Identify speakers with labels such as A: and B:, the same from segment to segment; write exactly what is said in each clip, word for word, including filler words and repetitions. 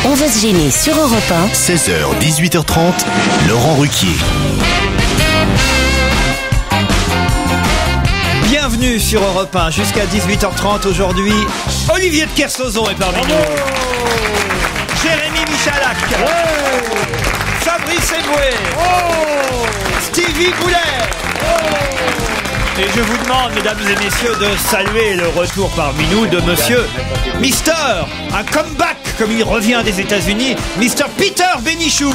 A: On va se gêner sur Europe un.
B: seize heures, dix-huit heures trente, Laurent Ruquier.
C: Bienvenue sur Europe un jusqu'à dix-huit heures trente aujourd'hui. Olivier de Kersauzon est parmi nous. Jérémy Michalak. Ouais. Fabrice Eboué. Oh. Stevie Boulet. Oh. Et je vous demande, mesdames et messieurs, de saluer le retour parmi nous de monsieur Mister, un comeback comme il revient des États-Unis, Mister Peter Bénichou.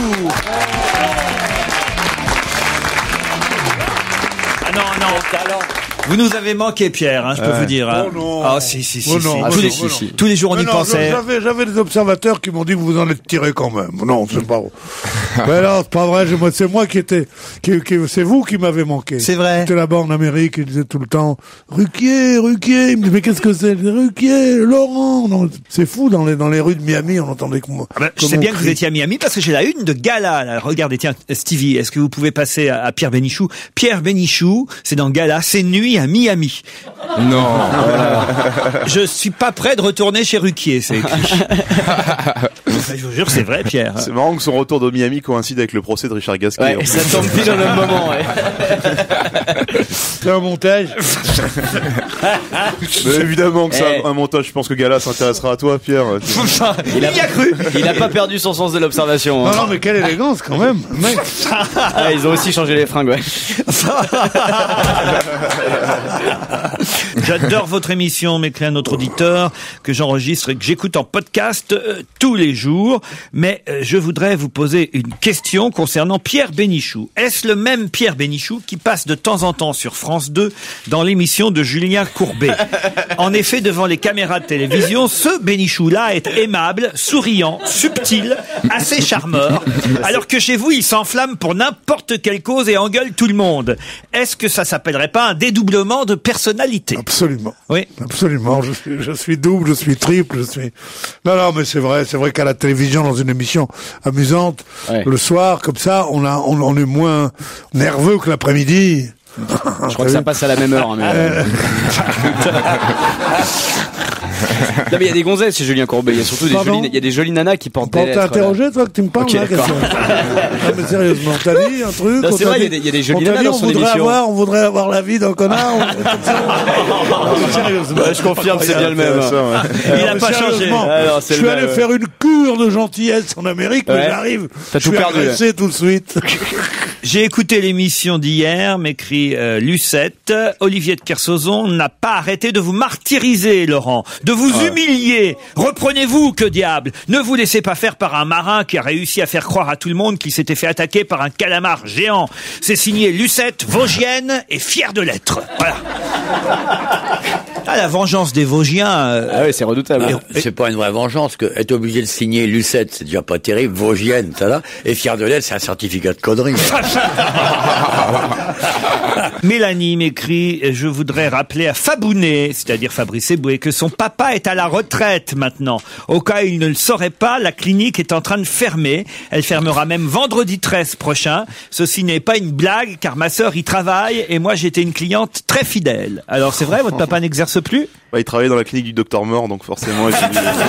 C: Ah non, non. Vous nous avez manqué, Pierre, hein, je peux
D: euh,
C: vous dire. Hein.
D: Oh non.
C: Ah si, si, si.
D: Oh
C: si.
D: non,
C: Ah,
D: oh
C: tous,
D: non,
C: les,
D: oh non.
C: tous les jours, on
D: mais
C: y
D: non,
C: pensait.
D: J'avais, j'avais des observateurs qui m'ont dit que vous en êtes tiré quand même. Non, c'est pas. Mais non, c'est pas vrai. C'est moi qui étais. Qui, qui, c'est vous qui m'avez manqué.
C: C'est vrai.
D: J'étais là-bas en Amérique, ils disaient tout le temps Ruquier, Ruquier. Ils me disaient mais qu'est-ce que c'est? Ruquier, Laurent. Non, c'est fou dans les dans les rues de Miami, on entendait comment.
C: Ah ben, je sais bien que vous étiez à Miami parce que j'ai la une de Gala. Là. Regardez, tiens, Stevie, est-ce que vous pouvez passer à, à Pierre Bénichou? Pierre Bénichou, c'est dans Gala, c'est nuit à Miami.
E: Non. Voilà.
C: Je suis pas prêt de retourner chez Ruquier, c'est écrit. Je vous jure, c'est vrai, Pierre.
F: C'est marrant que son retour de Miami coïncide avec le procès de Richard Gasquet.
G: Ouais, ça tombe pile au même moment, ouais.
D: C'est un montage.
F: Mais évidemment que c'est
G: Eh.
F: un montage. Je pense que Gala s'intéressera à toi, Pierre.
C: Il y a cru.
G: Il a pas perdu son sens de l'observation.
D: Non,
G: Hein.
D: non, mais quelle élégance quand même, mec.
G: Ah, ils ont aussi changé les fringues, ouais.
C: J'adore votre émission, m'écrit un autre auditeur, que j'enregistre et que j'écoute en podcast euh, tous les jours. Mais euh, je voudrais vous poser une question concernant Pierre Bénichou. Est-ce le même Pierre Bénichou qui passe de temps en temps sur France deux dans l'émission de Julien Courbet? En effet, devant les caméras de télévision, ce Bénichou-là est aimable, souriant, subtil, assez charmeur, alors que chez vous, il s'enflamme pour n'importe quelle cause et engueule tout le monde. Est-ce que ça s'appellerait pas un dédoublement de personnalité?
D: Absolument.
C: Oui.
D: Absolument. Je suis, je suis double, je suis triple, je suis. Non, non, mais c'est vrai, c'est vrai qu'à la télévision, dans une émission amusante,
G: Ouais.
D: le soir, comme ça, on a, on, on est moins nerveux que l'après-midi.
G: Je crois que ça passe à la même heure. Hein, mais...
D: Euh,
G: Non, mais il y a des gonzesses chez Julien Courbet. Il y a surtout des
D: Pardon
G: jolies, il y a des jolies nanas qui portent des
D: Bon, t'es
G: lettres.
D: interrogé, toi, que tu me parles,
G: Ok,
D: là, qu'est-ce
G: d'accord.
D: que- Non, mais sérieusement, t'as dit un truc?
G: Non,
D: on
G: c'est
D: t'a
G: vrai,
D: dit-
G: il y a des- il y a des jolies
D: on t'a
G: nanas
D: dit,
G: dans
D: on
G: son
D: voudrait
G: émission.
D: avoir, on voudrait avoir la vie d'un connard. on- Non, mais sérieusement.
G: Ouais, je confirme, c'est bien le même.
F: Ça, ouais.
C: Il a
D: mais
C: pas changé.
D: sérieusement,
G: Ah non, c'est
D: je
G: le
D: suis allé
G: même.
D: faire une cure de gentillesse en Amérique, mais
G: Ouais.
D: j'arrive.
G: T'as
D: Je
G: tout
D: suis
G: perdu,
D: agressé tout de suite.
C: J'ai écouté l'émission d'hier, m'écrit euh, Lucette. Olivier de Kersauzon n'a pas arrêté de vous martyriser, Laurent, de vous humilier. Reprenez-vous, que diable. Ne vous laissez pas faire par un marin qui a réussi à faire croire à tout le monde qu'il s'était fait attaquer par un calamar géant. C'est signé Lucette, Vosgienne et fière de l'être. Voilà. Ah, la vengeance des Vosgiens. euh,
G: Ah ouais, c'est redoutable.
H: Ah, c'est pas une vraie vengeance, que être obligé de signer Lucette, c'est déjà pas terrible, Vosgienne, ça là, et fier de l'être, c'est un certificat de connerie.
C: Mélanie m'écrit « Je voudrais rappeler à Fabounet, c'est-à-dire Fabrice Eboué, que son papa est à la retraite maintenant. Au cas où il ne le saurait pas, la clinique est en train de fermer. Elle fermera même vendredi treize prochain. Ceci n'est pas une blague, car ma sœur y travaille et moi j'étais une cliente très fidèle. Alors c'est vrai, votre papa n'exerce plus ?
F: Bah, il travaillait dans la clinique du docteur Mort, donc forcément. Il...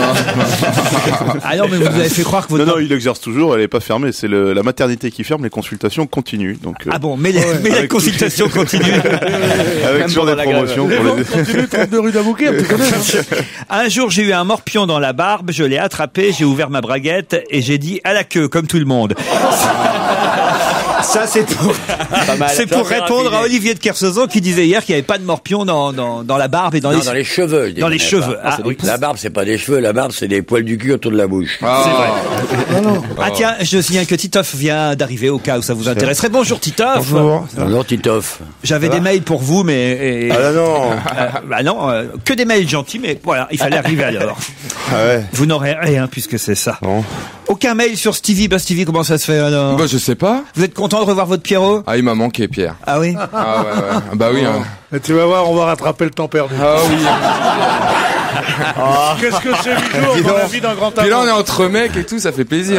C: Ah non, mais vous avez fait croire que votre
F: non, non,
C: papa...
F: il exerce toujours. Elle est pas fermée. C'est le, la maternité qui ferme. Les consultations continuent. Donc. euh,
C: Ah bon, mais, les, mais la
F: Avec
C: consultation continue.
F: Avec toujours des
G: pendant la grève.
F: promotions
D: Les
F: pour
D: ventes
F: les.
D: continuent, trente-deux rue d'Avouquet, tu connais, hein.
C: Un jour, j'ai eu un morpion dans la barbe, je l'ai attrapé, j'ai ouvert ma braguette et j'ai dit à la queue, comme tout le monde. Ça, c'est pour,
G: Pas mal.
C: c'est
G: Ça,
C: pour
G: c'est
C: répondre
G: rapide.
C: à Olivier de Kersauzon qui disait hier qu'il n'y avait pas de morpion dans, dans, dans la barbe et dans
H: Non,
C: les...
H: dans les cheveux. je dis,
C: Dans les
H: mais
C: cheveux.
H: pas-
C: Ah,
H: oui. La barbe, c'est pas des cheveux, la barbe, c'est des poils du cul autour de la bouche.
C: C'est vrai. Ah tiens, je signale que Titoff vient d'arriver au cas où ça vous intéresserait. Bonjour Titoff.
D: Bonjour.
H: Bonjour, Titoff.
C: J'avais des mails pour vous, mais... et-
F: Ah là, non.
C: euh, bah non, euh, que des mails gentils, mais voilà, il fallait arriver à l'heure.
F: Ah ouais.
C: Vous n'aurez rien puisque c'est ça.
F: Bon.
C: Aucun mail sur Stevie. Bah Stevie, comment ça se fait alors?
E: Bah, je sais pas.
C: Vous êtes content de revoir votre Pierrot?
E: Ah, il m'a manqué, Pierre.
C: Ah oui?
E: Ah, ouais, ouais. Ah, bah oui, hein.
D: Mais tu vas voir, on va rattraper le temps perdu.
E: Ah oui.
D: Qu'est-ce que c'est, Bijou, dans la vie d'un grand
E: Puis là, on est
D: talent?
E: entre mecs et tout, ça fait plaisir.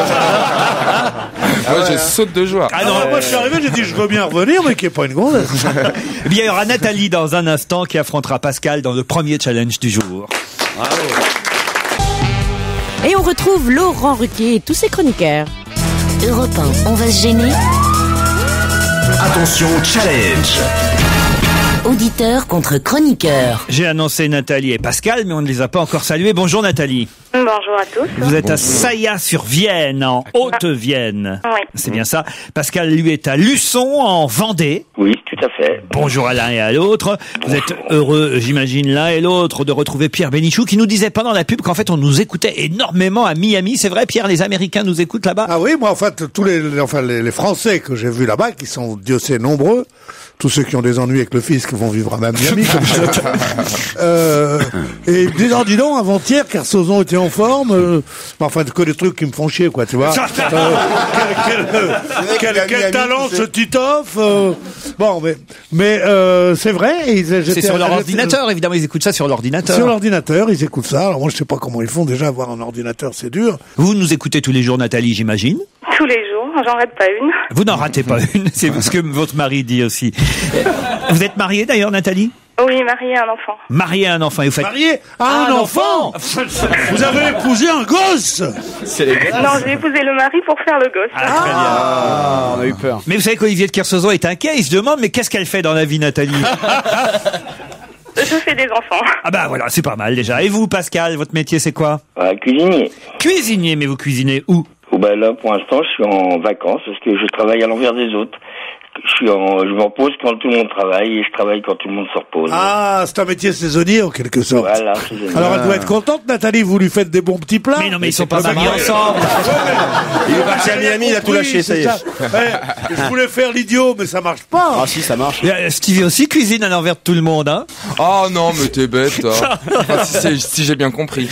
E: Moi, je saute de joie.
C: Ah non,
D: Ah, moi, je suis arrivé, j'ai dit, je veux bien revenir, mais qu'il n'y ait pas une gonzesse.
C: Eh bien, il y aura Nathalie dans un instant qui affrontera Pascal dans le premier challenge du jour.
A: Et on retrouve Laurent Ruquier et tous ses chroniqueurs. Europe un, on va se gêner.
B: Attention, challenge.
A: Auditeur contre chroniqueur.
C: J'ai annoncé Nathalie et Pascal, mais on ne les a pas encore salués. Bonjour Nathalie.
I: Bonjour à tous.
C: Vous êtes à Saillat-sur-Vienne, en Haute-Vienne.
I: Oui.
C: C'est bien ça. Pascal, lui, est à Luçon, en Vendée.
J: Oui, tout à fait.
C: Bonjour à l'un et à l'autre. Vous êtes heureux, j'imagine, l'un et l'autre, de retrouver Pierre Bénichou, qui nous disait pendant la pub qu'en fait, on nous écoutait énormément à Miami. C'est vrai, Pierre, les Américains nous écoutent là-bas?
D: Ah oui, moi, en fait, tous les, les- enfin, les, les Français que j'ai vus là-bas, qui sont, Dieu sait, nombreux, tous ceux qui ont des ennuis avec le fisc vont vivre à Miami, comme ça. Euh, et dis donc, dis donc, avant-hier, Kersozon était en forme, euh, enfin, que des trucs qui me font chier, quoi, tu vois. Euh, quel, quel, quel, quel talent, ce Titoff, euh, bon, mais, mais, euh, c'est vrai, ils,
C: C'est
D: j'étais-
C: sur leur
D: j'étais-
C: ordinateur, évidemment, ils écoutent ça sur l'ordinateur.
D: Sur l'ordinateur, ils écoutent ça. Alors moi, je sais pas comment ils font. Déjà, avoir un ordinateur, c'est dur.
C: Vous nous écoutez tous les jours, Nathalie, j'imagine.
I: Tous les jours, j'en rate pas une.
C: Vous n'en ratez pas une, c'est ce que votre mari dit aussi. Vous êtes mariée d'ailleurs, Nathalie?
I: Oui, marié un enfant.
C: Mariée à un enfant et vous faites...
D: Marié à un, enfant. Vous avez épousé un gosse.
G: C'est les gars.
I: Non, j'ai épousé le mari pour faire le gosse.
C: Ah, très bien.
G: Ah, on a eu peur.
C: Mais vous savez qu'Olivier de Kersauzon est inquiet, il se demande, mais qu'est-ce qu'elle fait dans la vie, Nathalie?
I: Je fais des enfants.
C: Ah bah voilà, c'est pas mal déjà. Et vous, Pascal, votre métier c'est quoi?
J: Ah, cuisinier.
C: Cuisinier, mais vous cuisinez où?
J: Oh, bah là, pour l'instant, je suis en vacances parce que je travaille à l'envers des autres. Je suis en, je me repose quand tout le monde travaille et je travaille quand tout le monde se repose.
D: Ah, c'est un métier saisonnier en quelque sorte.
J: Voilà, c'est génial.
D: Alors elle doit être contente, Nathalie. Vous lui faites des bons petits plats.
C: Mais non, mais ils sont
D: c'est
C: pas
D: pas
C: mariés
D: marié.
C: ensemble.
K: Il est parti à Miami, il a tout
D: Oui,
K: lâché, ça
D: c'est
K: y est.
D: Eh, je voulais faire l'idiot, mais ça marche pas.
G: Ah si, ça marche.
C: Et, euh, Stevie aussi cuisine à l'envers de tout le monde, hein.
E: Oh non, mais t'es bête, toi. Enfin, si, c'est- si j'ai bien compris.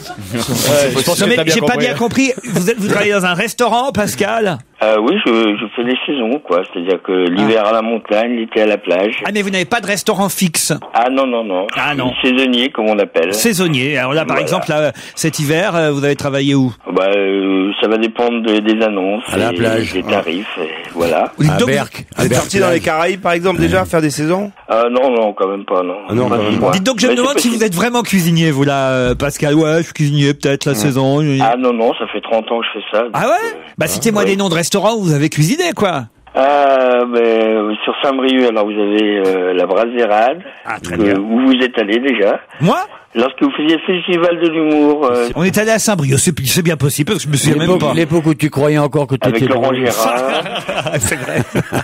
G: je pense
C: Non,
G: que
C: mais
G: t'as bien
C: j'ai pas
G: compris.
C: bien compris. Vous, êtes, vous travaillez dans un restaurant, Pascal?
J: Euh, oui, je, je fais des saisons, quoi. C'est-à-dire que l'hiver à la montagne, l'été à la plage.
C: Ah, mais vous n'avez pas de restaurant fixe.
J: Ah non, non, non.
C: Ah, non.
J: Saisonnier, comme on l'appelle.
C: Saisonnier. Alors là, par
J: Voilà.
C: exemple, là, cet hiver, euh, vous avez travaillé où?
J: Bah, euh, ça va dépendre de- des annonces.
H: À la
J: et
H: plage.
J: des tarifs, et voilà.
C: Dites
H: À
C: donc-
H: Berck.
K: Vous êtes parti dans les Caraïbes, par exemple, déjà, faire des saisons?
J: Ah non, non, quand même pas, non.
K: Ah non,
J: Pas
K: quand même
J: six
K: pas.
J: mois.
C: Dites donc, je me
J: Mais c'est
C: demande si
J: possible.
C: vous êtes vraiment cuisinier, vous là, euh, Pascal. Ouais, je suis cuisinier, peut-être, la saison.
J: Ah non, non, ça fait trente ans que je fais ça.
C: Ah
J: donc,
C: ouais?
J: euh,
C: Bah, citez-moi
J: ouais.
C: des noms de restaurants où vous avez cuisiné, quoi.
J: Ah, ben, sur Saint-Brieuc, alors vous avez euh, la Brasérade,
C: Ah, très
J: que-
C: bien.
J: où vous êtes allé déjà.
C: Moi?
J: Lorsque vous faisiez le festival de l'humour euh,
C: On est allé à Saint-Brieuc, c'est c'est bien possible, parce que je me souviens même
H: L'époque
C: pas.
H: l'époque où tu croyais encore que
J: avec
H: t'étais
J: Laurent
H: drôle.
J: Gérard.
C: C'est vrai.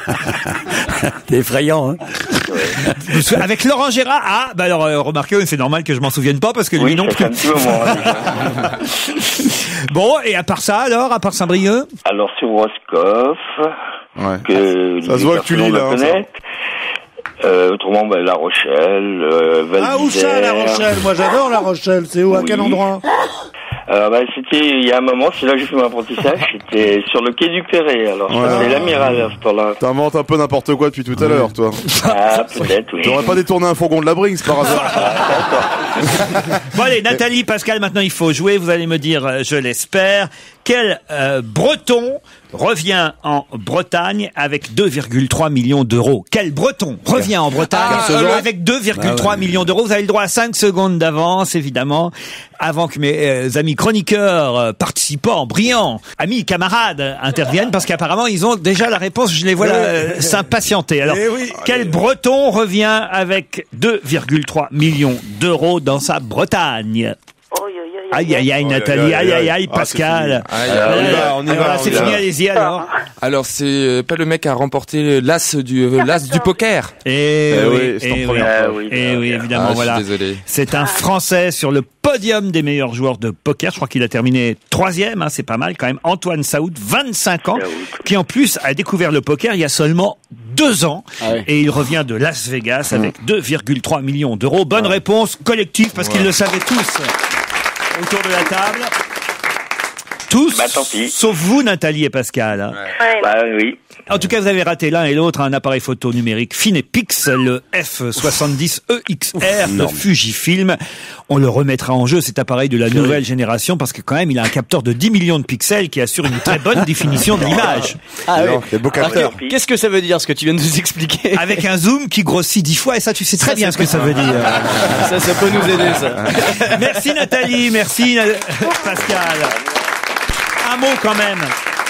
H: C'est effrayant, hein.
C: Je me souviens- Avec Laurent Gérard, ah, bah alors, euh, remarquez, c'est normal que je m'en souvienne pas, parce que lui
J: Oui,
C: non
J: ça fait un
C: plus.
J: petit moment. hein, déjà.
C: Bon, et à part ça, alors, à part Saint-Brieuc?
J: Alors sur Roscoff,
F: Ouais.
J: que
F: Ça se
J: les
F: voit que tu
J: personnes
F: lis, là,
J: le
F: hein, ça.
J: connaissent. Euh, autrement, ben, La Rochelle, euh, Val
D: Ah, où ça, La Rochelle? Moi, j'adore La Rochelle. C'est où? À quel
J: Oui.
D: endroit?
J: Euh, bah, c'était il y a un moment, c'est là que j'ai fait mon apprentissage, c'était sur le quai du Perret, alors ça
F: Ouais.
J: s'appelait l'Amiral à ce temps-là.
F: T'inventes un peu n'importe quoi depuis tout à l'heure, toi.
J: Ah, peut-être, oui.
F: T'aurais pas détourné un fourgon de la Brinks par hasard?
C: Bon, allez, Nathalie, Pascal, maintenant il faut jouer, vous allez me dire, euh, je l'espère, quel euh, Breton revient en Bretagne avec deux virgule trois millions d'euros? Quel Breton revient en Bretagne
E: Ah,
C: avec deux virgule trois millions d'euros? Vous avez le droit à cinq secondes d'avance, évidemment, avant que mes euh, amis chroniqueurs, euh, participants, brillants, amis, camarades interviennent, parce qu'apparemment ils ont déjà la réponse, je les vois là euh, s'impatienter. Alors,
D: Eh oui.
C: quel Breton revient avec deux virgule trois millions d'euros dans sa Bretagne? Aïe, aïe, aïe, Nathalie, aïe, aïe, aïe,
F: Ah, c'est
C: Pascal.
F: fini.
E: Aïe,
C: Euh,
E: aïe,
K: on y va, on y
C: alors
K: va,
C: là,
K: on
C: c'est
K: y va.
C: fini, allez-y alors.
E: Alors, c'est euh, pas le mec qui a remporté l'as du, euh, l'as du poker.
C: Et
F: Eh
C: oui,
F: oui, c'est en
C: et oui,
F: première
J: Ah oui,
C: et oui, évidemment,
E: Ah, je suis
C: voilà.
E: désolé.
C: C'est un Français sur le podium des meilleurs joueurs de poker. Je crois qu'il a terminé troisième, hein, c'est pas mal quand même. Antoine Saoud, vingt-cinq ans, qui en plus a découvert le poker il y a seulement deux ans.
G: Ah ouais.
C: Et il revient de Las Vegas avec deux virgule trois millions d'euros. Bonne réponse collective, parce qu'ils le savaient tous autour de la table. Tous,
J: Bah, tant pis.
C: sauf vous, Nathalie et Pascal. hein.
I: Ouais,
J: Bah oui.
C: En tout cas, vous avez raté l'un et l'autre un appareil photo numérique Finepix, le F soixante-dix E X R de Fujifilm. On le remettra en jeu, cet appareil de la nouvelle génération, parce que quand même, il a un capteur de dix millions de pixels qui assure une très bonne définition de l'image.
G: Ah
K: Non,
G: oui.
K: c'est beau capteur.
G: Alors, Qu'est-ce que ça veut dire, ce que tu viens de nous expliquer?
C: Avec un zoom qui grossit dix fois, et ça, tu sais très
G: Ça,
C: bien
G: c'est
C: ce que ça veut dire.
G: Ça, ça peut nous aider, ça.
C: Merci Nathalie, merci Na- Pascal. Un mot quand même.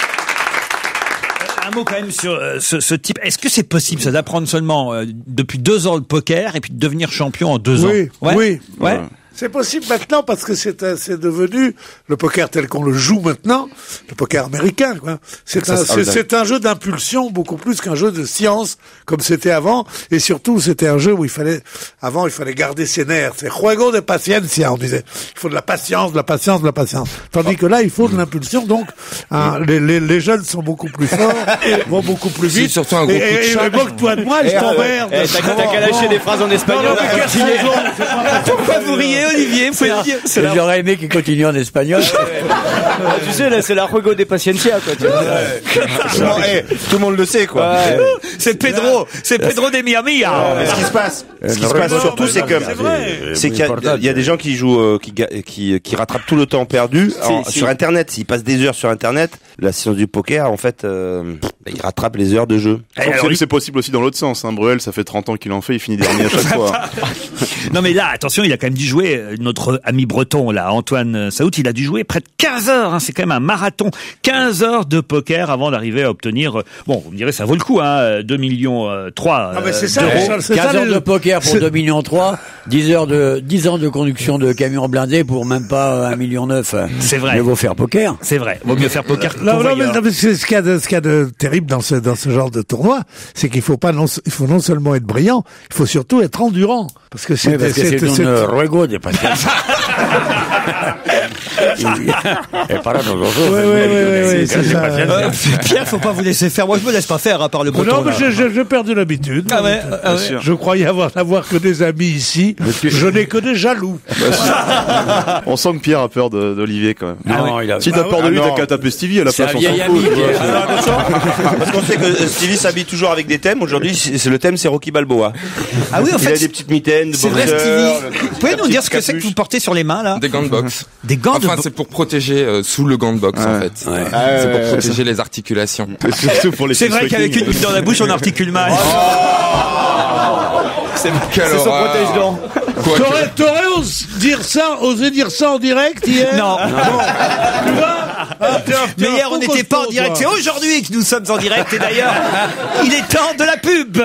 C: Un mot quand même sur euh, ce, ce type. Est-ce que c'est possible, ça, d'apprendre seulement euh, depuis deux ans le poker et puis de devenir champion en deux
D: Oui,
C: ans? Ouais.
D: oui.
C: Ouais.
D: C'est possible maintenant parce que c'est un- c'est devenu le poker tel qu'on le joue maintenant, le poker américain. quoi. C'est un, c'est- c'est un jeu d'impulsion beaucoup plus qu'un jeu de science comme c'était avant. Et surtout, c'était un jeu où il fallait, avant, il fallait garder ses nerfs. C'est juego de paciencia, on disait. Il faut de la patience, de la patience, de la patience. Tandis que là, il faut de l'impulsion. Donc, hein, les, les, les jeunes sont beaucoup plus forts, vont beaucoup plus
E: C'est
D: vite.
E: surtout un gros
D: et,
E: coup de
D: et,
E: chat.
D: et moque-toi de moi, je t'emmerde.
G: Eh, t'as t'as qu'à lâcher des phrases en espagnol.
D: Non, non, mais qu'est-ce qu'ils ont C'est pas-
C: Pourquoi vous riez, Olivier? Vous pouvez le dire. C'est la-
H: J'aurais aimé qu'il continue en espagnol.
G: Ah, tu sais, là, c'est la Juego de Paciencia, quoi. Tu vois.
K: Non, eh, tout le monde le sait, quoi.
G: Ouais.
C: C'est Pedro, c'est Pedro de Miami. hein.
K: Mais ce qui se passe, ce qui se
H: non,
K: passe
H: non,
K: surtout,
H: non,
K: c'est
H: non,
K: que,
H: c'est vrai.
K: c'est qu'il y a, il y a des gens qui jouent, euh, qui, ga- qui, qui rattrapent tout le temps perdu en-
G: Si, si.
K: sur Internet. S'ils passent des heures sur Internet, la science du poker, en fait, euh, bah, ils rattrapent les heures de jeu.
C: Alors,
F: C'est-
C: il-
F: C'est possible aussi dans l'autre sens. Hein. Bruel, ça fait trente ans qu'il en fait, il finit dernier à chaque fois.
C: Non mais là, attention, il a quand même dû jouer, euh, notre ami breton, là, Antoine Saout, il a dû jouer près de quinze heures, hein, c'est quand même un marathon, quinze heures de poker avant d'arriver à obtenir, euh, bon, vous me direz, ça vaut le coup, hein, deux millions trois.
D: Ah, mais c'est ça,
C: d'euros.
D: Charles, c'est
H: quinze
D: ça,
H: heures
D: les-
H: de poker pour
D: c'est-
H: deux millions trois, dix heures de, dix ans de conduction de camion blindé pour même pas un million neuf.
C: C'est vrai.
H: Mieux vaut faire poker.
C: C'est vrai, vaut mieux faire poker que
D: Non, non, mais,
C: convoyeur.
D: non, mais c'est ce qu'il y a de, ce qu'il y a de terrible dans ce, dans ce genre de tournoi, c'est qu'il faut pas non, il faut non seulement être brillant, il faut surtout être endurant. Parce que c'est,
H: Oui, parce que c'est
D: c'est-
H: un
D: c'est-
H: ruego de paciencia. Et para nosotros.
D: Oui, oui, oui, oui, oui, c'est ça.
C: Euh, Pierre, faut pas vous laisser faire. Moi, je me laisse pas faire, à part le breton.
D: Non, mais
C: là.
D: j'ai, j'ai, j'ai perdu l'habitude.
C: Ah ouais, ah ouais.
D: Je croyais avoir, n'avoir que des amis ici. Je n'ai que des jaloux.
F: On sent que Pierre a peur de- d'Olivier quand même.
H: Ah non, il a-
F: Si t'as
D: Bah
F: peur de
K: ouais.
F: lui,
K: Ah
F: t'as
K: non.
F: qu'à taper Stevie à la
H: C'est
F: place,
H: un
F: on
H: vieil
F: s'en
H: ami,
F: fout.
H: Pierre.
K: Alors, attention, parce qu'on sait que Stevie s'habille toujours avec des thèmes. Aujourd'hui, c'est c'est le thème, c'est Rocky Balboa.
C: Ah oui, en
K: Il a
C: fait,
K: des petites mitaines, de
C: c'est vrai,
K: boxeur,
C: Stevie.
K: le-
C: Vous pouvez
K: la
C: nous dire
K: petite
C: ce que c'est que
K: capuche.
C: vous portez sur les mains, là?
E: Des gants de boxe.
C: Des gants
E: Enfin,
C: de...
E: c'est pour protéger euh, sous le gant de boxe, en fait.
H: Ouais.
E: C'est pour protéger les articulations.
F: Surtout pour les
C: C'est vrai
F: six
C: qu'avec
F: fucking.
C: une bulle dans la bouche, on articule mal.
E: C'est
G: C'est son protège-dents.
D: T'aurais, t'aurais osé dire ça, osé dire ça en direct hier?
C: Non.
D: Tu vois? Ah, t'es un- t'es
C: Mais
D: un
C: hier,
D: faux
C: on n'était pas en
D: costaud,
C: direct. C'est
D: toi.
C: aujourd'hui que nous sommes en direct. Et d'ailleurs, il est temps de la pub.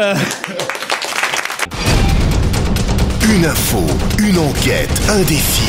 B: Une info, une enquête, un défi.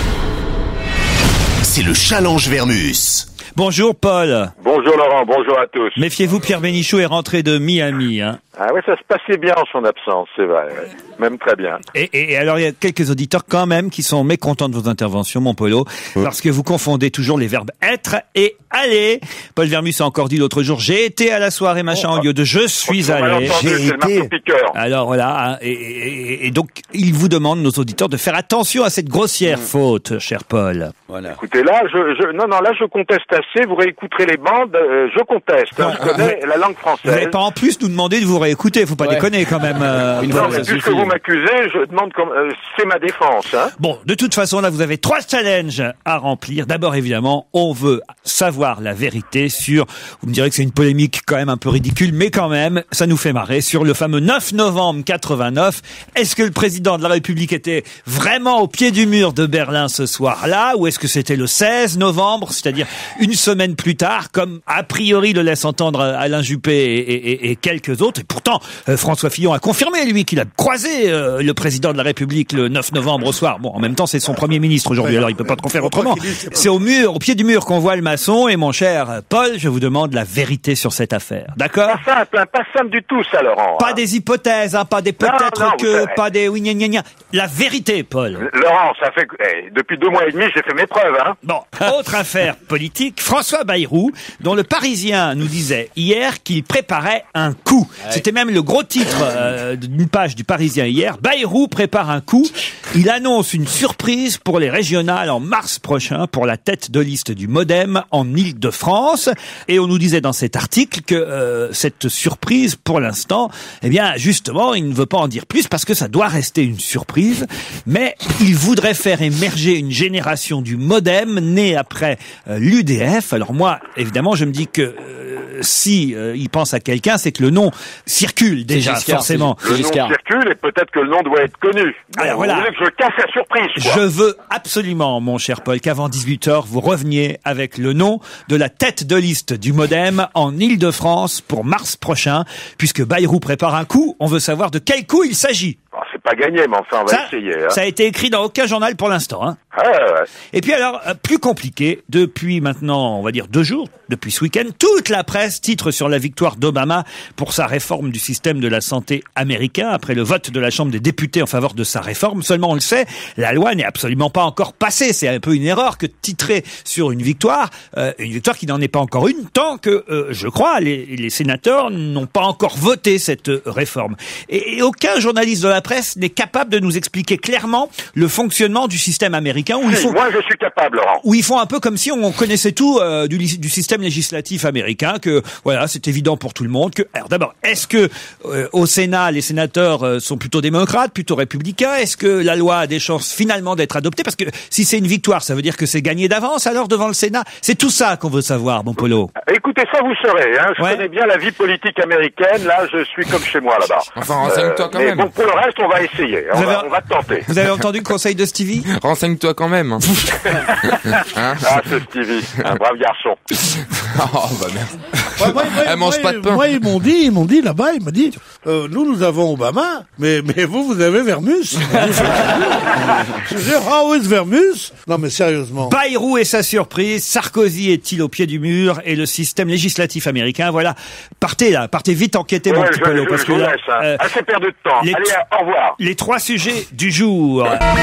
B: C'est le Challenge Vermus.
C: Bonjour, Paul.
L: Bonjour Laurent, bonjour à tous.
C: Méfiez-vous, Pierre Bénichou est rentré de Miami. Hein.
L: Ah oui, ça se passait bien en son absence, c'est vrai. Ouais. Même très bien.
C: Et, et, et alors, il y a quelques auditeurs quand même qui sont mécontents de vos interventions, mon Polo, parce que vous confondez toujours les verbes être et aller. Paul Vermus a encore dit l'autre jour, j'ai été à la soirée machin au lieu de je suis
L: On m'a
C: allé.
L: entendu, c'est le marteau-piqueur.
C: Alors voilà, et, et- et donc il vous demande, nos auditeurs, de faire attention à cette grossière faute, cher Paul.
H: Voilà.
L: Écoutez, là, je, je, non, non, là, je conteste assez. Vous réécouterez les bandes. euh, je conteste. Hein, je connais la langue
C: Vous n'allez
L: française.
C: pas en plus nous demander de vous réécouter, faut pas
G: Ouais.
C: déconner quand même. euh,
G: Une
C: Paul.
L: Non, mais puisque vous m'accusez, je demande comme, euh, c'est ma défense, hein.
C: Bon, de toute façon, là, vous avez trois challenges à remplir. D'abord, évidemment, on veut savoir la vérité sur, vous me direz que c'est une polémique quand même un peu ridicule, mais quand même, ça nous fait marrer, sur le fameux neuf novembre quatre-vingt-neuf. Est-ce que le président de la République était vraiment au pied du mur de Berlin ce soir-là, ou est-ce que c'était le seize novembre, c'est-à-dire une semaine plus tard, comme a priori le laisse entendre Alain Juppé et, et- et quelques autres. Et pourtant, euh, François Fillon a confirmé, lui, qu'il a croisé euh, le président de la République le neuf novembre au soir. Bon, en même temps, c'est son premier ministre aujourd'hui, alors il peut pas trop faire autrement. C'est au mur, au pied du mur qu'on voit le maçon. Et mon cher Paul, je vous demande la vérité sur cette affaire. D'accord?
L: Pas simple, hein, pas simple du tout, ça, Laurent.
C: Pas
L: hein.
C: des hypothèses, hein, pas des
L: Non,
C: peut-être
L: non, vous
C: que,
L: savez.
C: pas des oui gna gna gna. La vérité, Paul.
L: Laurent, ça fait, que- eh, depuis deux mois et demi, j'ai fait mes preuves, hein.
C: Bon, autre affaire politique, François Bayrou, dont dont le Parisien nous disait hier qu'il préparait un coup. Ouais. C'était même le gros titre euh, d'une page du Parisien hier. Bayrou prépare un coup. Il annonce une surprise pour les régionales en mars prochain pour la tête de liste du MoDem en Île-de-France. Et on nous disait dans cet article que euh, cette surprise, pour l'instant, eh bien, justement, il ne veut pas en dire plus parce que ça doit rester une surprise. Mais il voudrait faire émerger une génération du MoDem née après euh, l'U D F. Alors moi, évidemment, je me dis que euh, si euh, il pense à quelqu'un, c'est que le nom circule déjà, Giscard, forcément.
L: Le nom circule et peut-être que le nom doit être connu.
C: Alors voilà.
L: Vous voulez que je casse la surprise, quoi.
C: Je veux absolument, mon cher Paul, qu'avant dix-huit heures, vous reveniez avec le nom de la tête de liste du MoDem en Île-de-France pour mars prochain, puisque Bayrou prépare un coup. On veut savoir de quel coup il s'agit.
L: Oh, c'est pas gagné, mais enfin, on va
C: ça,
L: essayer. Hein.
C: Ça a été écrit dans aucun journal pour l'instant. Hein.
L: Ouais, ouais.
C: Et puis alors, plus compliqué, depuis maintenant, on va dire deux jours, depuis ce week-end, toute la presse titre sur la victoire d'Obama pour sa réforme du système de la santé américain, après le vote de la Chambre des députés en faveur de sa réforme. Seulement, on le sait, la loi n'est absolument pas encore passée. C'est un peu une erreur que de titrer sur une victoire, euh, une victoire qui n'en est pas encore une, tant que, euh, je crois, les, les sénateurs n'ont pas encore voté cette réforme. Et, et aucun journaliste de la presse n'est capable de nous expliquer clairement le fonctionnement du système américain. Où
L: oui,
C: ils font,
L: moi, je suis capable, Laurent.
C: Où ils font un peu comme si on connaissait tout euh, du, du système législatif américain, que voilà, c'est évident pour tout le monde. Que, alors d'abord, est-ce que euh, au Sénat, les sénateurs euh, sont plutôt démocrates, plutôt républicains? Est-ce que la loi a des chances finalement d'être adoptée? Parce que si c'est une victoire, ça veut dire que c'est gagné d'avance alors devant le Sénat. C'est tout ça qu'on veut savoir, mon Polo.
L: Écoutez, ça vous saurez. Hein. Je
C: ouais.
L: connais bien la vie politique américaine. Là, je suis comme chez moi là-bas.
E: Enfin, renseigne-toi euh, quand
L: mais
E: même.
L: Bon, pour le reste, on va essayer. On va, on va tenter.
C: Vous avez entendu le conseil de Stevie?
E: Renseigne-toi quand même. Hein.
L: Hein ah, c'est Stevie, un brave garçon.
E: Oh, bah merde.
D: Ouais, moi, moi,
E: Elle mange
D: moi,
E: pas de pain.
D: Moi, ils m'ont dit, ils m'ont dit là-bas, ils m'ont dit, euh, nous, nous avons Obama, mais, mais vous, vous avez Vermus. Je dis, ah oui, Vermus. Non, mais sérieusement.
C: Bayrou et sa surprise, Sarkozy est-il au pied du mur et le système législatif américain, voilà. Partez là, partez vite enquêter, ouais, mon petit Polo, parce que là,
L: laisse, hein. euh, assez perdu de temps.
C: Les
L: Allez, au revoir.
C: Les trois sujets du jour.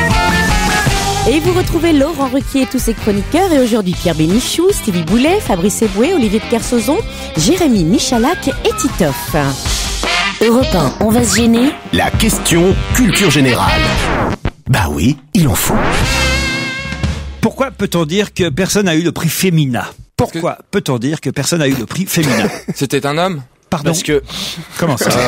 A: Et vous retrouvez Laurent Ruquier et tous ses chroniqueurs. Et aujourd'hui, Pierre Bénichou, Stevie Boulet, Fabrice Eboué, Olivier de Kersauzon, Jérémy Michalak et Titoff. Europe un, on va se gêner.
B: La question culture générale. Bah oui, il en faut.
C: Pourquoi peut-on dire que personne n'a eu le prix Femina? Pourquoi que... peut-on dire que personne n'a eu le prix Femina?
E: C'était un homme?
C: Pardon.
E: Parce que...
C: Comment ça?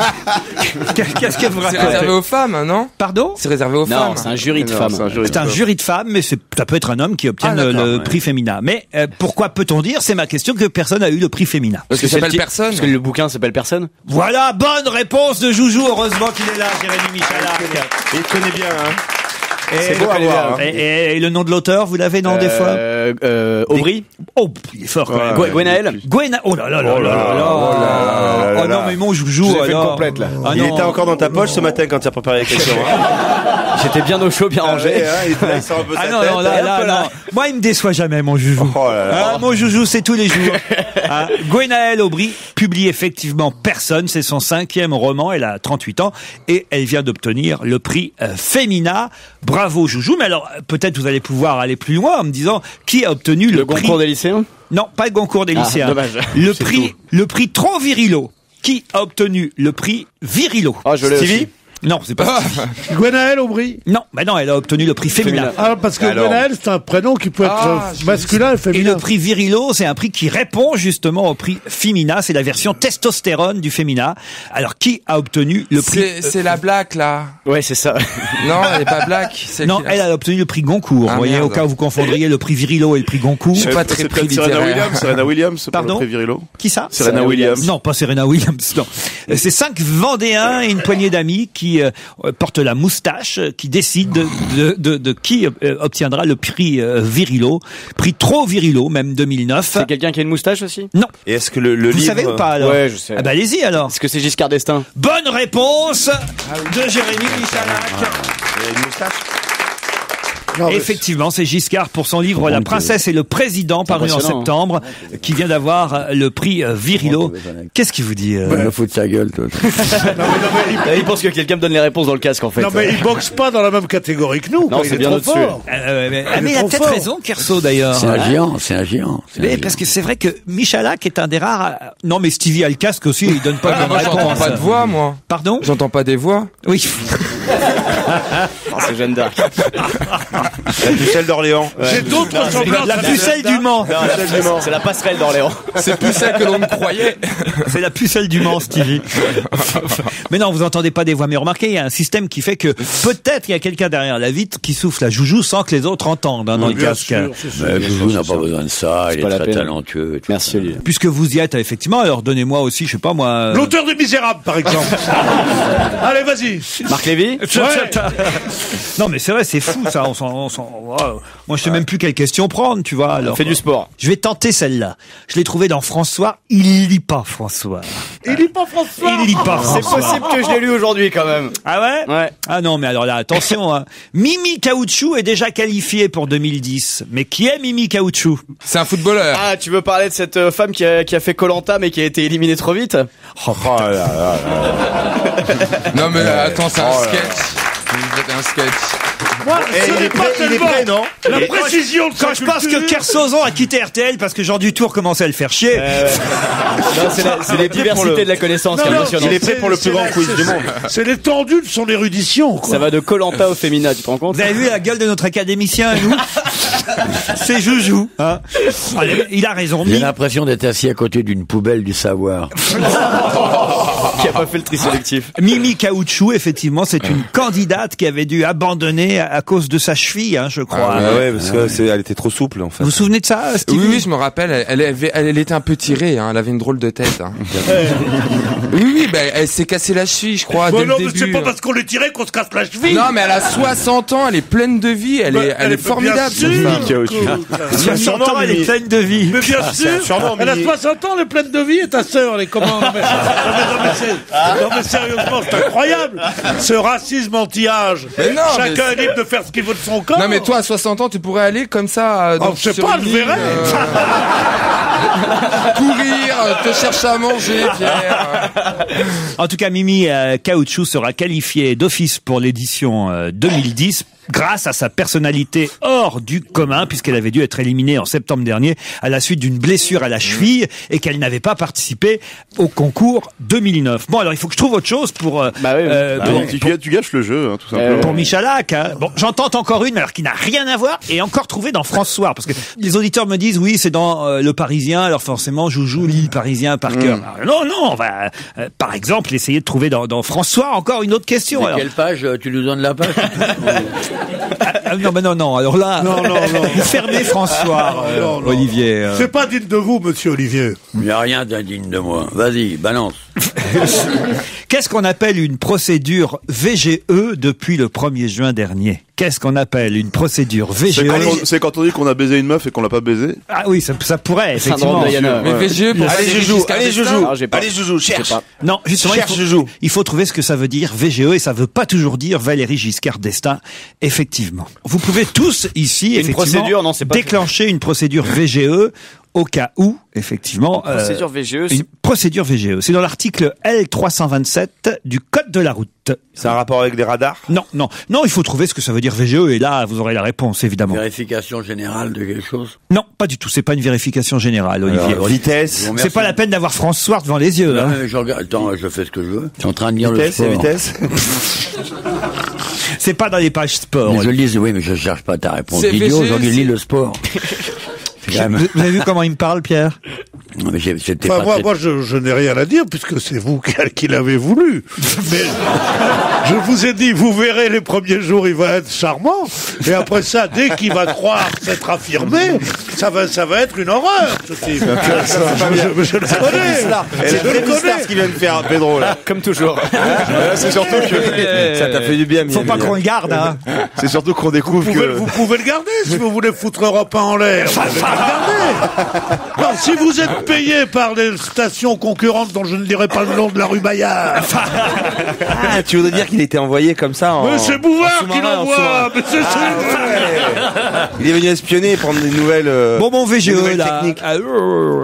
C: Qu'est-ce que vous racontez?
E: C'est réservé aux femmes, non?
C: Pardon?
E: C'est réservé aux
G: non,
E: femmes.
G: Non, c'est un jury de non, femmes.
C: C'est un jury, c'est un jury de femmes, mais c'est, ça peut être un homme qui obtient ah, le, le ouais. prix Femina. Mais euh, pourquoi peut-on dire, c'est ma question, que personne n'a eu le prix Femina?
E: Parce que ça s'appelle Personne.
G: Parce que le bouquin s'appelle Personne.
C: Voilà, bonne réponse de Joujou. Heureusement qu'il est là, Jérémy Michalak.
K: Il connaît bien, hein.
C: Et,
K: c'est beau à voir.
C: Hein. Et, et, et le nom de l'auteur, vous l'avez, non, euh, des fois
G: euh, euh, Aubry.
C: Oh, il est fort, quand même.
G: Ouais, Gwenaël.
C: Gwenaël. Oh là là là là là là. Oh non, mais mon Joujou,
K: alors. J'ai fait une complète, là.
C: Ah,
K: il
C: non.
K: était encore dans ta poche ce matin quand tu as préparé la question.
G: J'étais bien au chaud, bien rangé.
K: Ah, il était, il sort un peu
C: ah
K: sa
C: non,
K: tête,
C: non, là, là, là. Moi, il me déçoit jamais, mon Joujou.
K: Oh là là.
C: Ah, mon Joujou, c'est tous les jours. Ah, Gwenaël Aubry publie effectivement Personne. C'est son cinquième roman. Elle a trente-huit ans et elle vient d'obtenir le prix euh, Femina. Bravo, Joujou. Mais alors, peut-être vous allez pouvoir aller plus loin en me disant qui a obtenu le,
G: le
C: prix.
G: Le Goncourt des lycéens?
C: Non, pas le Goncourt des lycéens.
G: Ah, dommage.
C: Le prix, le prix Trop Virilo. Qui a obtenu le prix Virilo?
G: Ah, je l'ai
C: Stevie?
G: aussi.
C: Non, c'est pas
D: ah. Gwenaël Aubry.
C: Non, mais non, elle a obtenu le prix Féminin.
D: Ah, parce que Gwenaël, c'est un prénom qui peut être ah, masculin et féminin.
C: Et le prix Virilo, c'est un prix qui répond justement au prix Femina. C'est la version testostérone du Femina. Alors, qui a obtenu le prix?
E: C'est, c'est la black, là.
G: Ouais, c'est ça.
E: Non, elle est pas black. C'est
C: non, elle a obtenu le prix Goncourt. Ah, vous voyez, merde. Au cas où vous confondriez le prix Virilo et le prix Goncourt.
F: Je suis pas très prix littéraire. Serena Williams, Serena Williams,
C: pardon.
F: Pour le prix Virilo.
C: Qui ça?
F: Serena Williams.
C: Non, pas Serena Williams, non. C'est cinq Vendéens et une poignée d'amis qui euh, portent la moustache, qui décident de, de, de, de qui euh, obtiendra le prix euh, Virilo, prix Trop Virilo, même deux mille neuf.
G: C'est quelqu'un qui a une moustache aussi?
C: Non.
K: Et est-ce que le, le
C: vous
K: livre...
C: savez ou pas alors?
G: Ouais, je sais.
C: Ah bah allez-y alors.
G: Est-ce que c'est Giscard d'Estaing?
C: Bonne réponse ah, oui. de Jérémy Michalak.
K: Ah, il a une moustache.
D: mais
C: Effectivement, c'est Giscard pour son livre La princesse et le président, paru en
G: impressionnant,
C: septembre, qui vient d'avoir le prix euh, Virilo. Qu'est-ce qu'il vous dit euh...
H: Il me fout de sa gueule, toi.
G: Il pense que quelqu'un me donne les réponses dans le casque, en fait.
D: Non, mais il boxe pas dans la même catégorie que nous.
G: Non,
D: quoi.
G: c'est
D: Il est
G: bien
D: trop
G: au-dessus.
D: fort.
C: Euh, mais,
D: Il
C: ah, mais
D: est
C: il a
D: trop
C: peut-être
D: fort.
C: raison, Kerso, d'ailleurs.
H: C'est un géant, c'est un géant. c'est un
C: Mais
H: géant.
C: parce que c'est vrai que Michalak est un des rares. Non, mais Stevie a le casque aussi, il donne pas
E: Ah,
C: de
E: moi, j'entends
C: réponse.
E: pas de voix, moi.
C: Pardon?
E: J'entends pas des voix.
C: Oui.
G: Oh, c'est Jeanne d'Arc.
K: La pucelle d'Orléans.
D: J'ai d'autres ressemblances.
C: La pucelle du Mans.
G: Non, la- c'est la passerelle d'Orléans.
E: C'est plus ça que l'on ne croyait.
C: C'est la pucelle du Mans, Stevie. Mais non, vous entendez pas des voix. Mais remarquez, il y a un système qui fait que peut-être il y a quelqu'un derrière la vitre qui souffle la joujou sans que les autres entendent hein, dans le
D: Bien
C: casque.
D: sûr, c'est sûr.
H: Mais Joujou n'a pas besoin de ça, il
G: pas
H: est
G: la
H: très
G: peine.
H: talentueux. et tout.
G: Merci, Olivier.
C: Puisque vous y êtes, effectivement, alors donnez-moi aussi, je sais pas moi. euh,
D: L'auteur des Misérables, par exemple. Allez, vas-y.
G: Marc Lévy?
C: Non, mais c'est vrai, c'est fou ça. On s'en, on s'en- wow. Moi, je sais même plus quelle question prendre, tu vois. Alors,
G: Fait du sport.
C: je vais tenter celle-là. Je l'ai trouvée dans François. Il lit pas François.
D: Il lit pas François.
C: Il lit pas
G: C'est
C: François.
G: possible que je l'ai lu aujourd'hui, quand même.
C: Ah ouais?
G: Ouais.
C: Ah non, mais alors là, attention. Hein. Mimi Caoutchouc est déjà qualifié pour deux mille dix. Mais qui est Mimi Caoutchouc?
E: C'est un footballeur.
G: Ah, tu veux parler de cette euh, femme qui a, qui a fait Koh-Lanta mais qui a été éliminée trop vite?
C: Oh,
E: Non, mais
C: Euh,
E: attends, c'est un
C: oh
E: sketch. C'est un sketch.
D: Moi, ce n'est pas tellement la précision de
C: Quand
D: sa
C: je pense que
D: culture.
C: Kersozon a quitté R T L parce que Jean Dutour commençait à le faire chier.
G: Non, c'est la, c'est la diversité de la connaissance
D: Non,
G: qui est
D: non,
G: impressionnante.
D: il est prêt pour le plus grand quiz du monde. C'est l'étendue de son érudition, quoi.
G: Ça va de Koh-Lanta au Femina, tu te rends compte?
C: Vous avez vu la gueule de notre académicien, nous? C'est Joujou. Hein. Allez, il a raison.
H: J'ai
C: Mi-
H: l'impression d'être assis à côté d'une poubelle du savoir.
G: Qui a pas fait le tri sélectif.
C: Mimi Caoutchouc, effectivement, c'est une candidate qui avait dû abandonner à, à cause de sa cheville, hein, je crois.
K: Ah ouais, parce que c'est, elle était trop souple en fait.
C: Vous vous souvenez de ça, Stevie?
E: Oui, oui, je me rappelle. Elle, elle, avait- elle, elle était un peu tirée. Hein, elle avait une drôle de tête. Hein. Oui, oui, ben elle s'est cassée la cheville, je crois,
D: Bon,
E: dès
D: non,
E: le
D: mais
E: début.
D: c'est pas parce qu'on est tiré qu'on se casse la cheville.
E: Non, mais elle a soixante ans. Elle est pleine de vie. Elle
D: Bah,
E: est, elle est formidable.
D: Bien
E: cette
D: sûr,
E: femme.
D: écoute.
C: soixante ans, elle est pleine de vie.
D: Mais bien
K: c'est un
D: sûr,
K: surnom,
D: elle a
K: Mimi.
D: soixante ans, elle est pleine de vie, et ta sœur, elle est comment? Non, mais, non, mais, non, mais c'est- non, mais sérieusement, c'est incroyable. Ce racisme anti-âge.
E: Mais non, mais
D: Chacun
E: c'est-
D: est libre de faire ce qu'il veut de son corps.
E: Non, mais toi, à soixante ans, tu pourrais aller comme ça. euh,
D: Oh,
E: dans-
D: je sais
E: sur
D: pas,
E: une
D: je
E: île,
D: verrai.
E: euh, courir, euh, te chercher à manger, Pierre.
C: En tout cas, Mimi euh, Caoutchouc sera qualifiée d'office pour l'édition euh, deux mille dix grâce à sa personnalité hors du commun, puisqu'elle avait dû être éliminée en septembre dernier à la suite d'une blessure à la cheville et qu'elle n'avait pas participé au concours deux mille neuf. Bon, alors il faut que je trouve autre chose pour euh,
G: Bah oui, oui.
C: euh,
F: Bah,
C: pour,
F: tu, tu- tu gâches le jeu, hein, tout simplement.
C: pour Michalak. Hein. Bon, j'en tente encore une, mais alors qui n'a rien à voir et encore trouvée dans François, parce que les auditeurs me disent oui, c'est dans euh, Le Parisien, alors forcément Joujou lit Le Parisien par cœur. Alors, non, non, on va euh, par exemple essayer de trouver dans, dans François encore une autre question.
H: De
C: Alors,
H: quelle page euh, tu nous donnes la page?
C: ah, ah, non, mais non, non. Alors là,
D: Non, non, non.
C: vous fermez François, euh,
D: Non, non.
C: Olivier. euh.
D: C'est pas digne de vous, monsieur Olivier.
H: Il n'y a rien d'indigne de moi. Vas-y, balance.
C: Qu'est-ce qu'on appelle une procédure V G E depuis le premier juin dernier? Qu'est-ce qu'on appelle une procédure V G
F: C'est
C: E?
F: quand, on, c'est quand on dit qu'on a baisé une meuf et qu'on l'a pas baisé.
C: Ah oui, ça, ça pourrait,
G: Syndrome
C: effectivement.
G: de Diana.
E: Mais V G E pour
K: Allez,
E: Valérie
K: Joujou,
E: Giscard
K: allez,
E: d'Estaing.
K: Joujou.
G: Ah, j'ai pas.
K: Allez, Joujou,
G: Je sais
K: cherche.
G: pas.
C: Non, justement, il
K: Cherche,
C: faut,
K: Joujou.
C: il faut trouver ce que ça veut dire V G E et ça veut pas toujours dire Valérie Giscard d'Estaing. Effectivement. Vous pouvez tous ici,
G: Une
C: effectivement,
G: procédure, non, c'est pas-
C: déclencher une procédure V G E au cas où, effectivement, euh,
G: Procédure V G E, c'est-
C: une procédure V G E. C'est dans l'article L trois cent vingt-sept du Code de la route.
K: C'est un rapport avec des radars?
C: Non, non, non, il faut trouver ce que ça veut dire V G E et là, vous aurez la réponse, évidemment.
H: Vérification générale de quelque chose?
C: Non, pas du tout. C'est pas une vérification générale, Olivier.
K: Alors, vitesse.
H: Bon,
C: C'est
H: merci.
C: pas la peine d'avoir François devant les yeux.
H: Non,
C: Hein.
H: mais je regarde. Attends, je fais ce que je veux. Je suis en train de lire
K: Vitesse,
H: le
K: c'est
H: sport.
K: vitesse.
C: C'est pas dans les pages sport.
H: Mais je lis, oui, mais je cherche pas ta réponse.
E: C'est
H: Idiot,
E: V G E,
H: aujourd'hui,
E: c'est-
H: lis le sport. C'est quand même-
C: Vous vous avez vu comment il me parle, Pierre?
H: Non, mais j'ai- c'était
D: Enfin,
H: pas
D: moi,
H: très-
D: moi je, je n'ai rien à dire puisque c'est vous qui, qui l'avez voulu. Mais je vous ai dit, vous verrez les premiers jours, il va être charmant. Et après ça, dès qu'il va croire s'être affirmé, ça va, ça va être une horreur. Ce type. Je, je- je le connais.
K: Elle est
D: Je le
K: très mystère
D: connais.
K: ce qu'il vient de faire, Pedro, là.
G: Comme toujours.
F: Là, c'est surtout que,
K: Ça t'a fait du bien,
C: Faut
K: Miami.
C: pas qu'on le garde, hein.
F: c'est surtout qu'on
D: Vous
F: découvre
D: pouvez,
F: que.
D: vous pouvez le garder si vous voulez foutre Europe un en l'air. Vous pouvez le garder. Non, si vous êtes payé par des stations concurrentes dont je ne dirai pas le nom de la rue Bayard.
K: Ah, tu voudrais dire qu'il il était envoyé comme ça en.
D: Mais c'est Bouvard
K: en
D: qui
K: sous-marin, en
D: l'envoie.
K: sous-marin.
D: Mais c'est
K: Ah, ouais. Il est venu espionner et prendre des nouvelles. euh,
C: Bon, mon V G
K: des
C: E,
K: nouvelles
C: là.
K: techniques.
C: Ah, euh,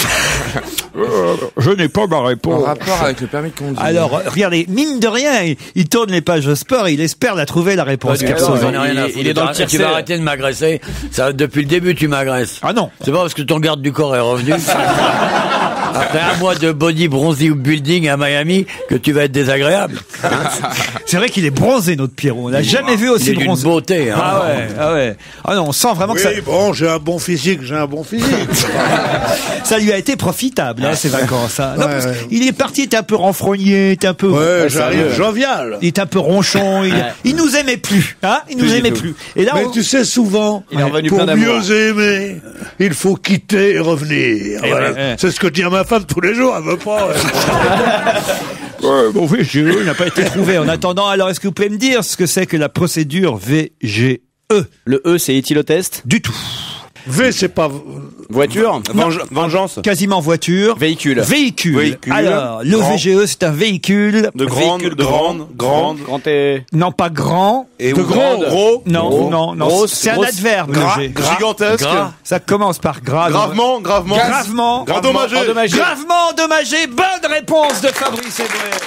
C: Je n'ai pas ma
E: En
C: réponse.
E: rapport avec le permis de conduire.
C: Alors, regardez, mine de rien, il, il tourne les pages de sport et il espère la trouver, la réponse.
H: Non,
C: Kersozon.
H: j'en ai rien à foutre.
G: il est dans le
H: Tu vas
G: tiercé.
H: arrêter de m'agresser. Ça, depuis le début, tu m'agresses.
C: Ah non.
H: C'est pas parce que ton garde du corps est revenu. Après un mois de body bronzy building à Miami que tu vas être désagréable.
C: C'est vrai qu'il est bronzé, notre Pierrot. On l'a jamais vu aussi
H: Il est d'une
C: bronzé.
H: beauté, hein.
C: Ah ouais, ah ouais. Ah non, on sent vraiment
D: Oui,
C: que ça,
D: bon, j'ai un bon physique, j'ai un bon physique.
C: ça lui a été profitable, hein, ces vacances. Hein. Non,
D: Ouais,
C: parce
D: ouais.
C: qu'il est parti, il était un peu renfrogné, il était un peu,
D: Ouais, j'arrive jovial.
C: il était un peu ronchon, il, il nous aimait plus, hein, il nous
G: Plus du
C: aimait
G: tout.
C: plus. Et là,
D: Mais
C: on-
D: tu sais, souvent,
G: Il est revenu
D: pour
G: plein d'amour.
D: mieux aimer, il faut quitter et revenir.
C: Eh
D: Voilà.
C: ouais, ouais.
D: C'est ce que dit à ma femme tous les jours, elle veut pas.
C: Ouais, bon, V G E n'a pas été trouvé. En attendant, alors, est-ce que vous pouvez me dire ce que c'est que la procédure V G E?
G: Le E, c'est éthylotest.
C: Du tout.
D: V, c'est pas...
G: Voiture.
K: Venge- vengeance.
C: Quasiment voiture.
G: Véhicule.
C: Véhicule.
K: Véhicule.
C: Alors, le
K: Grand.
C: V G E, c'est un véhicule.
F: De grande,
G: Véhicule
F: de grande, grande.
G: Grand et...
C: Non, pas grand.
K: Et
D: De
K: ou-
D: gros.
F: Gros.
C: Non,
G: Gros.
C: non, non.
G: Grosse,
C: c'est un
G: grosse.
C: adverbe,
F: Gra-
C: le G.
F: gigantesque.
G: Gras.
C: Ça commence par grave.
F: Gravement, gravement.
C: Gravement.
F: Endommagé.
G: Endommagé.
C: Gravement endommagé. Bonne réponse de Fabrice Eboué.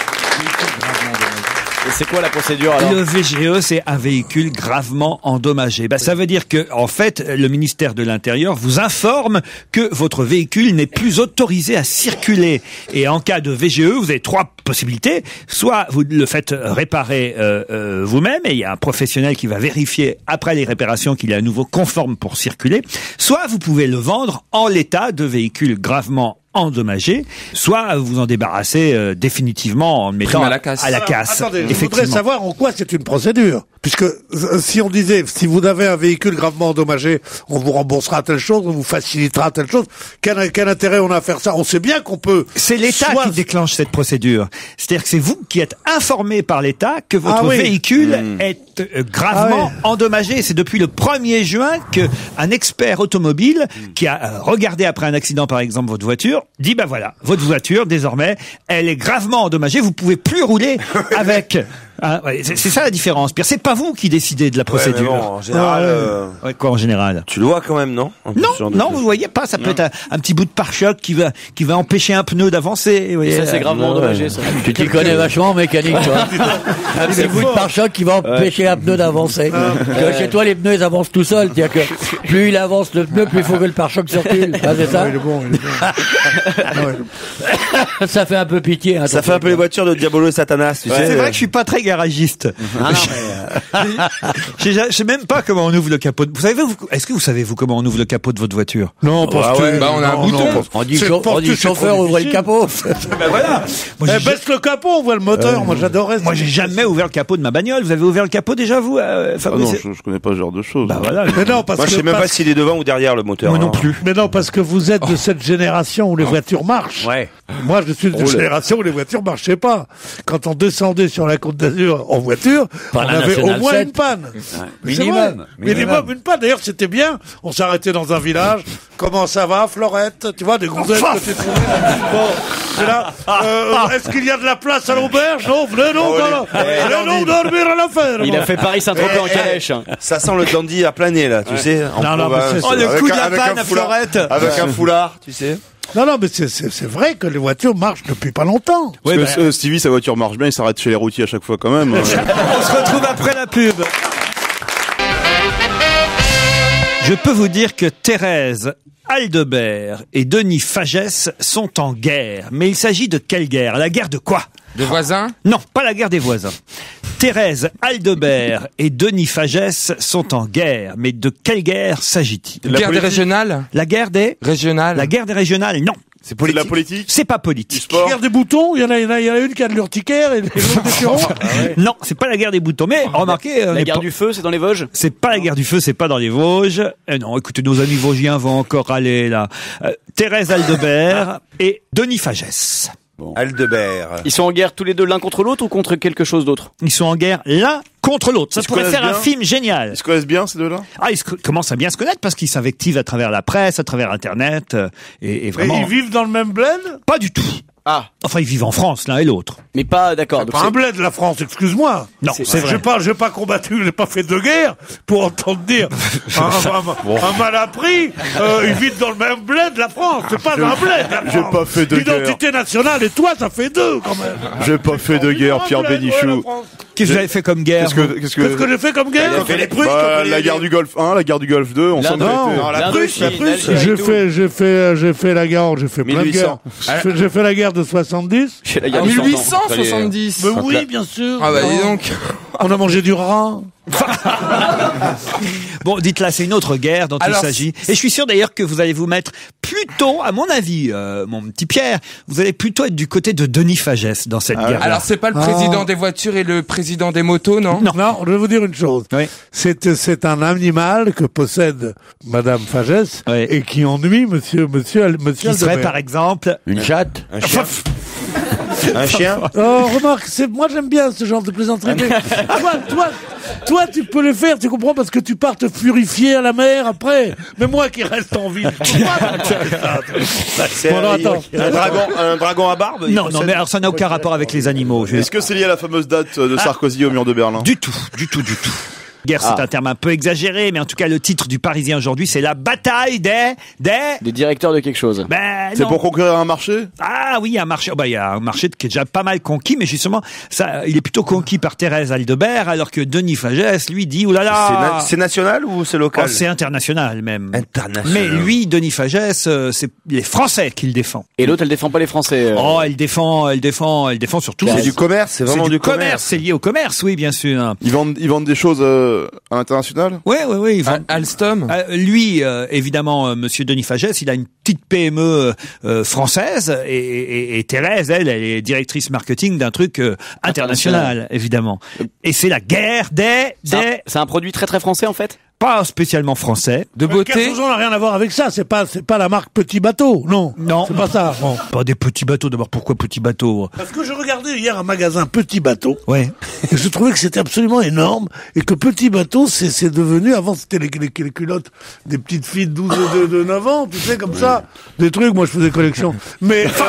G: Et c'est quoi la procédure alors?
C: Le V G E, c'est un véhicule gravement endommagé. Ben, ça veut dire que, en fait, le ministère de l'Intérieur vous informe que votre véhicule n'est plus autorisé à circuler. Et en cas de V G E, vous avez trois possibilités. Soit vous le faites réparer euh, euh, vous-même, et il y a un professionnel qui va vérifier après les réparations qu'il est à nouveau conforme pour circuler. Soit vous pouvez le vendre en l'état de véhicule gravement endommagé, soit vous en débarrassez euh, définitivement en le mettant
E: Prime à la casse.
C: à la
D: Alors,
C: casse.
D: attendez, je voudrais
C: effectivement.
D: savoir en quoi c'est une procédure. Puisque euh, si on disait, si vous avez un véhicule gravement endommagé, on vous remboursera telle chose, on vous facilitera telle chose, quel, quel intérêt on a à faire ça? On sait bien qu'on peut...
C: C'est l'État
D: soit-
C: qui déclenche cette procédure. C'est-à-dire que c'est vous qui êtes informé par l'État que votre
D: Ah oui.
C: véhicule
K: Mmh.
C: est euh, gravement
D: Ah oui.
C: endommagé. C'est depuis le premier juin que un expert automobile qui a euh, regardé après un accident, par exemple, votre voiture, dit bah voilà, votre voiture désormais, elle est gravement endommagée. Vous pouvez plus rouler avec. Hein, ouais, c'est c'est ça la différence. Pierre, c'est pas vous qui décidez de la
K: Ouais, mais
C: procédure.
K: bon, en général,
C: Ouais,
K: euh,
C: ouais, quoi en général?
K: tu le vois quand même, non Un peu ce genre
C: Non,
K: de
C: non,
K: choses.
C: vous voyez pas, ça peut être un, un petit bout de pare-choc qui va, qui va empêcher un pneu d'avancer. vous voyez.
G: Ça, c'est gravement
K: Ouais.
G: endommagé, ça.
H: Tu t'y connais vachement en mécanique, toi. Un petit bout de pare-choc qui va empêcher un pneu d'avancer. Que Chez toi, les pneus, ils avancent tout seuls. C'est-à-dire que plus il avance le pneu, plus il faut que le pare-choc circule. Ah, c'est ça?
D: Il est bon, il est bon. Ah ouais.
H: Ça fait un peu pitié. Hein,
K: Ça
H: ton
K: fait un
H: truc,
K: peu les
H: là.
K: voitures de Diabolo et Satanas, tu sais.
C: C'est vrai que je suis pas très garagiste.
H: Ah, non, mais, euh,
C: Je sais- je sais même pas comment on ouvre le capot. de- Vous savez, vous, est-ce que vous savez vous comment on ouvre le capot de votre voiture?
D: Non, parce
K: Ah
D: que...
K: ouais,
E: bah, on a un
D: non,
E: bouton.
D: non, parce-
H: on dit,
D: c'est
H: chau-
D: pas
H: on
D: que
H: dit
D: c'est trop
H: chauffeur, ouvrez le
D: difficile.
H: capot.
C: Ben voilà. Moi,
D: Eh,
C: j'ai,
D: baisse le capot, on voit le moteur. Moi, j'adorais ça.
C: moi, j'ai jamais ouvert le capot de ma bagnole. Vous avez ouvert le capot déjà, vous, euh,
F: Ah
C: Fabrice?
F: non, je, je connais pas ce genre de choses.
C: Bah voilà.
D: Mais non, parce
K: Moi, je
D: que...
K: sais même
D: parce-
K: pas s'il est devant ou derrière le moteur.
C: Moi non
K: hein.
C: plus.
D: Mais non, parce que vous êtes de cette génération où les voitures marchent.
H: Ouais.
D: Moi, je suis de cette génération où les voitures marchaient pas. Quand on descendait sur la Côte d'Azur en voiture,
H: Par
D: on
H: la
D: avait au
H: Nationale
D: moins
H: sept.
D: une panne. Mais c'est
H: Minimum.
D: vrai. Minimum, une panne. D'ailleurs, c'était bien. On s'arrêtait dans un village. Comment ça va, Florette? Tu vois, des gonzesses que tu trouvais. Bon, c'est là. Euh, est-ce qu'il y a de la place à l'auberge? Non, venez donc, alors. Venez donc dormir à la ferme.
G: Il a fait Paris-Saint-Tropez en
K: Eh, eh,
G: calèche.
K: Ça sent le dandy à planer, là, tu sais. en
D: Non, non, mais
K: province.
D: c'est-
C: Oh, le
F: Avec
C: coup de
F: un-
C: la
F: avec
C: panne
F: un
C: à
F: foulard.
C: Florette.
F: Avec un
K: foulard, tu sais.
D: Non, non, mais c'est, c'est, c'est vrai que les voitures marchent depuis pas longtemps.
C: Ouais,
F: Parce
C: ben,
F: que, euh, Stevie, sa voiture marche bien, il s'arrête chez les routiers à chaque fois quand même.
C: on se retrouve après la pub. Je peux vous dire que Thérèse Aldebert et Denis Fagès sont en guerre. Mais il s'agit de quelle guerre? La guerre de quoi?
E: De voisins?
C: Non, pas la guerre des voisins. Thérèse Aldebert et Denis Fagès sont en guerre. Mais de quelle guerre s'agit-il?
E: Guerre des régionales?
C: La guerre des...
E: Régionales?
C: La guerre des régionales, non.
K: C'est
F: C'est de la politique.
C: C'est pas politique.
D: Guerre des boutons, il y en a, il y en a, il y en a une qui a de l'urticaire et l'autre des furons.
C: Non, c'est pas la guerre des boutons. Mais remarquez, on
G: La
C: est
G: guerre
C: pas-
G: du feu, c'est dans les Vosges?
C: c'est pas la guerre du feu, c'est pas dans les Vosges. Euh, non, écoutez, nos amis vosgiens vont encore aller là. Euh, Thérèse Aldebert et Denis Fagès.
K: Aldebert.
G: Ils sont en guerre tous les deux l'un contre l'autre ou contre quelque chose d'autre?
C: Ils sont en guerre l'un contre l'autre. Ça
F: Ils se
C: pourrait
F: connaissent
C: faire un
F: bien
C: film génial.
F: Ils se connaissent bien, ces deux-là?
C: Ah, ils se co- commencent à bien se connaître parce qu'ils s'invectivent à travers la presse, à travers Internet, euh, et, et
D: Et
C: vraiment
D: ils vivent dans le même bled?
C: pas du tout.
G: Ah.
C: Enfin, ils vivent en France, l'un et l'autre.
G: Mais pas, d'accord.
D: C'est pas un bled, la France, excuse-moi.
C: Non, c'est, c'est vrai.
D: J'ai pas, j'ai pas combattu, j'ai pas fait de guerre pour entendre dire un, un, un, un mal appris, euh, ils vivent dans le même bled, la France. C'est pas un bled, la France.
F: J'ai pas fait de guerre.
D: L'identité nationale et toi, ça fait deux, quand même.
F: J'ai pas fait de guerre, Pierre Bénichou.
C: Qu'est-ce que vous avez fait comme guerre?
F: Qu'est-ce que, qu'est-ce que,
D: Qu'est-ce que j'ai fait comme guerre?
F: fait les bah, la guerre du Golfe un, la guerre du Golfe deux, on s'en
D: non,
F: non,
D: la
F: Prusse,
D: la Prusse. J'ai fait, j'ai fait, j'ai fait la guerre, j'ai fait plein de guerres. J'ai fait, j'ai fait la guerre de soixante-dix.
E: mille huit cent soixante-dix.
D: Mais oui, bien sûr.
E: Ah bah dis donc.
D: On a mangé du rat.
C: Bon, dites là, c'est une autre guerre dont
E: Alors,
C: il s'agit. Et je suis sûr d'ailleurs que vous allez vous mettre plutôt, à mon avis, euh, mon petit Pierre, vous allez plutôt être du côté de Denis Fagès dans cette
E: Ah,
C: guerre.
E: alors c'est pas le président ah. des voitures et le président des motos, non?
D: Non, non, je vais vous dire une chose.
C: Oui.
D: C'est, c'est un animal que possède Madame Fagès
C: oui.
D: et qui ennuie Monsieur, Monsieur, Monsieur.
C: Qui serait par exemple
H: une chatte,
K: un chien. Un chien.
D: Oh, remarque, c'est, moi j'aime bien ce genre de plaisanterie. Mais toi, toi, toi, tu peux le faire, tu comprends, parce que tu pars te purifier à la mer après. Mais moi qui reste en vie.
K: C'est
D: bon, non, attends.
K: Un dragon, un dragon à barbe.
C: Non, non, mais alors ça n'a aucun rapport avec les animaux. Je...
F: Est-ce que c'est lié à la fameuse date de Sarkozy ah. au mur de Berlin?
C: Du tout, du tout, du tout. Guerre, ah. c'est un terme un peu exagéré, mais en tout cas, le titre du Parisien aujourd'hui, c'est la bataille des... Des,
G: des directeurs de quelque chose.
C: Ben,
F: c'est
C: non.
F: pour conquérir un marché?
C: Ah oui, un marché. Oh, bah, il y a un marché qui est déjà pas mal conquis, mais justement, ça, il est plutôt conquis par Thérèse Aldebert, alors que Denis Fagès, lui, dit, oulala.
K: C'est, na- c'est national ou c'est local?
C: Oh, c'est international, même.
K: International.
C: Mais lui, Denis Fagès, euh, c'est les Français qu'il défend.
G: Et l'autre, elle défend pas les Français. Euh...
C: Oh, elle défend, elle défend, elle défend surtout.
K: C'est, c'est du commerce, c'est vraiment
C: c'est
K: du,
C: du commerce.
K: commerce.
C: C'est lié au commerce, oui, bien sûr.
F: Ils vendent, ils vendent des choses euh, à l'international?
C: Oui, oui, oui.
E: Al- Alstom.
C: Euh, lui, euh, évidemment, euh, Monsieur Denis Fagès, il a une petite P M E euh, française et, et, et Thérèse, elle, elle est directrice marketing d'un truc euh, international, international, évidemment. Et c'est la guerre des...
G: C'est,
C: des...
G: un, c'est un produit très très français en fait.
C: Pas spécialement français.
E: De beauté.
D: Kersozon n'a rien à voir avec ça. C'est pas, c'est pas la marque Petit Bateau. Non.
C: Non.
D: C'est pas ça. Bon.
C: Pas des petits bateaux. D'abord, pourquoi Petit Bateau?
D: Parce que je regardais hier un magasin Petit Bateau.
C: Ouais.
D: Et je trouvais que c'était absolument énorme. Et que Petit Bateau, c'est, c'est devenu, avant c'était les, les, les culottes des petites filles de douze et de, de neuf ans, tu sais, comme ça. Des trucs, moi je faisais collection. Mais, euh...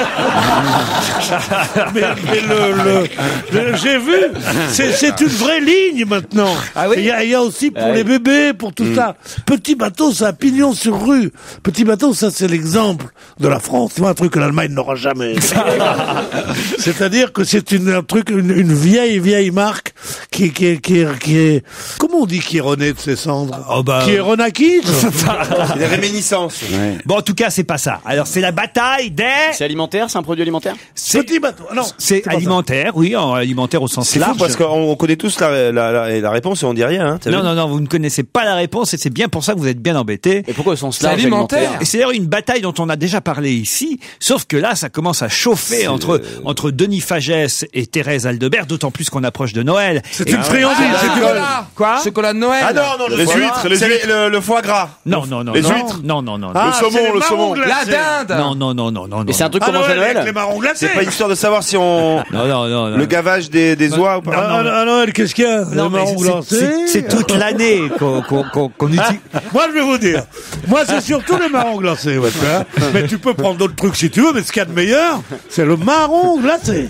D: mais, mais le, le, le, j'ai vu, c'est, c'est une vraie ligne maintenant.
C: Ah oui?
D: Il y a, il y a aussi pour
G: ah
D: les
G: oui.
D: bébés, pour tout mmh. ça. Petit Bateau, ça a pignon sur rue. Petit Bateau, ça c'est l'exemple de la France. C'est un truc que l'Allemagne n'aura jamais. C'est-à-dire que c'est une, un truc, une, une vieille, vieille marque qui, qui, qui, qui est, comment on dit qui est rené de ses cendres?
C: Oh bah,
D: qui est renaquis?
K: Des réminiscences.
C: Ouais. Bon, en tout cas, c'est pas ça. Alors, c'est la bataille des...
G: C'est alimentaire, c'est un produit alimentaire?
D: C'est... Petit Bateau. Non.
C: C'est, c'est alimentaire, oui, en alimentaire au sens
K: c'est
C: large.
K: C'est fou parce qu'on connaît tous la, la, la, la réponse et on dit rien, hein.
C: Non, non, non, vous ne connaissez pas la réponse et c'est bien pour ça que vous êtes bien embêtés.
G: Et pourquoi au sens large
E: alimentaire?
G: alimentaire?
C: Et c'est d'ailleurs une bataille dont on a déjà parlé ici, sauf que là, ça commence à chauffer c'est entre, euh... entre Denis Fagès et Thérèse Aldebert, d'autant plus qu'on approche de Noël.
D: C'est
C: et
D: une friandise,
E: ah,
D: c'est
E: chocolat.
C: Quoi?
E: Chocolat de Noël.
K: Ah non, non, le
F: les
K: foie
F: huîtres, les
K: c'est
F: huîtres.
K: le, le foie gras.
C: Non, non, non.
F: Les
C: non.
F: huîtres.
C: Non, non, non.
D: Ah,
F: le saumon, le saumon.
E: La dinde.
C: Non, non, non, non, non.
G: Et c'est un truc
D: ah,
G: qu'on mange à Noël?
D: Avec les marrons glacés.
K: C'est pas histoire de savoir si on...
C: Non, non, non, non.
K: Le gavage des, des oies ou pas?
D: Ah, non, non, non, qu'est-ce qu'il y a?
C: Non,
D: les marrons glacés.
C: C'est, c'est toute l'année qu'on, qu'on, qu'on, qu'on utilise.
D: Ah, moi, je vais vous dire. Moi, c'est surtout les marrons glacés, ouais, tu vois. Mais tu peux prendre d'autres trucs si tu veux, mais ce qu'il y a de meilleur, c'est le marron glacé.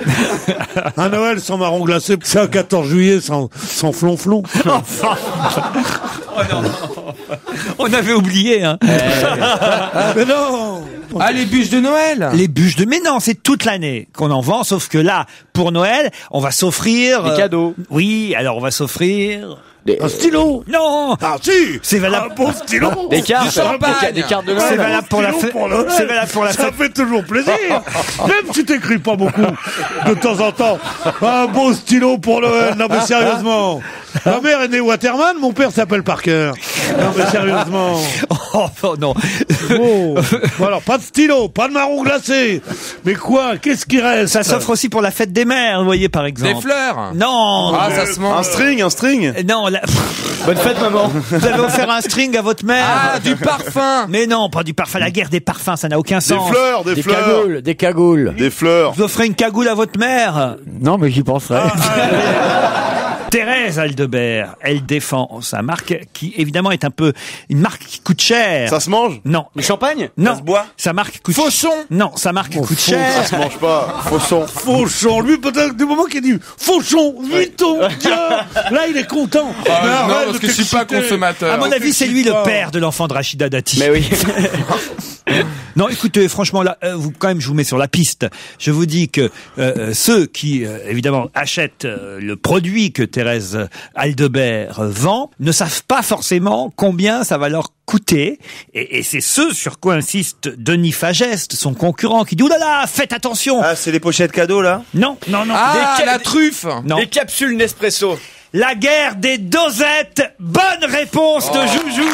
D: Un Noël sans marron glacé, c'est un quatorze juillet sans, sans flonflon.
C: Enfin. Oh non. On avait oublié, hein.
D: Mais non.
E: Ah, les bûches de Noël.
C: Les bûches de... Mais non, c'est toute l'année qu'on en vend, sauf que là, pour Noël, on va s'offrir...
G: Des euh... cadeaux.
C: Oui, alors on va s'offrir...
D: Des... Un stylo.
C: Non.
D: Ah si.
C: C'est valable.
D: Un beau stylo.
G: Des cartes.
E: Des,
G: des cartes de Noël.
C: C'est valable pour la fête. C'est valable pour la fête.
D: Ça fait toujours plaisir. Même si t'écris pas beaucoup, de temps en temps. Un beau stylo pour Noël. Non mais sérieusement. Ma mère est née Waterman, mon père s'appelle Parker. Non mais sérieusement.
C: Oh, oh non.
D: Oh. Bon alors, pas de stylo, pas de marron glacé. Mais quoi? Qu'est-ce qui reste?
C: Ça s'offre aussi pour la fête des mères, vous voyez, par exemple.
E: Des fleurs.
C: Non.
E: Ah, ça se mange.
F: Un string, un string.
C: Non, la...
G: Bonne fête, maman.
C: Vous avez offert un string à votre mère.
E: Ah, du parfum.
C: Mais non, pas du parfum. La guerre des parfums, ça n'a aucun sens.
F: Des fleurs, des,
H: Des
F: fleurs.
H: cagoules, des cagoules.
F: Des fleurs.
C: Vous offrez une cagoule à votre mère.
H: Non, mais j'y penserai.
D: Ah,
C: Thérèse Aldebert, elle défend sa marque qui évidemment est un peu une marque qui coûte cher.
F: Ça se mange?
C: Non.
G: Le champagne?
C: Non.
K: Ça se boit?
C: Sa marque coûte
E: Fauchon?
C: Non, sa marque coûte
D: faux,
C: cher.
F: Ça se mange pas. Fauchon.
D: Fauchon, lui peut-être du moment qu'il dit Fauchon, Vuitton, tiens, là il est content.
E: Ah,
D: Mais
E: non,
D: arrête
E: parce
D: de
E: que je suis pas
D: t'exciter.
E: consommateur.
C: À mon avis, c'est lui le
D: pas.
C: père de l'enfant de Rachida Dati.
G: Mais oui.
C: Non, écoutez, franchement, là, euh, vous quand même, je vous mets sur la piste. Je vous dis que euh, ceux qui, euh, évidemment, achètent euh, le produit que Thérèse Aldebert euh, vend ne savent pas forcément combien ça va leur coûter. Et, et c'est ce sur quoi insiste Denis Fageste, son concurrent, qui dit « Ouh là là, faites attention !»
K: Ah, c'est les pochettes cadeaux, là?
C: Non, non, non.
E: Ah,
C: Des-
E: la truffe!
C: Non.
G: Les capsules Nespresso.
C: La guerre des dosettes. Bonne réponse de Joujou.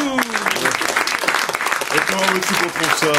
F: Et comment veux-tu qu'on trouve ça?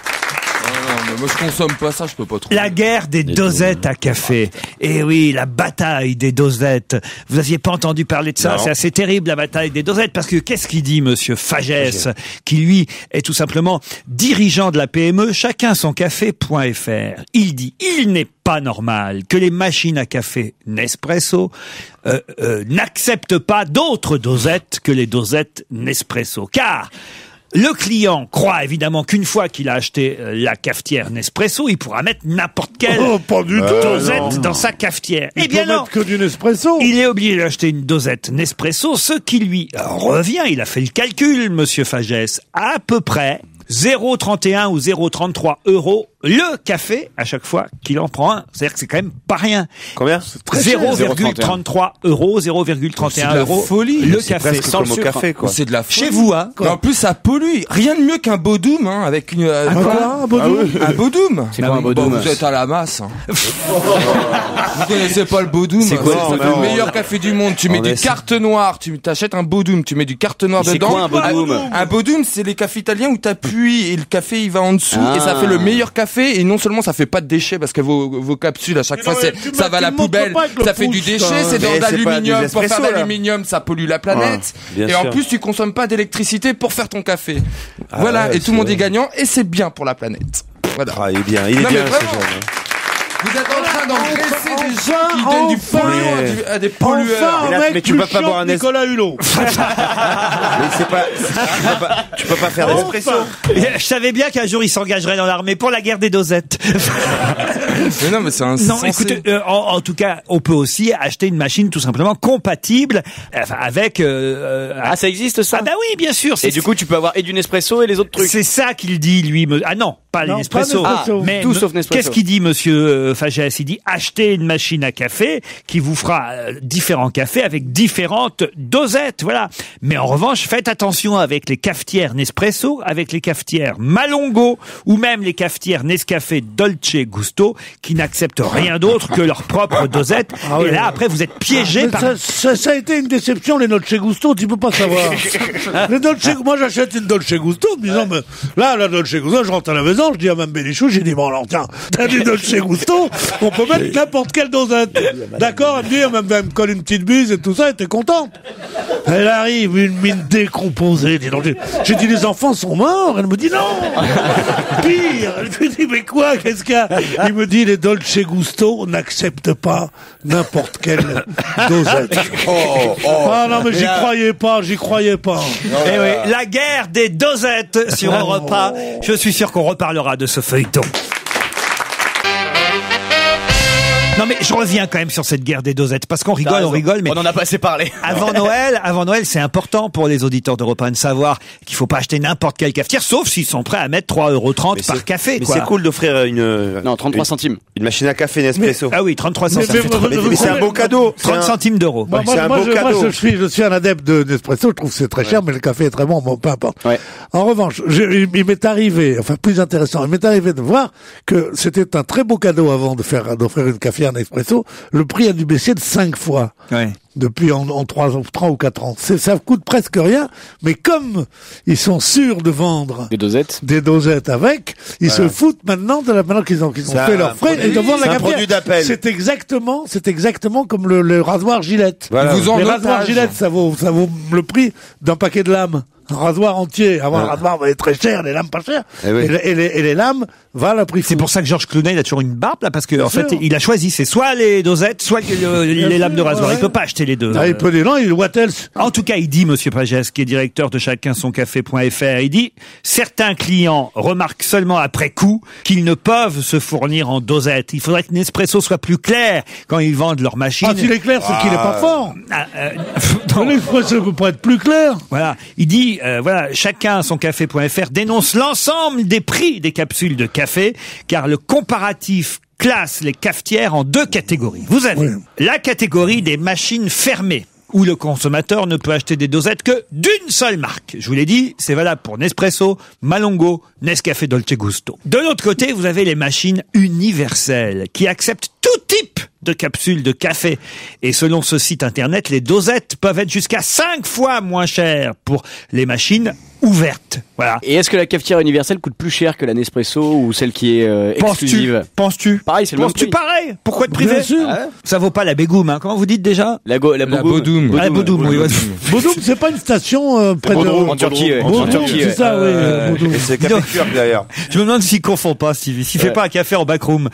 E: Non, mais moi je consomme pas ça, je peux pas trouver.
C: La guerre des dosettes à café. Et oui, la bataille des dosettes. Vous aviez pas entendu parler de ça?
K: Non.
C: C'est assez terrible, la bataille des dosettes, parce que qu'est-ce qu'il dit, monsieur Fagès, qui lui est tout simplement dirigeant de la P M E chacun son café point F R. Il dit, il n'est pas normal que les machines à café Nespresso euh, euh, n'acceptent pas d'autres dosettes que les dosettes Nespresso. Car le client croit évidemment qu'une fois qu'il a acheté euh, la cafetière Nespresso, il pourra mettre n'importe quelle
D: Oh, pas du tout.
C: dosette
D: non.
C: dans sa cafetière.
D: Il
C: Eh bien
D: peut
C: non,
D: mettre que du Nespresso.
C: il est obligé d'acheter une dosette Nespresso, ce qui lui revient, il a fait le calcul, monsieur Fagès, à peu près zéro virgule trente et un ou zéro virgule trente-trois euros le café à chaque fois qu'il en prend un. C'est-à-dire que c'est quand même pas rien.
K: Combien?
C: zéro virgule trente-trois euros, zéro virgule trente et un
E: C'est de la
C: euros
E: folie.
C: le
K: C'est
C: café.
K: presque
C: Sans
K: comme
C: le
K: au
C: sucre.
K: café, quoi.
E: C'est de la folie.
C: Chez vous, hein.
E: Mais en plus, ça pollue. Rien de mieux qu'un Bodum, hein, avec une. euh,
D: Ah, quoi, un Bodum
E: Un Bodum.
G: C'est quoi un
E: Bon,
G: Bodum?
E: vous êtes à la masse. Hein. Vous connaissez pas le Bodum?
K: C'est quoi,
E: Ça
K: non,
E: fait
K: non.
E: le meilleur café du monde. Tu mets
K: On
E: du
K: essaie.
E: carte noire, tu t'achètes un Bodum, tu mets du carte noire
G: C'est
E: dedans.
G: quoi un Bodum?
E: Un Bodum, c'est les cafés italiens où t'appuies et le café il va en dessous
G: Ah.
E: et ça fait le meilleur café et non seulement ça fait pas de déchets parce que vos, vos capsules à chaque
D: Mais
E: fois
D: non,
E: c'est,
D: mais tu
E: ça
D: me-
E: va à
D: tu
E: la
D: me montres
E: poubelle,
D: pas avec le
E: ça fait du
D: pouce,
E: déchet,
D: hein.
E: c'est dans
K: Mais c'est pas
E: d'aluminium.
K: du
E: Pour faire
K: espresso, là.
E: d'aluminium, ça pollue la planète.
K: Ah, bien
E: et en
K: sûr.
E: plus, tu consommes pas d'électricité pour faire ton café.
K: Ah
E: voilà,
K: ouais,
E: et tout le monde
K: c'est-
E: est gagnant et c'est bien pour la planète. Voilà.
K: Ah, il est bien, il est
E: Non,
K: bien,
E: mais
K: ce
E: vraiment.
K: genre. hein.
E: Vous êtes en train d'engraisser des
D: enfin,
E: gens qui donnent du
D: enfin.
E: polluant à, du- à des pollueurs.
D: Enfin,
K: Mais
D: un
K: là,
D: mec
K: mais tu
D: plus
K: peux pas
D: chiant
K: boire un
D: que
K: es-
D: Nicolas Hulot.
K: Mais c'est pas, tu peux pas, tu peux pas faire d'espresso.
C: Je savais bien qu'un jour il s'engagerait dans l'armée pour la guerre des dosettes.
E: Mais non, mais c'est un
C: Non, écoutez, euh, en, en tout cas, on peut aussi acheter une machine tout simplement compatible enfin, avec. Euh, euh,
G: Ah, ça existe ça?
C: ah bah oui, bien sûr.
G: Et
C: C'est
G: du coup, tu peux avoir et du Nespresso et les autres trucs.
C: c'est ça qu'il dit, lui. me- Ah non, pas les
D: Non,
C: Nespresso.
D: pas Nespresso.
G: Ah,
C: mais
G: tout
C: me-
G: sauf Nespresso.
C: Qu'est-ce qu'il dit, monsieur euh, Fagès? Il dit achetez une machine à café qui vous fera euh, différents cafés avec différentes dosettes. Voilà. Mais en revanche, faites attention avec les cafetières Nespresso, avec les cafetières Malongo ou même les cafetières Nescafé Dolce Gusto qui n'acceptent rien d'autre que leur propre dosette.
D: Ah
C: Et
D: oui.
C: là, après, vous êtes piégé
D: Mais
C: par...
D: ça, ça, ça a été une déception, les Dolce Gusto, tu peux pas savoir. les Dolce, moi j'achète une Dolce Gusto, en me disant, mais là, la Dolce Gusto, je rentre à la maison, je dis à Mme Bénichou, j'ai dit, bon alors tiens, t'as du Dolce Gusto, on peut mettre n'importe quelle dosette. D'accord, elle me dit, elle me elle me colle une petite bise et tout ça, elle était contente. Elle arrive, une mine décomposée, dis donc. J'ai- J'ai dit, les enfants sont morts, elle me dit, non. Pire, elle me dit, mais quoi, qu'est-ce qu'il y a? Il me dit, les Dolce Gusto n'acceptent pas n'importe quelle dosette. Ah non, mais j'y croyais pas, j'y croyais pas.
C: Eh oui, la guerre des dosettes sur Europe un. Je suis sûr qu'on reparlera de ce feuilleton. Non mais je reviens quand même sur cette guerre des dosettes parce qu'on rigole, on
G: raison.
C: rigole, mais
G: On en a pas assez parlé.
C: avant Noël, avant Noël, c'est important pour les auditeurs d'Europe un de savoir qu'il faut pas acheter n'importe quelle cafetière, sauf s'ils sont prêts à mettre trois euros trente
K: Mais
C: par
K: c'est-
C: café.
K: Mais
C: quoi.
K: c'est cool d'offrir une.
G: Non, trente-trois
K: une-
G: centimes.
K: Une machine à café Nespresso.
C: Ah oui, trente-trois
D: Mais-
C: centimes.
D: mais-
C: Ça fait trop-
D: mais-
K: Mais, mais c'est un beau cadeau. C'est
C: trente
K: un-
C: centimes d'euros.
D: Moi,
K: Ouais,
D: moi,
K: c'est un
D: moi,
K: beau
D: je, moi,
K: cadeau.
D: je suis, je suis un adepte de Nespresso, je trouve que c'est très cher, mais le café est très bon, bon, peu importe.
G: Ouais.
D: En revanche, je- il, il m'est arrivé, enfin plus intéressant, il m'est arrivé de voir que c'était un très beau cadeau avant de faire, d'offrir une cafetière Nespresso. Le prix a dû baisser de cinq fois.
C: Ouais.
D: Depuis en, en trois, trois ou quatre ans. C'est, ça coûte presque rien, mais comme ils sont sûrs de vendre
G: Des dosettes.
D: des dosettes avec, ils se foutent maintenant de la, maintenant qu'ils ont, qu'ils ont
K: C'est
D: fait
K: un
D: leurs frais,
K: produit-
D: et de vendre
K: c'est
D: la
K: un
D: cafetière.
K: produit d'appel.
D: C'est exactement, c'est exactement comme le, le rasoir Gillette.
K: Voilà.
E: Ils vous en
D: Les
E: otage.
D: rasoirs Gillette, ça vaut, ça vaut le prix d'un paquet de lames. un rasoir entier. Avant,
K: Ah.
D: le rasoir valait très cher, les lames pas chères.
K: Eh oui.
D: et, le- et les, et les lames valent à prix fou.
C: C'est pour ça que Georges Clooney, il a toujours une barbe, là, parce que, en fait,
D: sûr.
C: il a choisi, c'est soit les dosettes, soit le- les lames de rasoir.
D: ouais.
C: Il peut pas acheter les deux.
D: Ah, il peut dire non, il what else?
C: En tout cas, il dit, Monsieur Pagès, qui est directeur de chacun son café point F R, il dit, certains clients remarquent seulement après coup qu'ils ne peuvent se fournir en dosette. Il faudrait que Nespresso soit plus clair quand ils vendent leur machine.
D: Ah, s'il est clair, c'est qu'il est pas fort.
C: Ah, euh,
D: Non, l'expression peut pas être plus clair.
C: Voilà, il dit, euh, voilà, chacun son café point F R dénonce l'ensemble des prix des capsules de café, car le comparatif classe les cafetières en deux catégories. Vous avez la catégorie des machines fermées, où le consommateur ne peut acheter des dosettes que d'une seule marque. Je vous l'ai dit, c'est valable pour Nespresso, Malongo, Nescafé Dolce Gusto. De l'autre côté, vous avez les machines universelles, qui acceptent tout type de capsules de café. Et selon ce site internet, les dosettes peuvent être jusqu'à cinq fois moins chères pour les machines ouvertes. Voilà.
G: Et est-ce que la cafetière universelle coûte plus cher que la Nespresso ou celle qui est euh,
C: Penses-tu
G: exclusive?
C: Penses-tu
G: Pareil, c'est le même
C: Penses-tu
G: prix.
C: pareil? Pourquoi te priver?
D: Bien sûr.
G: Ah ouais.
C: Ça vaut pas la Bégoum, hein. Comment vous dites déjà?
G: La, go, la,
E: La
G: Bogoum.
E: Bodoum.
C: Ah, la Bodoum, oui. ouais.
D: Bodoum, c'est pas une station euh, près de...
G: En Turquie, ouais.
D: Bodoum,
G: En Turquie,
D: c'est
G: ouais.
D: ça, oui.
G: Euh,
D: Bodoum.
K: Et c'est café turc d'ailleurs.
C: Je me demande s'il confond pas, Stevie. S'il fait
G: Ouais.
C: pas un café en backroom.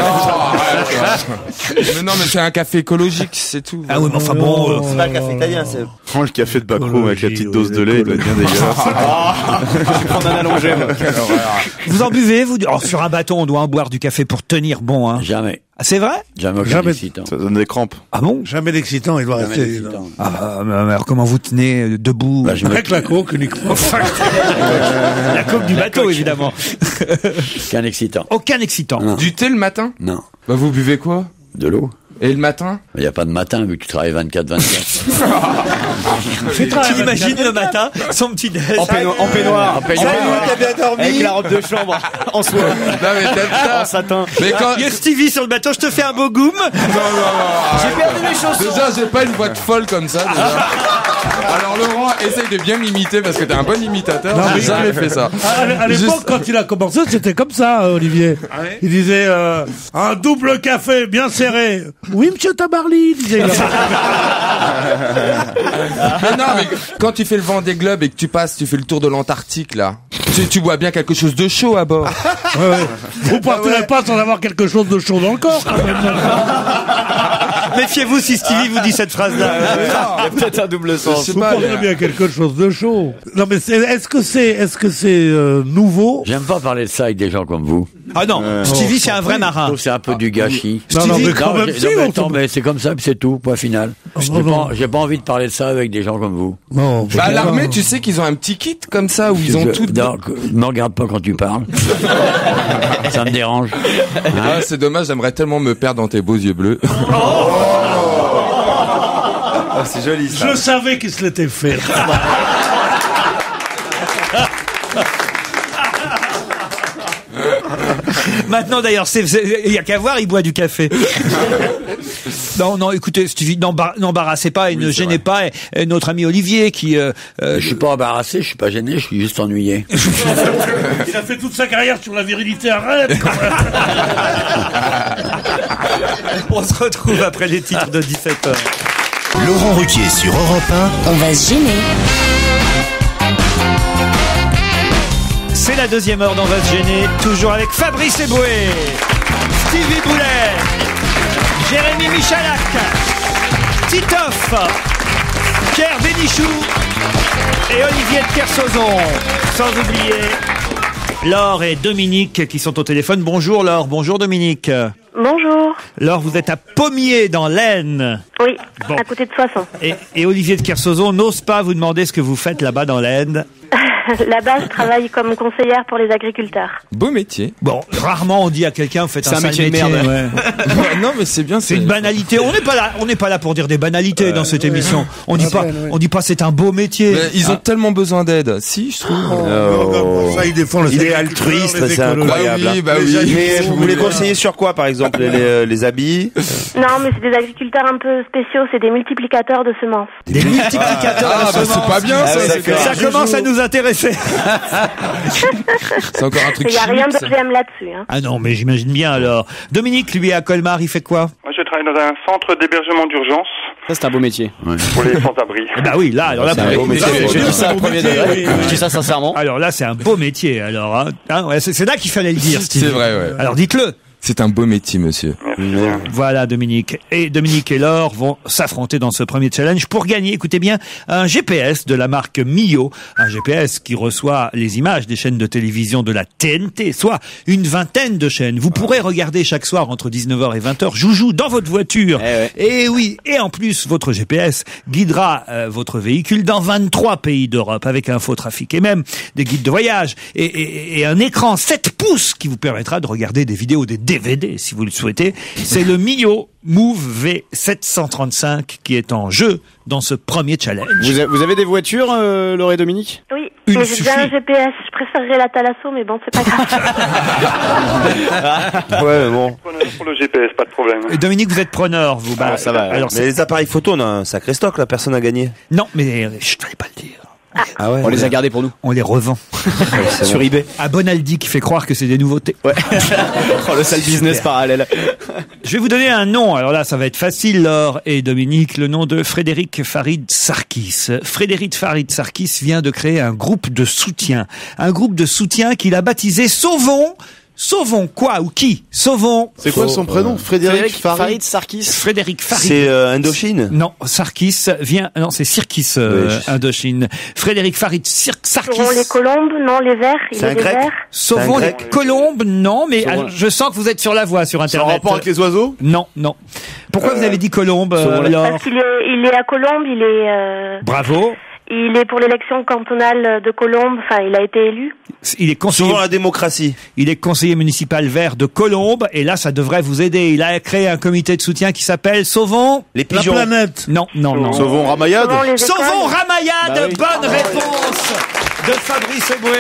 E: Mais non, mais c'est un café écologique, c'est tout.
C: Ah oui, mais enfin bon. euh,
K: C'est pas le café italien, c'est.
F: Prends le café de backroom avec la petite dose de lait, il doit être bien dégueulasse.
G: Je prends un allongé, moi.
C: Vous en buvez, vous? Oh, sur un bateau, on doit en boire du café pour tenir bon, hein.
H: Jamais.
C: Ah, c'est vrai?
H: Jamais aucun
D: Jamais.
H: excitant.
F: Ça donne des crampes.
C: Ah bon?
D: Jamais d'excitant, il doit
H: Jamais
D: rester.
H: d'excitant.
C: Ah, bah, mais alors comment vous tenez euh, debout?
H: Bah, je me...
D: Avec la coke uniquement.
C: La coque du bateau, évidemment.
H: Qu'un excitant.
C: Aucun excitant.
H: Non.
E: Du thé le matin?
H: Non.
E: Bah, vous buvez quoi?
H: De l'eau.
E: Et le matin?
H: Il n'y a pas de matin vu que tu travailles vingt-quatre vingt-quatre.
C: Tu imagines le matin, son petit déj.
G: En, peigno- en peignoir. En peignoir.
K: t'as bien dormi?
G: Avec la robe de chambre en soie.
E: Non, mais t'aimes
G: En satin.
E: Mais quand...
C: Il y a Stevie sur le bateau, je te fais un beau goum.
E: Non, non, non.
G: J'ai perdu mes chaussons.
E: Déjà, j'ai pas une voix de folle comme ça, déjà. Alors, Laurent, essaye de bien m'imiter parce que t'es un bon imitateur.
D: Non,
E: J'ai
D: mais-
E: jamais fait ça.
D: À, à l'époque,
E: Juste-
D: quand il a commencé, c'était comme ça, euh, Olivier. Il disait euh, un double café bien serré. Oui, monsieur Tabarly, disait il.
E: Mais non, mais quand tu fais le Vendée Globe et que tu passes, tu fais le tour de l'Antarctique, là. Tu, tu bois bien quelque chose de chaud à bord.
D: Ouais, ouais. Vous partirez pas sans avoir quelque chose de chaud dans le corps, quand même.
C: Méfiez-vous si Stevie vous dit cette phrase-là.
G: Il y a peut-être un double sens.
E: sais
D: Vous
E: pas,
D: partirez bien quelque chose de chaud. Non, mais c'est- est-ce que c'est, est-ce que c'est euh, nouveau?
H: J'aime pas parler de ça avec des gens comme vous.
C: Ah non, Stevie, c'est un vrai
H: Je
C: marin.
H: trouve que c'est un peu du gâchis.
D: Non, non, mais quand
H: Non,
D: même,
H: j'ai-
D: si,
H: non, mais
D: on
H: attends,
D: se-
H: mais c'est comme ça, puis c'est tout, point final. J'ai
D: non, non.
H: pas, j'ai pas envie de parler de ça avec des gens comme vous.
D: Non.
E: Bah, à l'armée, tu sais qu'ils ont un petit kit comme ça où ils ont
H: Je-
E: tout.
H: Non, que- me regarde pas quand tu parles. Ça me dérange.
E: Ah, c'est dommage, j'aimerais tellement me perdre dans tes beaux yeux bleus.
K: Ah, c'est joli ça.
D: Je savais qu'il se l'était fait.
C: Maintenant, d'ailleurs, c'est- c'est- il y a qu'à voir, il boit du café. Non, non, écoutez, Stevie, n'embar- n'embarrassez pas et ne gênez pas et- et notre ami Olivier qui... euh, euh,
H: Je suis pas embarrassé, je suis pas gêné, je suis juste ennuyé.
D: Il a fait toute sa carrière sur la virilité, arrête quand même.
C: on se retrouve après les titres de dix-sept heures.
B: Laurent Ruquier sur Europe un.
A: On va se gêner.
C: C'est la deuxième heure d'On va se gêner, toujours avec Fabrice Eboué, Stevie Boulet, Jérémy Michalak, Titoff, Pierre Bénichou et Olivier de Kersauzon. Sans oublier Laure et Dominique qui sont au téléphone. Bonjour Laure, bonjour Dominique.
I: Bonjour.
C: Laure, vous êtes à Pommier dans l'Aisne.
I: Oui,
C: Bon.
I: à côté de Soissons.
C: Et, et Olivier de Kersauzon n'ose pas vous demander ce que vous faites là-bas dans l'Aisne.
I: Là-bas, je travaille comme conseillère pour les agriculteurs.
E: Beau métier.
C: Bon, rarement on dit à quelqu'un, vous faites
G: C'est
C: un,
G: un
C: sale
G: métier de merde.
C: ouais.
E: Non, mais c'est bien,
C: C'est une banalité. On n'est pas là, on n'est pas là pour dire des banalités dans cette émission. On dit pas, on dit pas c'est un beau métier.
E: Mais ils ont tellement besoin d'aide. Si, je trouve.
K: Oh.
D: Ça, il défend le
K: Il est
D: agriculteur,
K: altruiste,
D: les
K: c'est
D: écologistes.
K: incroyable.
E: Bah oui, bah
K: hein.
E: oui.
K: Mais vous les conseillez sur quoi, par exemple, les, euh, les habits?
I: Non, mais c'est des agriculteurs un peu spéciaux, c'est des multiplicateurs de semences.
C: Des multiplicateurs
E: Ah,
C: de
E: bah
C: semences.
E: c'est pas bien,
K: Ah
E: ça.
K: ouais,
E: c'est
K: d'accord.
C: Ça commence à nous intéresser.
E: C'est encore un truc
I: Il n'y a rien
E: chimique,
I: de
E: ça.
I: G M là-dessus. Hein.
C: Ah non, mais j'imagine bien alors. Dominique, lui, à Colmar, il fait quoi?
M: Moi, je travaille dans un centre d'hébergement d'urgence.
G: Ça, c'est un beau métier.
F: Ouais.
M: Pour les sans-abri.
C: Bah oui, là, alors là,
G: C'est un beau métier. Je dis ça à premier degré. Je dis ça sincèrement.
C: Alors là, c'est un beau métier. Alors, hein. Hein, ouais, c'est, c'est là qu'il fallait le dire, Steve.
E: C'est vrai, ouais.
C: Alors dites-le.
E: C'est un beau métier, monsieur.
C: Voilà, Dominique. Et Dominique et Laure vont s'affronter dans ce premier challenge pour gagner, écoutez bien, un G P S de la marque Mio. Un G P S qui reçoit les images des chaînes de télévision de la T N T, soit une vingtaine de chaînes. Vous pourrez regarder chaque soir entre dix-neuf heures et vingt heures Joujou dans votre voiture.
G: Eh ouais.
C: Et oui, et en plus, votre G P S guidera euh, votre véhicule dans vingt-trois pays d'Europe avec infotrafic et même des guides de voyage et, et, et un écran sept pouces qui vous permettra de regarder des vidéos, des D V D si vous le souhaitez. C'est le Mio Move V sept cent trente-cinq qui est en jeu dans ce premier challenge.
G: Vous, a- vous avez des voitures, euh, Laure et Dominique?
I: Oui,
C: Une
I: mais j'ai déjà un
C: suffit.
I: G P S. Je préférerais la Thalasso, mais bon, c'est pas grave.
K: Ouais, mais bon.
M: Pour le G P S, pas de problème.
C: Et Dominique, vous êtes preneur, vous. Bah,
G: Ah, ça va, ouais.
C: Alors,
K: Mais
C: c'est-
K: les appareils photo, on a un sacré stock, là, personne n'a gagné.
C: non, mais euh, je ne vais pas le dire.
K: Ah ouais.
G: On les a gardés pour nous.
C: On les revend.
G: Sur eBay.
C: À Bonaldi qui fait croire que c'est des nouveautés.
G: Ouais. Oh, le sale business parallèle.
C: Je vais vous donner un nom. Alors là, ça va être facile, Laure et Dominique. Le nom de Frédéric Farid Sarkis. Frédéric Farid Sarkis vient de créer un groupe de soutien. Un groupe de soutien qu'il a baptisé Sauvons. Sauvons quoi ou qui? Sauvons.
F: C'est quoi son prénom? Frédéric Farid.
G: Farid Sarkis.
C: Frédéric Farid.
K: C'est euh, Indochine.
C: Non, Sarkis vient. Non, c'est Sirkis euh,
K: Oui, je-
C: Indochine. Frédéric Farid Sir- Sarkis.
I: Sauvons les colombes, non, les verts. Il
K: C'est
I: est
K: un
I: des
K: grec.
I: verts.
C: Sauvons
K: C'est un
C: les
K: grec.
C: colombes. Non, mais
G: Sauvons-
C: ah, je sens que vous êtes sur la voie sur
F: C'est en
C: Internet.
F: rapport avec les oiseaux?
C: Non, non. Pourquoi vous avez dit colombe, euh, Laure?
I: Parce qu'il est, il est à Colombes, il est, euh,
C: Bravo.
I: il est pour l'élection cantonale de Colombes. Enfin, il a été élu.
C: Il est conseiller.
K: Souvent la démocratie.
C: Il est conseiller municipal vert de Colombes et là, ça devrait vous aider. Il a créé un comité de soutien qui s'appelle Sauvons
K: Les
D: La
K: pigeons.
D: planète.
C: Non, non, non.
F: Sauvons Ramayad.
I: Sauvons les
C: Sauvons
I: écoles.
C: Ramayad.
G: Bah oui.
C: Bonne réponse de Fabrice Eboué.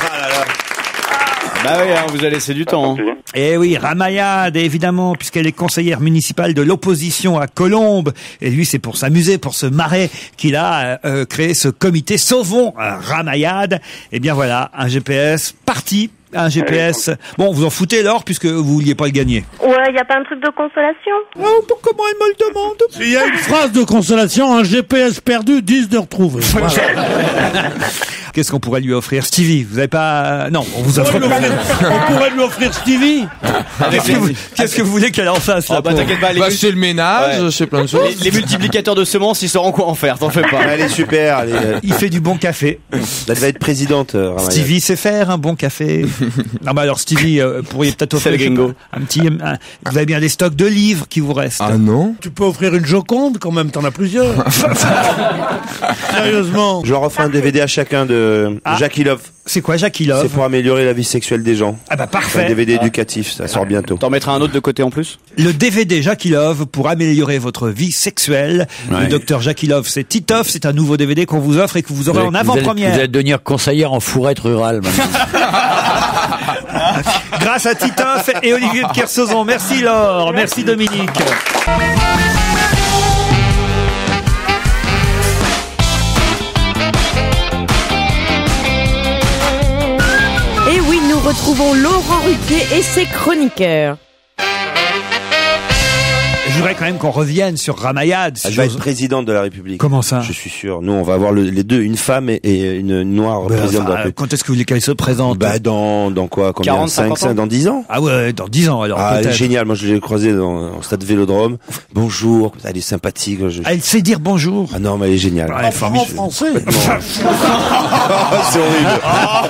G: Bah oui, hein, vous a laissé du temps. Hein.
C: Eh oui, Ramayad, évidemment, puisqu'elle est conseillère municipale de l'opposition à Colombes. Et lui, c'est pour s'amuser, pour se marrer, qu'il a euh, créé ce comité Sauvons euh, Ramayad. Eh bien voilà, un G P S parti. Un G P S. Bon, vous en foutez, Laure, puisque vous vouliez pas le gagner.
I: Ouais, il y a pas un truc de consolation.
C: Oh, pour comment elle me le demande?
D: Il y a une phrase de consolation, un G P S perdu, dix de retrouvé. Voilà.
C: Qu'est-ce qu'on pourrait lui offrir? Stevie, vous avez pas... Non, on vous offre...
D: On pourrait lui offrir- on pourrait lui offrir Stevie.
C: Qu'est-ce que vous, qu'est-ce que vous voulez qu'elle en fasse, là?
G: Oh, bah
C: pour-
G: t'inquiète pas, les,
E: Bah,
G: mul-
E: c'est le ménage,
G: Ouais.
E: c'est plein de choses.
G: les, les multiplicateurs de semences, ils sauront quoi en faire, t'en fais pas.
K: Elle est super. Elle, est, euh,
C: Il fait du bon café.
K: elle va être présidente, euh, Ramayad.
C: Stevie sait faire un bon café. Non, bah alors Stevie, euh, pourriez peut-être offrir
G: C'est le gringo.
C: un petit... un- vous avez bien des stocks de livres qui vous restent.
E: Ah non?
D: Tu peux offrir une Joconde, quand même, t'en as plusieurs. Sérieusement.
K: Je leur offre un D V D à chacun de
C: Ah.
K: Jackie Love.
C: C'est quoi, Jackie Love?
K: C'est pour améliorer la vie sexuelle des gens.
C: Ah bah
K: Un
C: parfait.
K: D V D éducatif, ça sort bientôt.
G: T'en mettras un autre de côté en plus?
C: Le D V D Jackie Love pour améliorer votre vie sexuelle. Le
F: Ouais.
C: docteur Jackie Love, c'est Titoff. C'est un nouveau D V D qu'on vous offre et que vous aurez en
H: Vous allez-
C: avant-première.
H: Vous allez devenir conseillère en fourrette rurale, maintenant.
C: Grâce à Titoff et Olivier de Kersauzon. Merci Laure, merci Dominique.
A: Et oui, nous retrouvons Laurent Ruquier et ses chroniqueurs.
C: Je voudrais quand même qu'on revienne sur Ramayad. si
K: Elle va
C: j'ose.
K: être présidente de la République.
C: Comment ça?
K: Je suis sûr. Nous, on va avoir le- les deux, une femme et, et une noire
C: Ben,
K: présidente de la
C: enfin,
K: République.
C: quand est-ce que vous voulez qu'elle se présente?
K: Bah, dans, dans quoi? Combien?
G: quarante,
K: cinq,
G: cinquante ans?
K: dans dix ans?
C: Ah ouais, dans dix ans alors
K: Ah, elle est
C: peut-être.
K: géniale. Moi, je l'ai croisée dans, au stade Vélodrome. Bonjour. Elle est sympathique. Je-
C: Elle sait dire bonjour.
K: Ah non, mais elle est géniale.
C: Elle est
D: En
C: formidable.
D: français.
K: C'est horrible.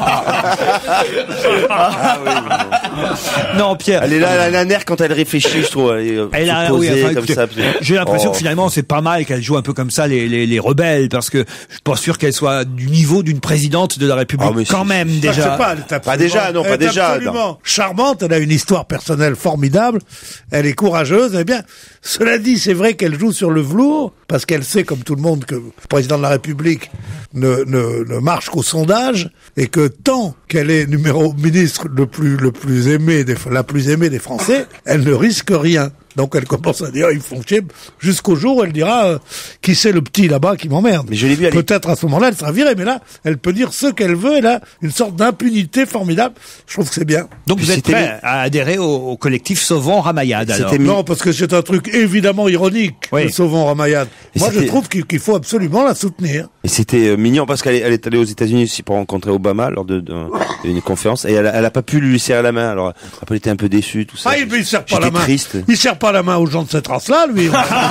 C: Non, Pierre.
K: Elle est là, elle a un air quand elle réfléchit, je trouve. Elle est euh,
C: Elle a,
K: posée,
C: oui, enfin,
K: comme
C: écoutez,
K: ça.
C: j'ai l'impression
K: Oh.
C: que finalement c'est pas mal qu'elle joue un peu comme ça les, les, les rebelles parce que je suis pas sûr qu'elle soit du niveau d'une présidente de la République
K: Ah, mais
C: quand
K: si,
C: même
D: Ah, je
C: déjà.
D: sais pas, elle est absolument-
K: Pas déjà, non, pas
D: elle est
K: déjà,
D: absolument charmante, elle a une histoire personnelle formidable, elle est courageuse, eh bien, cela dit, c'est vrai qu'elle joue sur le velours, parce qu'elle sait, comme tout le monde, que le président de la République ne, ne, ne marche qu'au sondage, et que tant qu'elle est numéro ministre le plus, le plus aimé des, la plus aimée des Français, elle ne risque rien. Donc elle commence à dire ils font chier jusqu'au jour où elle dira euh, qui c'est le petit là-bas qui m'emmerde.
K: Mais je l'ai vu aller-
D: Peut-être à ce moment-là elle sera virée, mais là elle peut dire ce qu'elle veut. Elle a une sorte d'impunité formidable. Je trouve que c'est bien.
C: Donc vous êtes
K: C'était
C: prêt à adhérer au, au collectif Sauvons Ramayad alors.
K: C'était-
D: Non, parce que c'est un truc évidemment ironique.
C: Oui.
D: Le Sauvons Ramayad.
K: Et
D: Moi je
K: c'était-
D: trouve qu'il qu'il faut absolument la soutenir.
K: Et c'était euh, mignon parce qu'elle est, elle est allée aux États-Unis aussi pour rencontrer Obama lors de, de- d'une conférence et elle a, elle a pas pu lui serrer la main. Alors après elle était un peu déçue tout ça.
D: Ah, il, il serre pas
K: J'étais
D: la main.
K: triste.
D: Il serre pas la main aux gens de cette race-là, lui.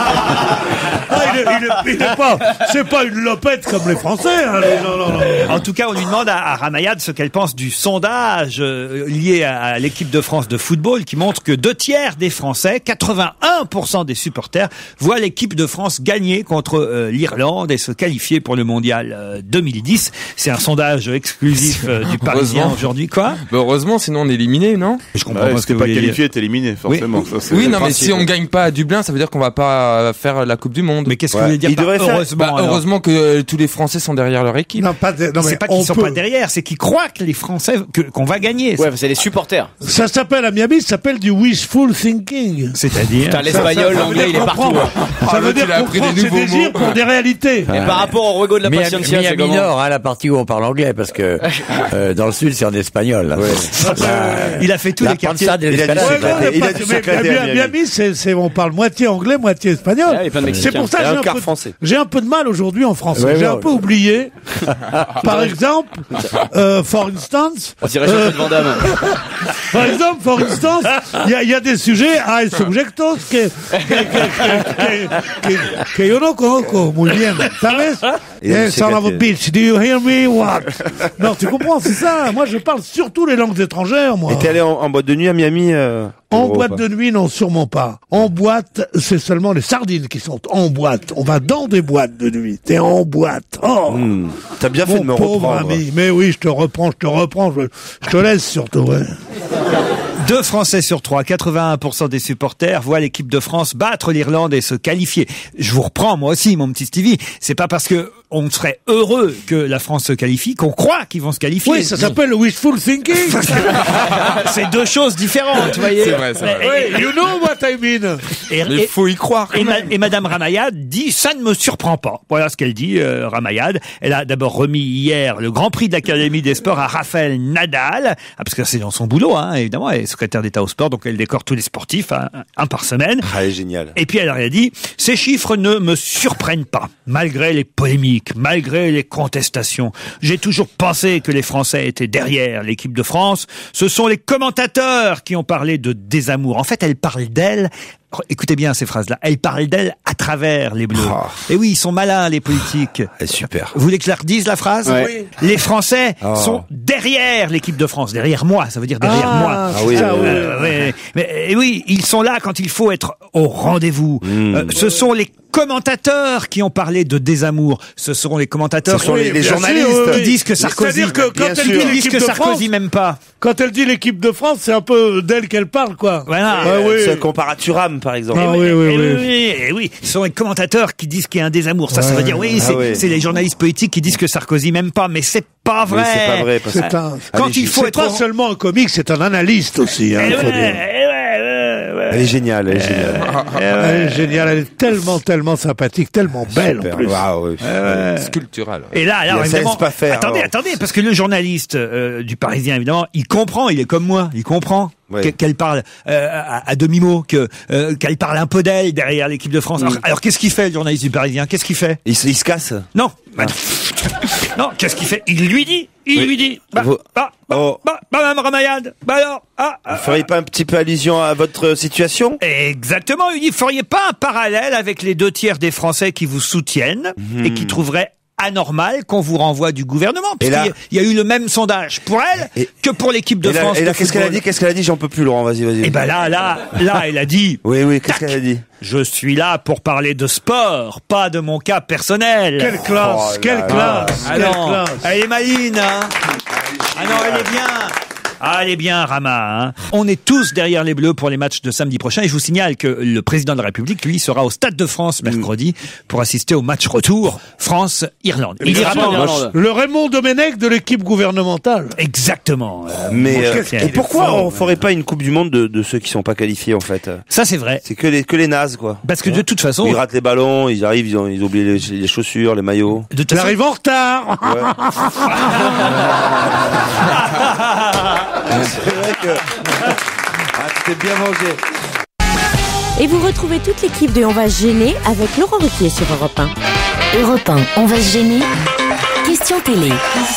D: Ah, il est, il est- il est pas, c'est pas une lopette comme les Français. Hein, les- non, non, non.
C: En tout cas, on lui demande à, à Ramayad ce qu'elle pense du sondage euh, lié à, à l'équipe de France de football qui montre que deux tiers des Français, quatre-vingt-un pour cent des supporters, voient l'équipe de France gagner contre euh, l'Irlande et se qualifier pour le mondial euh, deux mille dix. C'est un sondage exclusif euh, du Parisien
E: Heureusement.
C: aujourd'hui. Quoi?
E: Bah, heureusement, sinon on est éliminé, non?
C: Je comprends
F: Ouais,
C: pas
F: si
C: ce que
F: t'es
C: vous
F: pas
C: voulez
F: qualifié,
C: dire.
F: t'es éliminé, forcément. Ça, c'est
E: Oui,
F: le
E: non, mais
F: principe.
E: si on gagne pas à Dublin, ça veut dire qu'on va pas euh, faire la Coupe du Monde.
C: Mais qu'est-ce que
K: Ouais.
C: vous voulez dire
K: Il
C: par
K: devrait faire-
C: heureusement
E: Bah,
C: alors
E: heureusement que euh, tous les Français sont derrière leur équipe.
D: Non, pas de- non, mais
C: C'est pas
D: on
C: qu'ils sont
D: peut-
C: pas derrière, c'est qu'ils croient que les Français que- qu'on va gagner.
G: Ouais, c'est les supporters.
D: Ça s'appelle à Miami, ça s'appelle du wishful thinking.
C: C'est-à-dire.
G: Putain, l'espagnol,
D: Ça- ça veut
G: l'anglais,
D: dire
G: il est partout.
D: comprendre.
G: hein.
D: Ça
E: Ah,
D: veut
E: là,
D: dire
E: tu l'as appris
D: comprendre
E: des
D: ses
E: nouveaux
D: désirs
E: mots.
D: pour des réalités.
G: Et par rapport au Ruego de la
H: Miami,
G: Paciencia, c'est
H: Miami
G: comment
H: Nord, hein, la partie où on parle anglais, parce que euh, dans le sud, c'est en espagnol. Là.
C: Il a fait tous
H: La
C: les quartiers.
H: panza del
K: Il a dit
H: Escalade.
K: c'est
D: Ouais,
K: pas-
D: non,
K: il a
D: pas-
K: du
D: mais-
K: secret
D: mais
K: derrière
D: Miami,
K: Miami.
D: c'est, c'est, on parle moitié anglais, moitié espagnol.
G: Ouais, il y a plein de
D: c'est
G: Mexicains.
D: pour ça
K: Il y
D: que
K: a
D: j'ai
K: un
D: un,
K: quart
D: peu,
K: français.
D: j'ai un peu de mal aujourd'hui en français.
H: Ouais,
D: j'ai
H: ouais,
D: un
H: ouais.
D: peu oublié. Par exemple, euh, for instance,
G: On dirait Jean-Claude Van Damme.
D: par exemple, for instance, il y a, il y a des sujets a subjectos que, que, que, que, que, que yo no conozco muy bien. ¿Sabes?
K: Et
D: Eh,
K: donc,
D: son
K: c'est
D: of a
K: que-
D: bitch, do you hear me? What? Non, tu comprends, c'est ça. Moi, je parle surtout les langues étrangères, moi.
K: Et t'es allé en, en boîte de nuit à Miami euh,
D: En
K: pour-
D: boîte
K: pas
D: de nuit, non, sûrement pas. En boîte, c'est seulement les sardines qui sont en boîte. On va dans des boîtes de nuit. T'es en boîte. Oh,
K: Hmm. T'as bien fait
D: mon
K: de me
D: pauvre
K: reprendre.
D: ami. Mais oui, je te reprends, je te reprends. Je, je te laisse surtout. Ouais.
C: Deux Français sur trois, quatre-vingt-un pour cent des supporters voient l'équipe de France battre l'Irlande et se qualifier. Je vous reprends, moi aussi, mon petit Stevie. C'est pas parce que on serait heureux que la France se qualifie qu'on croit qu'ils vont se qualifier.
D: Oui, ça s'appelle le wishful thinking.
C: C'est deux choses différentes, vous voyez.
E: C'est vrai, c'est vrai.
D: Oui, you know what I mean.
C: Et,
E: Mais
C: et-
E: faut y croire.
C: et ma- et Madame Ramayad dit, ça ne me surprend pas. Voilà ce qu'elle dit, euh, Ramayad. Elle a d'abord remis hier le Grand Prix de l'Académie des Sports à Raphaël Nadal, ah, parce que c'est dans son boulot, hein, évidemment. Elle est secrétaire d'État au sport, donc elle décore tous les sportifs, hein, un par semaine.
K: Ah, elle est géniale.
C: Et puis elle a dit, ces chiffres ne me surprennent pas, malgré les polémiques, malgré les contestations. J'ai toujours pensé que les Français étaient derrière l'équipe de France. Ce sont les commentateurs qui ont parlé de désamour. En fait, elle parle d'elle. Écoutez bien ces phrases-là. Elle parle d'elle à travers les Bleus.
K: Oh.
C: Et oui, ils sont malins, les politiques.
K: Elle est super.
C: Vous voulez que je la redise, la phrase?
G: Ouais.
C: Les Français
K: Oh.
C: sont derrière l'équipe de France. Derrière moi, ça veut dire derrière
D: Ah,
C: moi.
K: Ah oui,
D: ça,
K: oui,
D: oui.
C: Euh, ouais. Mais et oui, ils sont là quand il faut être au rendez-vous.
K: Mmh.
C: Euh, ce sont les commentateurs qui ont parlé de désamour. Ce sont les commentateurs
K: Ce sont
C: qui-
K: les- les
C: qui
K: journalistes.
C: disent que Sarkozy.
D: C'est-à-dire que quand
K: Bien
D: elle
K: sûr.
D: dit
C: Ils disent
D: l'équipe
C: que
D: de
C: Sarkozy
D: France,
C: même pas.
D: quand elle dit l'équipe de France, c'est un peu d'elle qu'elle parle, quoi.
C: Voilà.
D: Ah oui.
K: C'est compare à Thuram, par exemple.
D: Ah
C: Eh
D: oui,
C: oui,
D: oui,
C: eh
D: oui.
C: oui, eh oui. Ce sont les commentateurs qui disent qu'il y a un désamour. Ça, ça veut dire oui,
K: Ah
C: c'est
K: oui.
C: c'est les journalistes politiques qui disent que Sarkozy m'aime pas, mais c'est pas vrai.
K: Oui, c'est pas vrai. Parce...
D: C'est un,
C: Quand
K: Allez,
C: il faut
D: c'est
C: être
D: pas
C: au-
D: seulement un comique, c'est un analyste aussi. Hein,
C: Eh
D: faut
C: ouais,
D: dire.
C: eh ouais, ouais, ouais.
K: Elle est géniale, elle est géniale.
D: Elle est géniale, elle est tellement, tellement sympathique, tellement belle en
K: Super.
D: plus.
K: Waouh, oui.
E: Sculptural.
C: Et là, alors,
K: Il y a- ça
C: évidemment,
K: laisse pas faire,
C: attendez,
K: alors.
C: attendez, parce que le journaliste euh, du Parisien, évidemment, il comprend, il est comme moi, il comprend
K: Ouais.
C: que- qu'elle parle euh, à, à demi-mot, que euh, qu'elle parle un peu d'elle derrière l'équipe de France. Alors, alors, qu'est-ce qu'il fait, le journaliste du Parisien? Qu'est-ce qu'il fait?
K: Il, se- il se casse.
C: Non, bah, non, qu'est-ce qu'il fait? Il lui dit, il
K: Oui.
C: lui dit, bah,
K: Vous-
C: bah, bah,
K: Oh.
C: bah, bah, Madame Ramayad, bah alors, ah, ah,
K: Vous feriez pas un petit peu allusion à votre situation?
C: Exactement, il dit, feriez pas un parallèle avec les deux tiers des Français qui vous soutiennent et qui trouveraient anormal qu'on vous renvoie du gouvernement.
K: Et
C: Puisqu'il
K: là-
C: y a- il y, a eu le même sondage pour elle
K: Et-
C: que pour l'équipe de
K: Et là,
C: France.
K: et là,
C: de
K: qu'est-ce qu'elle a
C: football.
K: dit? Qu'est-ce qu'elle a dit? J'en peux plus, Laurent. Vas-y, vas-y.
C: Et ben là, là, là, elle a dit.
K: Oui, oui. Qu'est-ce
C: Tac.
K: qu'elle a dit?
C: Je suis là pour parler de sport, pas de mon cas personnel.
D: Quelle classe,
K: Oh là
D: quelle
K: là.
D: classe,
C: Ah
D: quelle
C: non,
D: classe.
C: elle est maline, hein. Ah non, elle est bien. Allez bien, Rama. Hein. On est tous derrière les Bleus pour les matchs de samedi prochain. Et je vous signale que le président de la République, lui, sera au Stade de France mercredi pour assister au match retour France-Irlande. Il ira pas en Irlande.
D: Le Raymond Domenech de l'équipe gouvernementale.
C: Exactement. Euh,
K: Mais euh,
C: et
K: pourquoi on ferait pas une Coupe du Monde de, de ceux qui sont pas qualifiés en fait?
C: Ça c'est vrai.
K: C'est que les que les nazes quoi.
C: Parce que de toute façon,
K: ils ratent les ballons, ils arrivent, ils ont ils oublient les, les chaussures, les maillots.
C: De toute
D: ils
C: façon...
D: arrivent en retard.
K: Ouais. C'est vrai que ah, tu t'es bien mangé.
A: Et vous retrouvez toute l'équipe de On va se gêner avec Laurent Ruquier sur Europe un.
N: Europe un, on va se gêner. Question télé.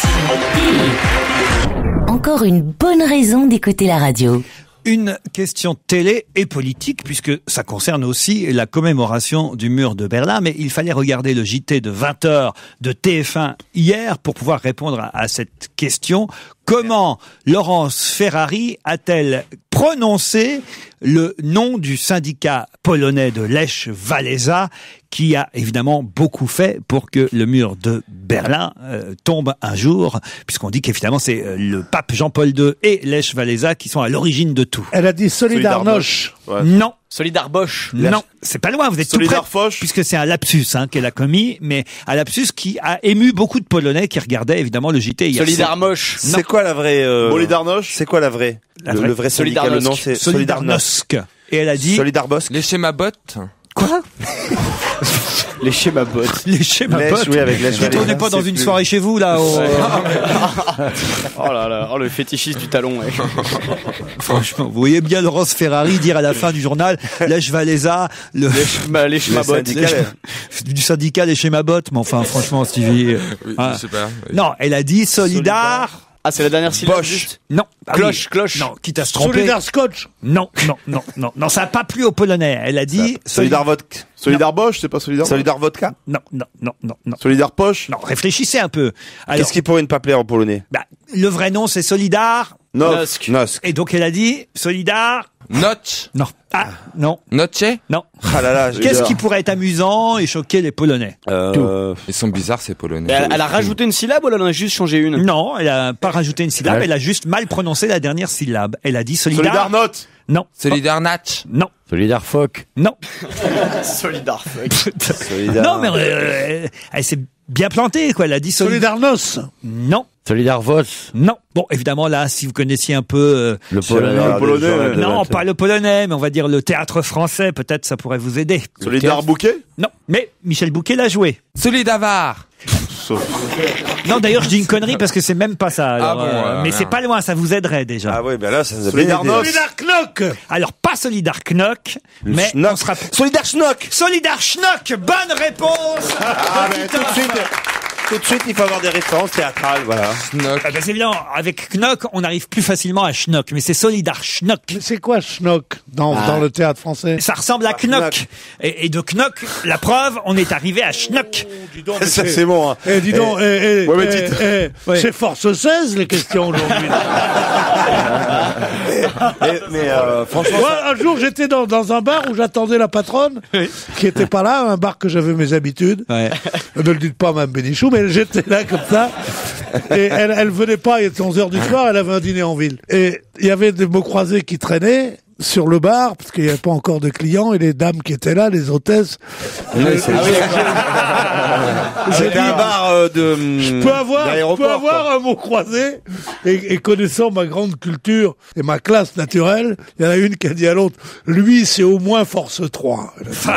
N: Encore une bonne raison d'écouter la radio.
C: Une question télé et politique, puisque ça concerne aussi la commémoration du mur de Berlin, mais il fallait regarder le J T de vingt heures de T F un hier pour pouvoir répondre à, à cette question. Comment Laurence Ferrari a-t-elle prononcé le nom du syndicat polonais de Lech Walesa, qui a évidemment beaucoup fait pour que le mur de Berlin euh, tombe un jour, puisqu'on dit qu'évidemment c'est euh, le pape Jean-Paul deux et Lech Walesa qui sont à l'origine de tout.
D: Elle a dit Solidarność.
C: Ouais. Non.
G: Solidarbosch.
C: Non, c'est pas loin, vous êtes tout près, puisque c'est un lapsus hein, qu'elle a commis, mais un lapsus qui a ému beaucoup de Polonais qui regardaient évidemment le J T hier.
G: Solidarmoche.
K: C'est quoi la vraie euh...
F: Solidarność.
K: C'est quoi la vraie
C: la
K: le,
C: vraie
K: le vrai syndicat, le nom c'est
C: Solidarność. Et elle a dit
K: Solidarbosk.
E: Les schémas bottes.
C: Quoi?
G: Les schémas bottes.
C: Les schémas bottes.
K: Oui, avec
C: Vous ne tournez pas dans une plus... soirée chez vous, là au...
G: ouais. Oh là là, oh le fétichiste du talon. Ouais.
C: Franchement, vous voyez bien Laurence Ferrari dire à la fin du journal, Lech Walesa, le...
G: les schémas bottes.
C: Du syndicat, les schémas bottes. Mais enfin, franchement, Stevie.
E: Oui,
C: hein.
E: je sais pas. Oui.
C: Non, elle a dit Solidar.
G: Solidar. Ah, c'est la dernière syllabe.
C: Bosch. Non. Ah,
G: cloche,
C: oui.
G: cloche.
C: Non, quitte à se tromper.
D: Solidar Scotch.
C: Non, non, non, non, non, ça n'a pas plu aux Polonais. Elle a dit
K: Solidar Vodka.
F: Solidar Bosch, c'est pas Solidar.
K: Solidar Vodka.
C: Non, non, non, non, non.
F: Solidar Poche.
C: Non, réfléchissez un peu.
K: Qu'est-ce qui pourrait ne pas plaire en polonais?
C: Bah, le vrai nom c'est Solidar.
G: Nosk.
K: Nosk.
C: Et donc elle a dit Solidar.
E: Notch.
C: Non. Ah, non.
E: Notche.
C: Non.
K: Ah là là.
C: Qu'est-ce qui pourrait être amusant et choquer les Polonais?
K: Euh...
E: Ils sont bizarres ces Polonais.
G: Elle, elle a rajouté une syllabe ou elle en a juste changé une?
C: Non, elle a pas rajouté une syllabe, elle a juste mal prononcé la dernière syllabe. Elle a dit Solidar.
F: Solidar Note.
C: Non.
E: Solidar Natch.
C: Non.
H: Solidar Foc.
C: Non.
G: Solidar
K: Solidar.
C: Non, mais euh, elle s'est bien plantée, quoi. Elle a dit Solidar.
D: Solidarność.
C: Non.
H: Solidar Vos.
C: Non. Bon, évidemment, là, si vous connaissiez un peu... Euh,
H: le polonais.
F: Le polonais.
C: Non, pas le polonais, mais on va dire le théâtre français, peut-être ça pourrait vous aider.
F: Solidar Bouquet.
C: Non, mais Michel Bouquet l'a joué.
E: Solidavar.
C: Non, d'ailleurs, je dis une connerie parce que c'est même pas ça. Alors,
E: Ah bon,
C: euh,
E: euh,
C: mais
E: non.
C: c'est pas loin, ça vous aiderait déjà.
K: Ah ouais, ben là, ça nous a bien
F: Solidar
K: aidé.
F: Noce.
D: Solidar Knock.
C: Alors, pas Solidar Knock, mais
K: Schnock.
C: on sera...
K: Solidar Schnock.
C: Solidar Schnock, bonne réponse.
K: Ah ben tout de suite. Tout de suite, il faut avoir des références théâtrales, voilà.
E: Schnock.
C: Ah ben, c'est évident, avec Knock, on arrive plus facilement à Schnock, mais c'est Solidar Schnock.
D: Mais c'est quoi Schnock dans,
C: Ah.
D: dans le théâtre français?
C: Ça ressemble à
K: Ah,
C: Knock.
K: Knock.
C: Et, et de Knock, la preuve, on est arrivé à Schnock.
K: Ça, c'est bon, hein.
D: Eh, dis donc, eh, eh,
F: Ouais, mais
D: eh,
F: dites.
D: eh,
C: Ouais.
D: c'est force seize les questions aujourd'hui.
K: Mais, mais, euh, franchement,
D: Moi,
K: ça-
D: un jour, j'étais dans, dans un bar où j'attendais la patronne, qui était pas là, un bar que j'avais mes habitudes.
C: Ouais.
D: Ne le dites pas, Mme Bénichou, mais j'étais là comme ça. Et elle, elle venait pas, il était onze heures du soir, elle avait un dîner en ville. Et il y avait des mots croisés qui traînaient sur le bar, parce qu'il n'y avait pas encore de clients, et les dames qui étaient là, les hôtesses.
K: Ouais, c'est- C'était un bar euh, de.
D: Je peux avoir, je peux
K: d'aéroport,
D: avoir
K: quoi.
D: un mot croisé, et, et connaissant ma grande culture et ma classe naturelle, il y en a une qui a dit à l'autre, lui, c'est au moins force trois.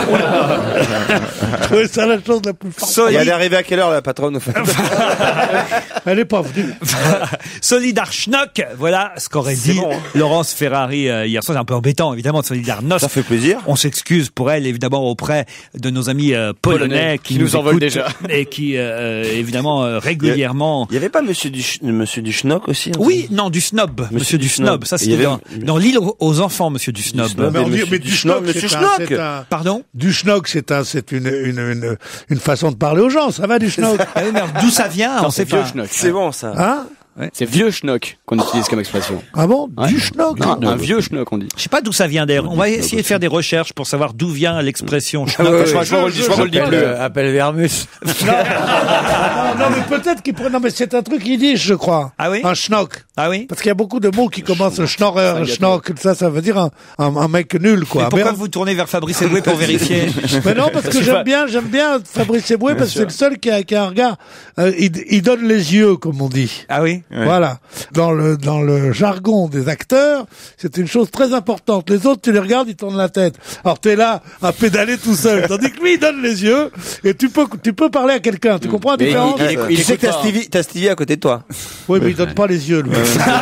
D: Je trouvais ça la chose la plus forte.
K: Et elle est arrivée à quelle heure, la patronne?
D: Elle est pas venue.
C: Solidar Schnock, voilà ce qu'aurait
K: C'est
C: dit
K: bon, hein.
C: Laurence Ferrari euh, hier soir. C'est un peu embêtant, évidemment, de Solidar Noce.
K: Ça fait plaisir.
C: On s'excuse pour elle, évidemment, auprès de nos amis euh, polonais,
G: Polonais,
C: qui,
G: qui nous en veulent
C: écoutent
G: déjà.
C: et qui, euh, évidemment, euh, régulièrement...
K: Il y avait pas Monsieur du, Sch- Monsieur du Schnock aussi? hein,
C: Oui, non, du snob, Monsieur, du snob. Ça,
K: Il y
C: c'était
K: avait-
C: dans, dans l'île aux- aux enfants, Monsieur du snob.
K: snob.
D: Mais on dit-
K: Monsieur
D: mais
K: du
D: du
K: Schnock,
D: schnock,
K: Monsieur
D: c'est un-
K: Schnock.
D: c'est un-
C: Pardon?
D: Du schnock, c'est un, c'est une, une, une, une façon de parler aux gens. Ça va, du schnock?
C: Ah oui, mais d'où ça vient, on sait
G: vieux
C: pas.
G: Schnock.
K: C'est bon, ça.
D: Hein?
C: Ouais.
G: C'est vieux schnock qu'on utilise comme expression.
D: Ah bon?
G: Ouais.
D: Du schnock?
G: Non, un vieux schnock, on dit.
C: Je sais pas d'où ça vient d'ailleurs. On va essayer de faire des recherches pour savoir d'où vient l'expression schnock.
G: Ouais, ouais, je crois qu'on le dit plus.
H: Appelle, appelle Vermus.
D: non, non, mais peut-être qu'il pourrait... Non, mais c'est un truc yiddish, je crois.
C: Ah oui?
D: Un schnock.
C: Ah oui?
D: Parce qu'il y a beaucoup de mots qui commencent schnorrer, schnock, ça, ça veut dire un, un, un mec nul, quoi.
C: Mais pourquoi
D: mais,
C: vous tournez vers Fabrice Eboué pour vérifier?
D: Mais non, parce que j'aime bien, j'aime bien Fabrice Eboué, parce que c'est le seul qui a, qui a un regard, euh, il, il donne les yeux, comme on dit.
C: Ah oui?
D: Voilà. Dans le, dans le jargon des acteurs, c'est une chose très importante. Les autres, tu les regardes, ils tournent la tête. Alors t'es là, à pédaler tout seul. Tandis que lui, il donne les yeux, et tu peux, tu peux parler à quelqu'un. Tu comprends la
G: Mais
D: différence?
G: il, il, il,
K: Tu sais que t'as Stevie, t'as Stevie à côté de toi.
D: Oui, mais il donne pas les yeux, lui.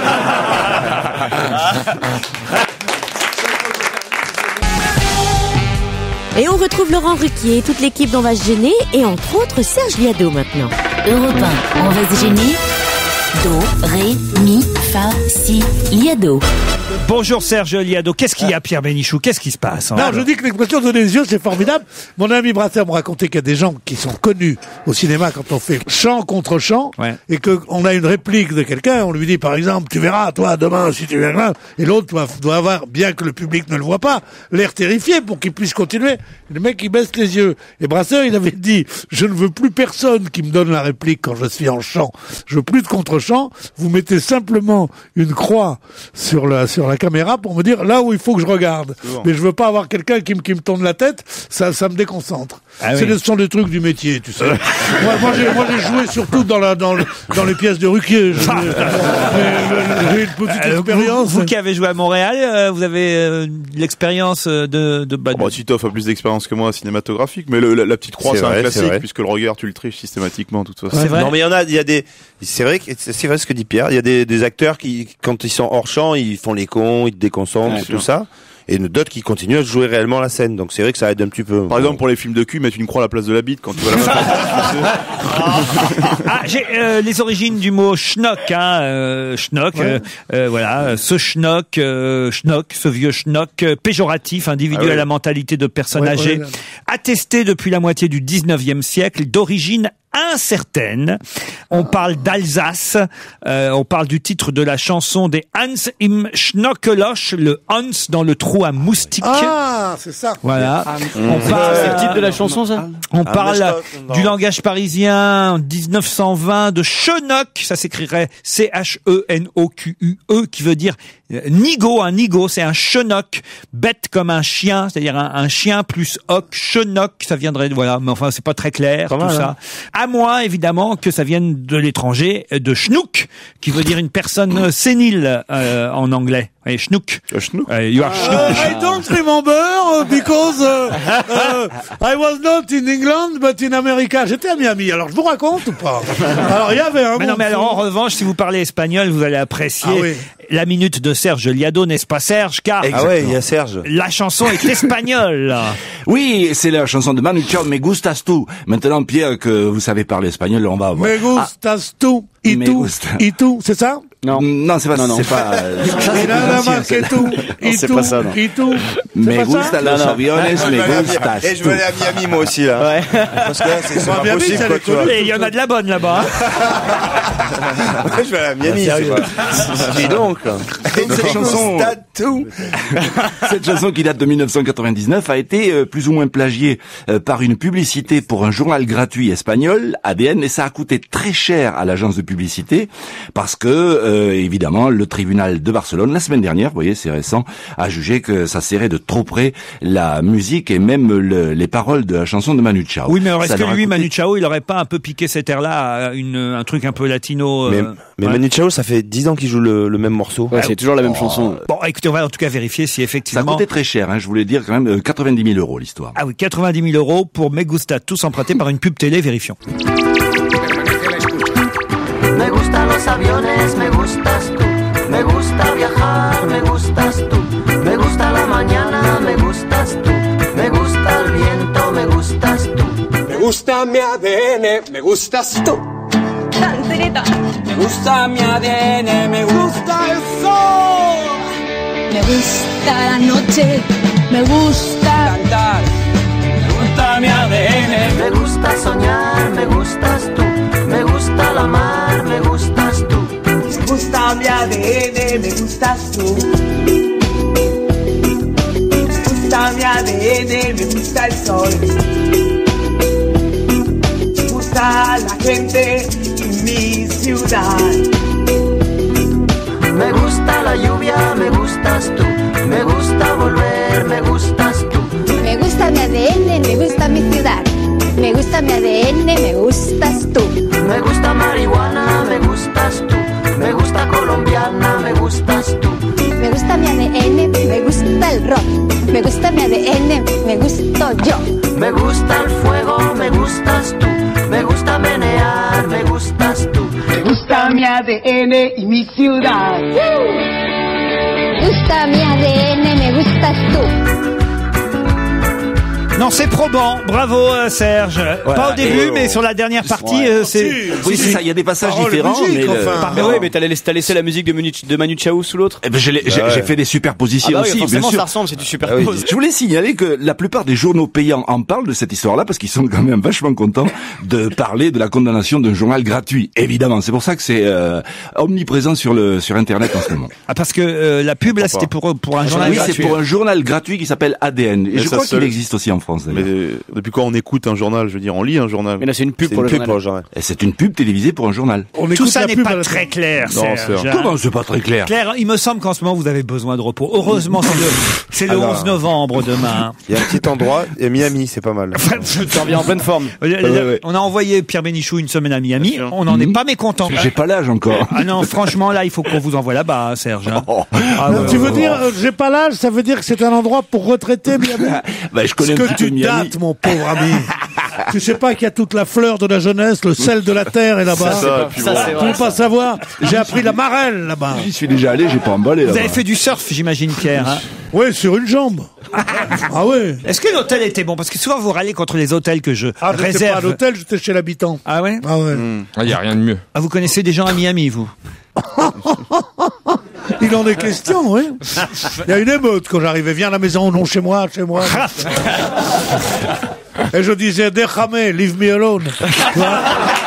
A: Et on retrouve Laurent Ruquier, toute l'équipe d'On va se gêner, et entre autres Serge Liado maintenant.
N: Europe un, on va se gêner. Do, ré, mi, fa, si, liado.
C: Bonjour Serge Liado. Qu'est-ce qu'il y a, Pierre Bénichou? Qu'est-ce qui se passe?
D: Non, je dis que l'expression donner les yeux, c'est formidable. Mon ami Brasseur me racontait qu'il y a des gens qui sont connus au cinéma quand on fait chant contre chant,
C: ouais.
D: et qu'on a une réplique de quelqu'un, on lui dit par exemple, tu verras, toi, demain, si tu viens là, et l'autre doit, doit avoir, bien que le public ne le voit pas, l'air terrifié pour qu'il puisse continuer. Le mec, il baisse les yeux. Et Brasseur, il avait dit, je ne veux plus personne qui me donne la réplique quand je suis en chant. Je veux plus de contre-chant. Vous mettez simplement une croix sur la, sur la caméra pour me dire là où il faut que je regarde. Bon. Mais je veux pas avoir quelqu'un qui me, qui me tourne la tête, ça, ça me déconcentre. Ah c'est oui. Ce sont des trucs du métier, tu sais. moi, moi, j'ai, moi, j'ai joué surtout dans la, dans, le, dans les pièces de Ruquier. J'ai, j'ai une petite euh, expérience.
C: Vous, vous qui avez joué à Montréal, euh, vous avez euh, l'expérience de, de, bah, de...
F: Bon, Titoff a plus d'expérience que moi cinématographique, mais le, la, la petite croix, c'est, c'est vrai, un classique, c'est puisque le regard, tu le triches systématiquement, de toute façon.
K: C'est vrai. Non, mais il y en a, il y a des, c'est vrai que, c'est vrai ce que dit Pierre, il y a des, des acteurs qui, quand ils sont hors champ, ils font les cons, ils te déconcentrent, ouais, tout sûr. Ça. Et d'autres qui continuent à jouer réellement la scène. Donc c'est vrai que ça aide un petit peu.
F: Par exemple, pour les films de cul, mettre une croix à la place de la bite quand tu vas la
C: Ah, j'ai euh, les origines du mot schnock, hein, euh, schnock, ouais. euh, euh, voilà, ce schnock, euh, schnock, ce vieux schnock, euh, péjoratif, individuel ah ouais. à la mentalité de personnes ouais, âgées, ouais, ouais. attesté depuis la moitié du dix-neuvième siècle, d'origine incertaine. On parle d'Alsace, euh, on parle du titre de la chanson des Hans im Schnockeloch, le Hans dans le trou à moustique.
D: Ah, c'est ça.
C: Voilà.
G: Ah, on parle, c'est le titre de la chanson, ça?
C: On parle ah, du langage parisien en dix-neuf cent vingt de Schnock, ça s'écrirait C H E N O Q U E, qui veut dire nigo, un nigo, c'est un Schnock, bête comme un chien, c'est-à-dire un, un chien plus hoc, Schnock, ça viendrait, voilà, mais enfin, c'est pas très clair, Comment, tout ça. Hein. À moins, évidemment, que ça vienne de l'étranger, de schnook, qui veut dire une personne sénile, euh, en anglais. Et schnook.
F: Uh, schnook.
C: Uh, you are schnook.
D: Uh, I don't remember because uh, uh, I was not in England but in America. J'étais à Miami. Alors je vous raconte ou pas? Alors il y avait un.
C: Mais non, mais alors en revanche, si vous parlez espagnol, vous allez apprécier ah, oui. la minute de Serge Liado, n'est-ce pas Serge? Car
K: ah ouais, il y a Serge.
C: La chanson est espagnole.
O: Oui, c'est la chanson de Manu Chao, Me Gustas Tu. Maintenant, Pierre, que vous savez parler espagnol, on va voir.
D: Me Gustas Tu. Et tout, et tout, c'est ça?
O: Non, non, c'est pas, non, non. c'est pas.
D: Et là, marqué tout, et tout, et tout.
O: Me gusta los aviones, me gustas.
K: Et je veux aller à Miami moi aussi là.
O: Ouais.
K: Parce que là, c'est, c'est pas possible quoi, tu vois.
C: Et il y en a de la bonne là-bas.
K: Je vais aller à Miami. Dis donc.
O: Cette chanson, cette chanson qui date de dix-neuf cent quatre-vingt-dix-neuf a été euh, plus ou moins plagiée euh, par une publicité pour un journal gratuit espagnol, A D N, et ça a coûté très cher à l'agence de publicité parce que euh, évidemment le tribunal de Barcelone la semaine dernière, vous voyez c'est récent, a jugé que ça serrait de trop près la musique et même le, les paroles de la chanson de Manu Chao.
C: Oui, mais alors, est-ce que lui, coûté... Manu Chao, il aurait pas un peu piqué cet air-là à une, un truc un peu latino?
K: Mais,
C: euh...
K: mais ouais. Manu Chao, ça fait dix ans qu'il joue le, le même morceau.
G: Ouais, c'est toujours la même oh. chanson.
C: Bon, écoutez, on va en tout cas vérifier si effectivement...
O: Ça a coûté très cher, hein, je voulais dire quand même euh, quatre-vingt-dix mille euros l'histoire.
C: Ah oui, quatre-vingt-dix mille euros pour Me Gusta, tous empruntés par une pub télé, vérifions.
P: Me gustan los aviones, me gustas tú. Me gusta viajar, me gustas tú. Me gusta la mañana, me gustas tú. Me gusta el viento, me gustas tú.
Q: Me gusta mi A D N, me gustas tú.
P: Cancerita.
Q: Me gusta mi A D N, me gusta el sol.
R: Me gusta la noche, me gusta
Q: cantar. Me gusta mi A D N.
P: Me gusta soñar, me gustas tú. Me gusta la mar, me gustas tú.
Q: gusta mi A D N, me gustas tú. Me gusta mi A D N, me gusta el sol. Me gusta la gente y mi ciudad.
P: Me gusta la lluvia, me gustas tú. Me gusta volver, me gustas tú.
R: Me gusta mi A D N, me gusta mi ciudad. Me gusta mi A D N, me gustas tú.
P: Me gusta marihuana, me gustas tú. Me gusta colombiana, me gustas tú.
R: Me gusta mi A D N, me gusta el rock. Me gusta mi A D N, me gusto yo.
P: Me gusta el fuego, me gustas tú. Me gusta menear, me gustas tú.
Q: Me gusta mi A D N y mi ciudad.
R: Me gusta mi A D N, me gustas tú.
C: Non, c'est probant. Bravo, euh, Serge.
O: Voilà.
C: Pas au début,
O: Et,
C: mais sur la dernière partie,
O: ouais.
C: euh, c'est...
O: Oui, c'est ça. Il y a des passages différents, mais le-
G: Ah, mais oui, mais t'as laissé, t'as laissé la musique de Manu, de Manu Chao sous l'autre.
O: Eh ben, j'ai, j'ai,
G: Ouais.
O: j'ai fait des superpositions
G: Ah bah oui,
O: aussi,
G: forcément,
O: bien sûr.
G: ça ressemble, c'est du
O: Ah
G: superpose.
O: oui. Je voulais signaler que la plupart des journaux payants en parlent de cette histoire-là parce qu'ils sont quand même vachement contents de parler de la condamnation d'un journal gratuit. Évidemment, c'est pour ça que c'est euh, omniprésent sur le sur Internet en ce moment.
C: Ah, parce que euh, la pub, là, c'était pour, pour un journal
O: Oui,
C: gratuit.
O: c'est pour un journal gratuit qui s'appelle A D N. Et
F: Mais
O: je
F: ça
O: crois
F: seul-
O: qu'il existe aussi en France, d'ailleurs.
F: Mais depuis quand on écoute un journal? Je veux dire, on lit un journal.
G: Mais là, c'est une pub pour le journal.
O: Et c'est une pub télévisée pour un journal.
D: On
C: Tout
D: écoute
C: ça
D: la
C: n'est
D: pub à
C: pas
D: la
C: très clair,
F: Non,
C: Serge.
F: c'est-
C: hein.
O: Comment c'est pas très clair?
C: Claire, il me semble qu'en ce moment, vous avez besoin de repos. Heureusement, c'est le, c'est le
K: Alors.
C: onze novembre demain.
K: Il y a un petit endroit, et Miami, c'est pas mal.
G: Tu reviens en pleine forme.
C: Euh,
O: ouais, ouais.
C: On a envoyé Pierre Bénichou une semaine à Miami. On n'en est pas mécontent.
O: J'ai pas l'âge encore.
C: Ah non, franchement, là, il faut qu'on vous envoie là-bas, hein, Serge. hein.
O: Oh.
C: Ah
D: Non,
C: ouais,
D: tu
C: ouais,
D: veux
C: ouais.
D: dire, euh, j'ai pas l'âge, ça veut dire que c'est un endroit pour retraités, Miami.
O: Bah, je connais
D: Ce
O: un
D: que
O: petit peu
D: tu
O: Miami.
D: dates, mon pauvre ami. Tu sais pas qu'il y a toute la fleur de la jeunesse, le sel de la terre est là-bas.
F: Ça, c'est pas- ça, c'est
D: Tu
F: vrai,
D: veux pas savoir? J'ai appris la marelle là-bas.
O: J'y suis déjà allé, j'ai pas emballé
C: Vous
O: là-bas.
C: avez fait du surf, j'imagine, Pierre. hein.
D: Oui, sur une jambe. Ah ouais.
C: Est-ce que l'hôtel était bon? Parce que souvent, vous râlez contre les hôtels que je
D: Ah, j'étais pas à
C: réserve.
D: l'hôtel, j'étais chez l'habitant.
C: Ah ouais?
D: Ah ouais.
E: Il y a rien de mieux.
C: Ah, vous connaissez des gens à Miami, vous?
D: Il en est question, oui. Il y a une émeute quand j'arrivais. Viens à la maison, non, chez moi, chez moi. Et je disais, déjame, leave me alone. Tu vois.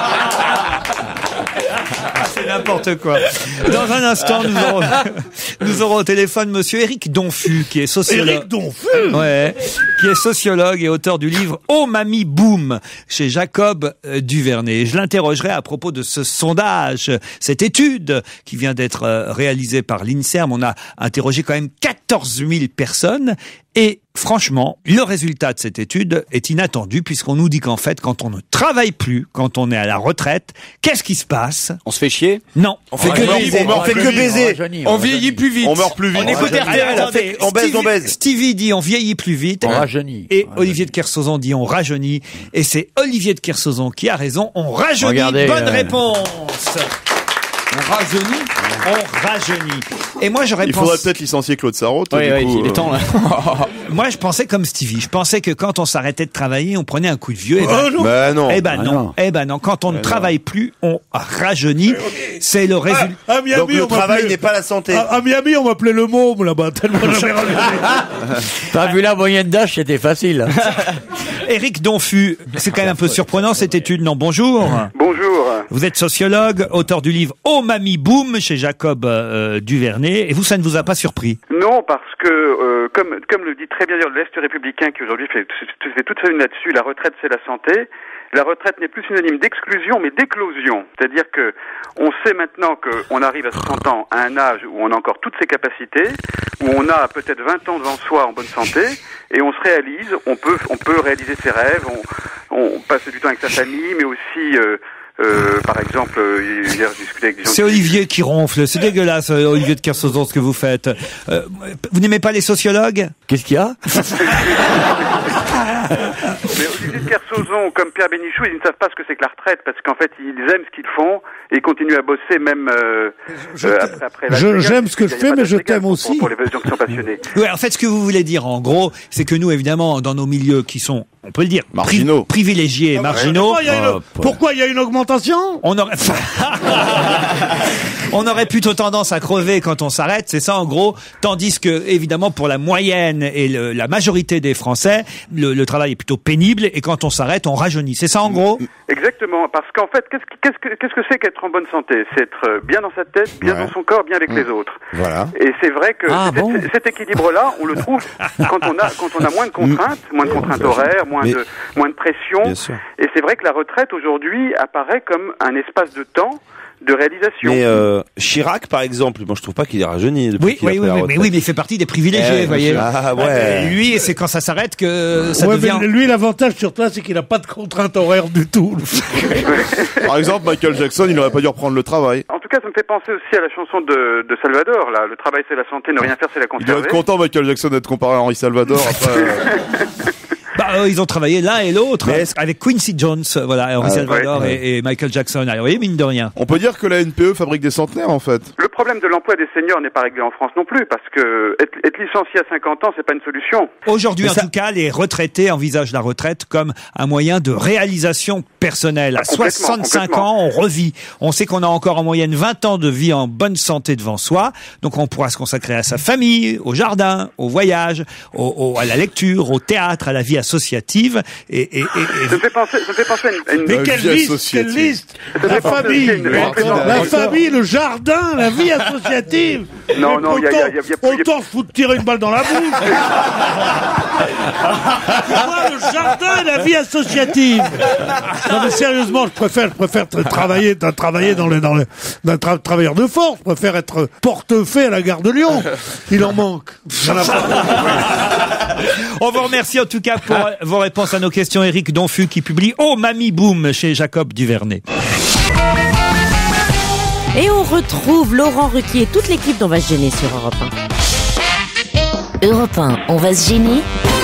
C: C'est n'importe quoi. Dans un instant, nous aurons, nous aurons au téléphone monsieur Éric Donfu, qui est sociologue.
D: Éric Donfu.
C: Ouais. Qui est sociologue et auteur du livre Oh Mamie Boom chez Jacob euh, Duvernay. Je l'interrogerai à propos de ce sondage, cette étude qui vient d'être euh, réalisée par l'INSERM. On a interrogé quand même quatorze mille personnes et franchement, le résultat de cette étude est inattendu puisqu'on nous dit qu'en fait, quand on ne travaille plus, quand on est à la retraite, qu'est-ce qui se passe?
G: On se fait chier?
C: Non.
K: On fait que baiser, on fait que baiser.
E: On vieillit plus vite.
F: On meurt plus vite.
G: On écoute R T L.
C: Attendez,
K: on baise, on
C: Stevie-
K: baise.
C: Stevie dit on vieillit plus vite.
H: On rajeunit.
C: Et Olivier de Kersauzon dit on rajeunit. Et c'est Olivier de Kersauzon qui a raison. On rajeunit.
H: Regardez,
C: Bonne
H: euh,
C: réponse.
G: On rajeunit.
C: On rajeunit. Et moi j'aurais
F: Il faudrait
C: pensé.
F: peut-être licencier Claude Sarraute.
G: Oui,
F: du
G: oui,
F: coup,
G: il est
F: euh,
G: temps, là.
C: Moi je pensais comme Stevie. Je pensais que quand on s'arrêtait de travailler, on prenait un coup de vieux. Et ben,
D: Oh, non.
K: Bah non.
C: eh ben
H: Ah
C: non.
H: non.
C: Eh ben non. Quand on ne travaille plus, on rajeunit. C'est le
D: Ah,
C: résultat.
D: à Miami,
K: Donc le
D: on
K: travail
D: m'appelait-
K: n'est pas la santé.
D: À, à Miami, on m'appelait le môme là-bas, tellement j'avais relevé.
H: T'as vu la moyenne d'âge, c'était facile. hein.
C: Éric Donfu, c'est quand même un peu surprenant cette étude. Non, bonjour.
M: Bonjour.
C: Vous êtes sociologue, auteur du livre Oh Mamie Boom chez Jacob euh, Duvernay. Et vous, ça ne vous a pas surpris?
M: Non, parce que, euh, comme, comme le dit très bien l'Est républicain qui aujourd'hui fait, fait toute sa une là-dessus, la retraite c'est la santé. La retraite n'est plus synonyme d'exclusion, mais d'éclosion. C'est-à-dire que on sait maintenant qu'on arrive à soixante ans à un âge où on a encore toutes ses capacités, où on a peut-être vingt ans devant soi en bonne santé, et on se réalise, on peut, on peut réaliser ses rêves, on, on passe du temps avec sa famille, mais aussi, euh, euh, par exemple, euh, hier je discutais avec des gens...
C: C'est
M: qui-
C: Olivier qui ronfle. C'est dégueulasse, euh, Olivier de Kersauzon, ce que vous faites. Euh, vous n'aimez pas les sociologues?
H: Qu'est-ce qu'il y a?
M: Mais Olivier de Kersauzon, comme Pierre Bénichou, ils ne savent pas ce que c'est que la retraite, parce qu'en fait, ils aiment ce qu'ils font, et ils continuent à bosser même euh,
D: Je
M: euh,
D: t'aime.
M: après, après la
D: Je-
M: carrière.
D: j'aime ce que
M: Il
D: je
M: y a
D: fais,
M: pas
D: mais
M: de
D: je
M: régal
D: t'aime
M: pour-
D: aussi.
M: Pour les gens qui sont passionnés.
C: Ouais, en fait, ce que vous voulez dire, en gros, c'est que nous, évidemment, dans nos milieux qui sont, on peut le dire,
F: marginaux,
C: pri- privilégiés, marginaux.
D: Pourquoi il y a une, pourquoi il y a une augmentation?
C: On aurait, on aurait plutôt tendance à crever quand on s'arrête, c'est ça en gros. Tandis que, évidemment, pour la moyenne et le, la majorité des Français, le, le travail est plutôt pénible et quand on s'arrête, on rajeunit. C'est ça en gros?
M: Exactement, parce qu'en fait, qu'est-ce, qu'est-ce que qu'est-ce que c'est qu'être en bonne santé? C'est être bien dans sa tête, bien ouais. dans son corps, bien avec mmh. les autres.
K: Voilà.
M: Et c'est vrai que
K: ah,
M: cet,
K: bon
M: cet équilibre-là, on le trouve quand on a quand on a moins de contraintes, moins de contraintes horaires, moins Mais... de moins de pression. Et c'est vrai que la retraite aujourd'hui apparaît comme un espace de temps de réalisation.
K: Mais euh, Chirac, par exemple, moi je trouve pas qu'il est rajeuni. Depuis
C: oui,
K: qu'il
C: oui,
K: a
C: oui,
K: la
C: oui,
K: retraite.
C: mais oui, mais il fait partie des privilégiés, vous voyez.
K: Ah ouais.
C: Euh, lui, c'est quand ça s'arrête que ça
D: ouais,
C: devient.
D: Mais lui, l'avantage sur toi, c'est qu'il n'a pas de contrainte horaire du tout.
F: Par exemple, Michael Jackson, il n'aurait pas dû reprendre le travail.
M: En tout cas, ça me fait penser aussi à la chanson de, de Salvador, là. Le travail, c'est la santé, ne rien faire, c'est la
F: Il
M: conserver.
F: doit être content, Michael Jackson, d'être comparé à Henri Salvador. Après, euh...
C: Bah, euh, ils ont travaillé l'un et l'autre hein, avec Quincy Jones, voilà, Henri ah, Salvador ouais, et, et Michael Jackson. Alors, oui, mine de rien.
F: On peut dire que la N P E fabrique des centenaires, en fait.
M: Le problème de l'emploi des seniors n'est pas réglé en France non plus, parce que être, être licencié à cinquante ans, c'est pas une solution.
C: Aujourd'hui, en ça... tout cas, les retraités envisagent la retraite comme un moyen de réalisation personnelle. À ah, soixante-cinq ans, on revit. On sait qu'on a encore en moyenne vingt ans de vie en bonne santé devant soi, donc on pourra se consacrer à sa famille, au jardin, au voyage, au, au, à la lecture, au théâtre, à la vie associative. Et, et, et, et...
M: Ça me fait penser, ça me fait penser à une...
D: Mais quelle liste, quelle liste La famille, la famille, le jardin, la vie associative.
M: Non, non, il y a, y a, y a, y a...
D: Autant se foutre tirer une balle dans la bouche. Moi, le jardin et la vie associative. Non mais sérieusement, je préfère, je préfère travailler, travailler dans les, dans les, d'un tra- travailleur de force. Je préfère être portefaix à la gare de Lyon. Il en manque.
C: On vous remercie en tout cas pour vos réponses à nos questions. Éric Donfu qui publie Oh Mamie Boom chez Jacob Duvernay.
A: Et on retrouve Laurent Ruquier et toute l'équipe d'On va se gêner sur Europe un.
N: Europe un, on va se gêner.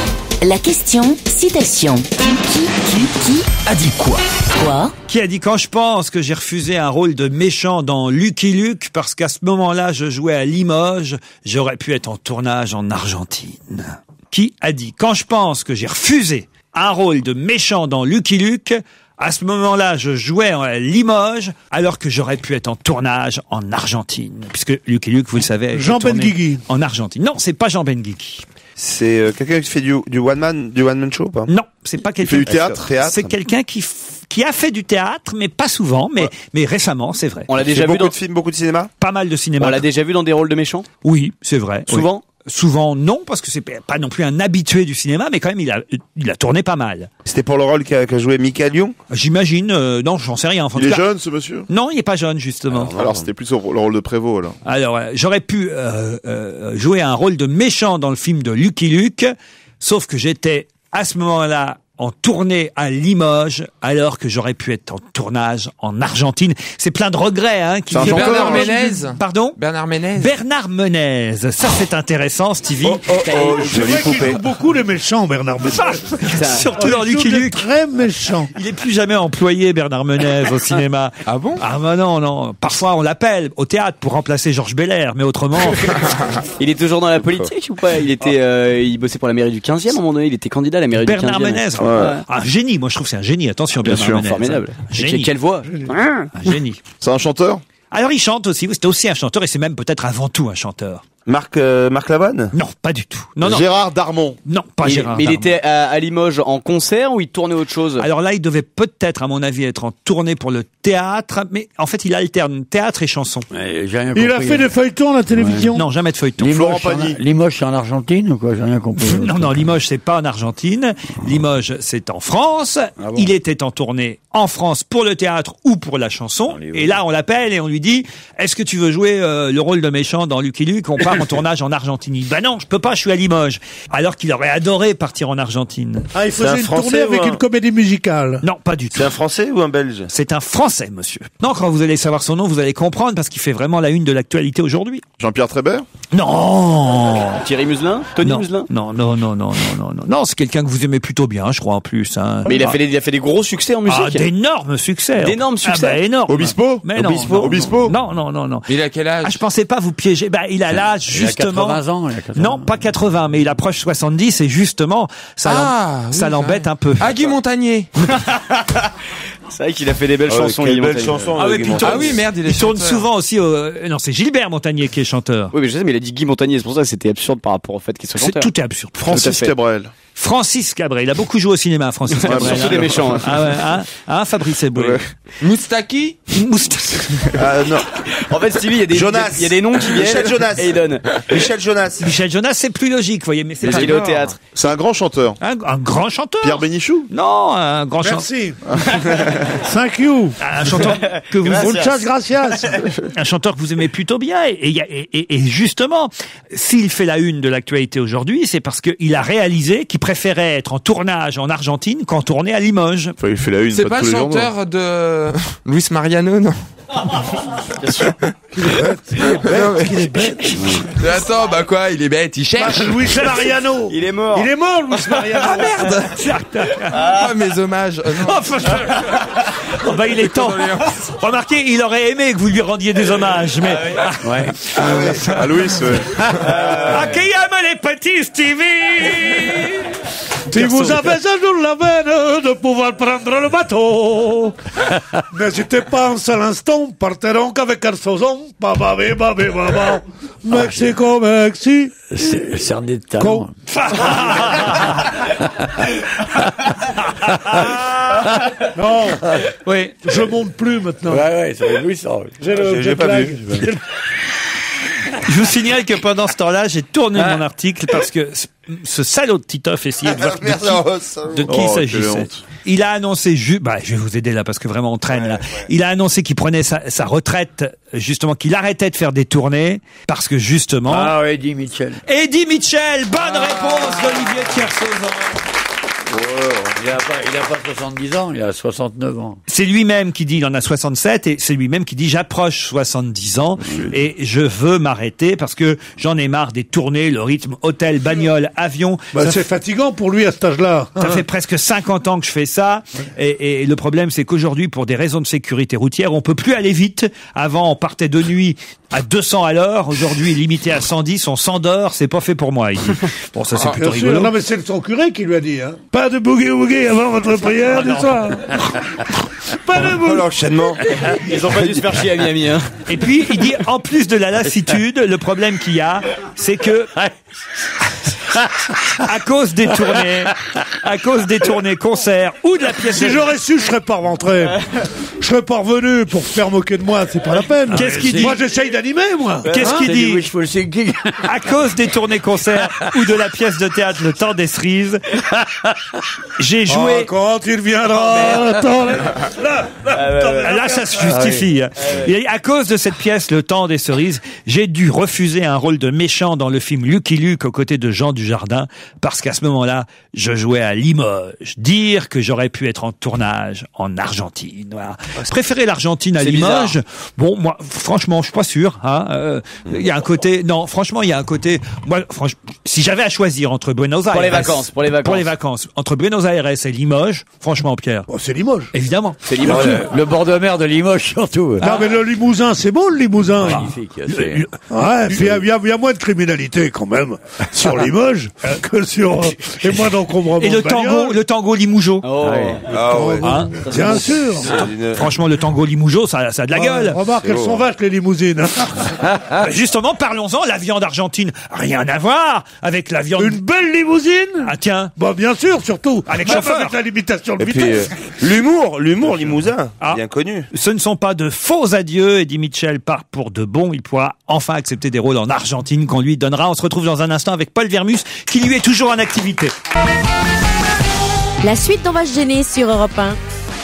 N: La question, citation. Qui, qui, qui
C: a dit quoi?
N: Quoi?
C: Qui a dit quand je pense que j'ai refusé un rôle de méchant dans Lucky Luke parce qu'à ce moment-là je jouais à Limoges, j'aurais pu être en tournage en Argentine. Qui a dit quand je pense que j'ai refusé un rôle de méchant dans Lucky Luke, à ce moment-là, je jouais à Limoges, alors que j'aurais pu être en tournage en Argentine. Puisque Lucky Luke, vous le savez,
D: Jean Benguigui.
C: En Argentine. Non, c'est pas Jean Benguigui.
K: C'est euh, quelqu'un qui fait du, du one man, du one man show, pas?
C: Non, c'est pas quelqu'un.
F: Il fait du théâtre,
K: théâtre.
C: C'est quelqu'un qui f... qui a fait du théâtre, mais pas souvent, mais ouais. mais récemment, c'est vrai.
K: On l'a déjà vu dans de films, beaucoup de cinéma.
C: Pas mal de cinéma.
G: On l'a déjà vu dans des rôles de méchants.
C: Oui, c'est vrai.
G: Souvent.
C: Oui. Souvent non, parce que c'est pas non plus un habitué du cinéma, mais quand même il a il a tourné pas mal.
K: C'était pour le rôle qu'a, qu'a joué Michael Youn.
C: J'imagine. Euh, non, j'en sais rien. Enfin,
F: il est
C: cas,
F: jeune, ce monsieur.
C: Non, il est pas jeune justement.
F: Alors, alors c'était plus le rôle de Prévost là.
C: Alors euh, j'aurais pu euh, euh, jouer un rôle de méchant dans le film de Lucky Luke, sauf que j'étais à ce moment-là en tournée à Limoges, alors que j'aurais pu être en tournage en Argentine. C'est plein de regrets, hein. Qui
E: c'est Bernard Ménez.
C: Pardon?
E: Bernard Ménez.
C: Bernard Ménez. Ça, c'est intéressant, Stevie.
D: Oh, oh, oh, c'est vrai qu'il joue beaucoup les méchants, Bernard Ménez.
C: Surtout dans Lucky Luke.
D: Très méchant.
C: Il est plus jamais employé, Bernard Ménez, au cinéma.
E: Ah bon?
C: Ah, bah non, non. Parfois, on l'appelle au théâtre pour remplacer Georges Belair, mais autrement.
G: Il est toujours dans la politique ou pas? Il était, euh, il bossait pour la mairie du quinzième à un moment donné. Il était candidat à la mairie
C: Bernard
G: du quinzième.
C: Bernard Ménez. Ouais. Un génie, moi je trouve que c'est un génie. Attention,
G: bien
C: Bernard
G: sûr,
C: Ménez.
G: Formidable.
C: Génie.
G: Quelle voix?
C: Un génie.
F: C'est un chanteur?
C: Alors il chante aussi. C'est aussi un chanteur et c'est même peut-être avant tout un chanteur.
K: Marc euh, Marc Lavoine?
C: Non, pas du tout. Non, non.
F: Gérard Darmon?
C: Non, pas
G: mais,
C: Gérard
G: mais
C: Darmon.
G: il était à, à Limoges en concert ou il tournait autre chose?
C: Alors là, il devait peut-être, à mon avis, être en tournée pour le théâtre, mais en fait, il alterne théâtre et chanson.
H: Ouais, j'ai rien
D: il
H: compris.
D: a fait des feuilletons à la télévision?
C: Ouais. Non, jamais de feuilletons.
H: Limoges, c'est en, Limoges, c'est en Argentine ou quoi? J'ai rien compris.
C: Non, non, Limoges, c'est pas en Argentine. Limoges, c'est en France. Ah bon? Il était en tournée en France pour le théâtre ou pour la chanson. Et là, on l'appelle et on lui dit, est-ce que tu veux jouer euh, le rôle de méchant dans Lucky Luke? On part en tournage en Argentine. Ben non, je peux pas, je suis à Limoges. Alors qu'il aurait adoré partir en Argentine.
D: Ah, il faisait une tournée avec un... une comédie musicale.
C: Non, pas du tout.
K: C'est un Français ou un Belge?
C: C'est un Français, monsieur. Non, quand vous allez savoir son nom, vous allez comprendre parce qu'il fait vraiment la une de l'actualité aujourd'hui.
F: Jean-Pierre Trébert?
C: Non.
G: Thierry Muselin? Tony
C: non.
G: Muselin?
C: Non, non, non, non, non, non, non. Non, c'est quelqu'un que vous aimez plutôt bien, je crois, en plus. Hein.
G: Mais il a fait des, il a fait des gros succès en musique.
C: Ah, d'énormes succès.
G: D'énormes succès.
C: Ah, bah, énormes.
F: Obispo?
C: Mais non,
F: Obispo?
C: non,
F: Obispo
E: Expo.
C: Non, non, non, non.
E: Il a quel âge?
C: Ah, je pensais pas vous piéger. Bah, il a l'âge, justement.
H: Il a quatre-vingts ans. Il a quatre-vingts.
C: Non, pas quatre-vingts, mais il approche soixante-dix et justement, ça
E: Ah,
C: l'em- ça
E: oui,
C: l'embête
E: ça-
C: un peu.
E: Ah, Guy Montagnier.
G: C'est vrai qu'il a fait des belles
K: Ah ouais,
G: chansons.
K: quelle
G: Guy
K: belle
G: Montagnier.
K: chanson.
C: Ah
K: le
C: ouais,
K: Guy
C: puis il
K: Montagnier.
C: tourne,
E: Ah oui, merde, il est
C: il tourne
E: chanteur.
C: souvent aussi au... euh, Non, c'est Gilbert Montagnier qui est chanteur.
G: Oui, mais je sais, mais il a dit Guy Montagnier, c'est pour ça que c'était absurde par rapport au fait qu'il soit
C: C'est,
G: chanteur.
C: tout est absurde.
G: Tout à
F: Francis
G: fait.
F: Cabrel.
C: Francis Cabrel, il a beaucoup joué au cinéma, Francis
F: Ouais,
C: Cabrel.
G: surtout
C: hein.
G: des méchants, hein.
C: Ah ouais, hein, hein Fabrice Eboué.
F: Ouais.
E: Moustaki.
C: Moustaki.
K: Ah, non.
G: En fait, Stevie, il y a des,
K: Jonas.
G: il y a des noms qui viennent.
K: Michel Jonas.
G: Et il donne.
K: Michel Jonas.
C: Michel Jonas, c'est plus logique, vous voyez, mais c'est
G: Mais
C: pas
G: il est au
C: grave.
G: théâtre.
F: C'est un grand chanteur.
C: Un, un grand chanteur.
F: Pierre Bénichou.
C: Non, un grand chanteur.
D: Merci. Thank you.
C: Un chanteur que vous
D: Muchas gracias.
C: un chanteur que vous aimez plutôt bien et, et, et, et- et justement, s'il fait la une de l'actualité aujourd'hui, c'est parce qu'il a réalisé qu'il préférait être en tournage en Argentine qu'en tournée à Limoges.
F: Enfin, il fait la une.
E: C'est
F: pas
E: pas
F: tous
E: le
F: les journaux.
E: chanteur de Luis Mariano, non?
G: Bien sûr.
D: Il est bête, il est bête.
E: Mais attends, bah quoi, il est bête, il cherche.
D: Luis Mariano.
G: Il est mort.
D: Il est mort, Luis Mariano.
E: Ah merde. Ah, mes hommages. Euh, non.
C: Enfin, je- oh, bah, il est temps. Remarquez, il aurait aimé que vous lui rendiez des hommages, mais.
H: Ouais.
F: Ah, Louis, ouais.
C: Ah, qui aime les petits Stevie!
D: Si vous avez un jour la veine de pouvoir prendre le bateau, n'hésitez pas un seul instant, partez donc avec un sauzon, bababé, babé, baba, Mexico, Mexico.
H: C'est c'est un des talents.
D: Non,
C: Oui.
D: je monte plus maintenant.
H: Ouais, ouais, c'est éblouissant.
D: J'ai le
K: J'ai
D: jet
K: pas
D: lag.
K: vu.
C: Je vous signale que pendant ce temps-là, j'ai tourné mon article parce que ce- ce salaud de Titoff essayait de voir de
K: Merde,
C: qui,
K: oh, ça-
C: de qui
F: Oh,
C: il
F: quelle
C: s'agissait.
F: honte.
C: Il a annoncé, ju- bah, je vais vous aider là parce que vraiment on traîne là. Il a annoncé qu'il prenait sa, sa retraite, justement, qu'il arrêtait de faire des tournées parce que justement.
H: Ah ouais, Eddie Mitchell.
C: Eddie Mitchell, bonne réponse d'Olivier de Kersauzon.
H: Il a pas, il a pas soixante-dix ans, il a soixante-neuf ans.
C: C'est lui-même qui dit, il en a soixante-sept, et c'est lui-même qui dit, j'approche soixante-dix ans, et je veux m'arrêter parce que j'en ai marre des tournées, le rythme, hôtel, bagnole, avion.
D: Bah,
C: Ça
D: c'est fatigant pour lui à cet âge-là.
C: Ça fait presque cinquante ans que je fais ça, et, et le problème c'est qu'aujourd'hui, pour des raisons de sécurité routière, on peut plus aller vite. Avant, on partait de nuit à deux cents à l'heure. Aujourd'hui, limité à cent dix, on s'endort, c'est pas fait pour moi. Il dit. Bon, ça c'est plutôt
D: Bien sûr.
C: rigolo.
D: Non, mais c'est son curé qui lui a dit, hein. Pas de boogie-woogie avant votre prière du soir. Pas de
K: Oh,
D: boogie.
K: l'enchaînement.
G: Ils ont pas dû se faire chier à Miami, hein.
C: Et puis, il dit, en plus de la lassitude, le problème qu'il y a, c'est que, à cause des tournées, à cause des tournées concerts ou de la pièce
D: Si
C: de...
D: j'aurais su, je serais pas rentré. Je serais pas revenu pour se faire moquer de moi, c'est pas la peine.
C: Qu'est-ce qu'il dit?
D: Moi, j'essaye d'animer, moi.
C: Qu'est-ce qu'il
H: C'est
C: dit?
H: du wishful thinking.
C: À cause des tournées concerts ou de la pièce de théâtre Le Temps des Cerises, j'ai
D: Oh,
C: joué...
D: quand il viendra. Attends, là, là, là.
C: Là, ça se justifie. Il a dit, à cause de cette pièce, Le Temps des Cerises, j'ai dû refuser un rôle de méchant dans le film Lucky Luke aux côtés de Jean Dujardin, parce qu'à ce moment-là, je jouais à Limoges. Dire que j'aurais pu être en tournage en Argentine. Voilà. Préférer l'Argentine à
G: C'est
C: Limoges.
G: bizarre.
C: Bon, moi, franchement, je suis pas sûr. Hein. Euh, Il y a un côté, non, franchement, il y a un côté. Moi, franchement, si j'avais à choisir entre Buenos Aires,
G: Pour les vacances, pour les vacances.
C: pour les vacances, entre Buenos Aires et Limoges, franchement, Pierre,
D: Oh, c'est Limoges.
C: évidemment.
G: C'est Limoges.
H: Le, le bord de mer de Limoges, surtout.
D: Non, mais le Limousin, c'est beau, le Limousin.
H: Magnifique. c'est-
D: Ouais, puis il y, a- il y a- il y a moins de criminalité quand même sur Limoges que sur euh, et moins d'encombrement.
C: Et le
D: de bagnole.
C: tango, le tango Limougeau.
G: Oh.
K: Ah ouais.
C: Hein
D: Bien sûr.
C: Franchement, le tango Limougeau, ça, ça a de la gueule.
D: Ouais, remarque, elles sont vaches les limousines.
C: Bah, justement, parlons-en, la viande argentine, rien à voir avec la viande...
D: Une belle limousine.
C: Ah tiens,
D: Bah bien sûr, surtout.
C: Avec
D: Même
C: chauffeur.
D: avec la limitation de
K: Et puis,
D: vitesse.
K: euh, l'humour, l'humour limousin,
C: Ah.
K: bien connu.
C: ce ne sont pas de faux adieux. Eddie Mitchell part pour de bon. Il pourra enfin accepter des rôles en Argentine qu'on lui donnera. On se retrouve dans un instant avec Paul Vermus, qui lui est toujours en activité.
A: La suite d'On va se gêner sur Europe un.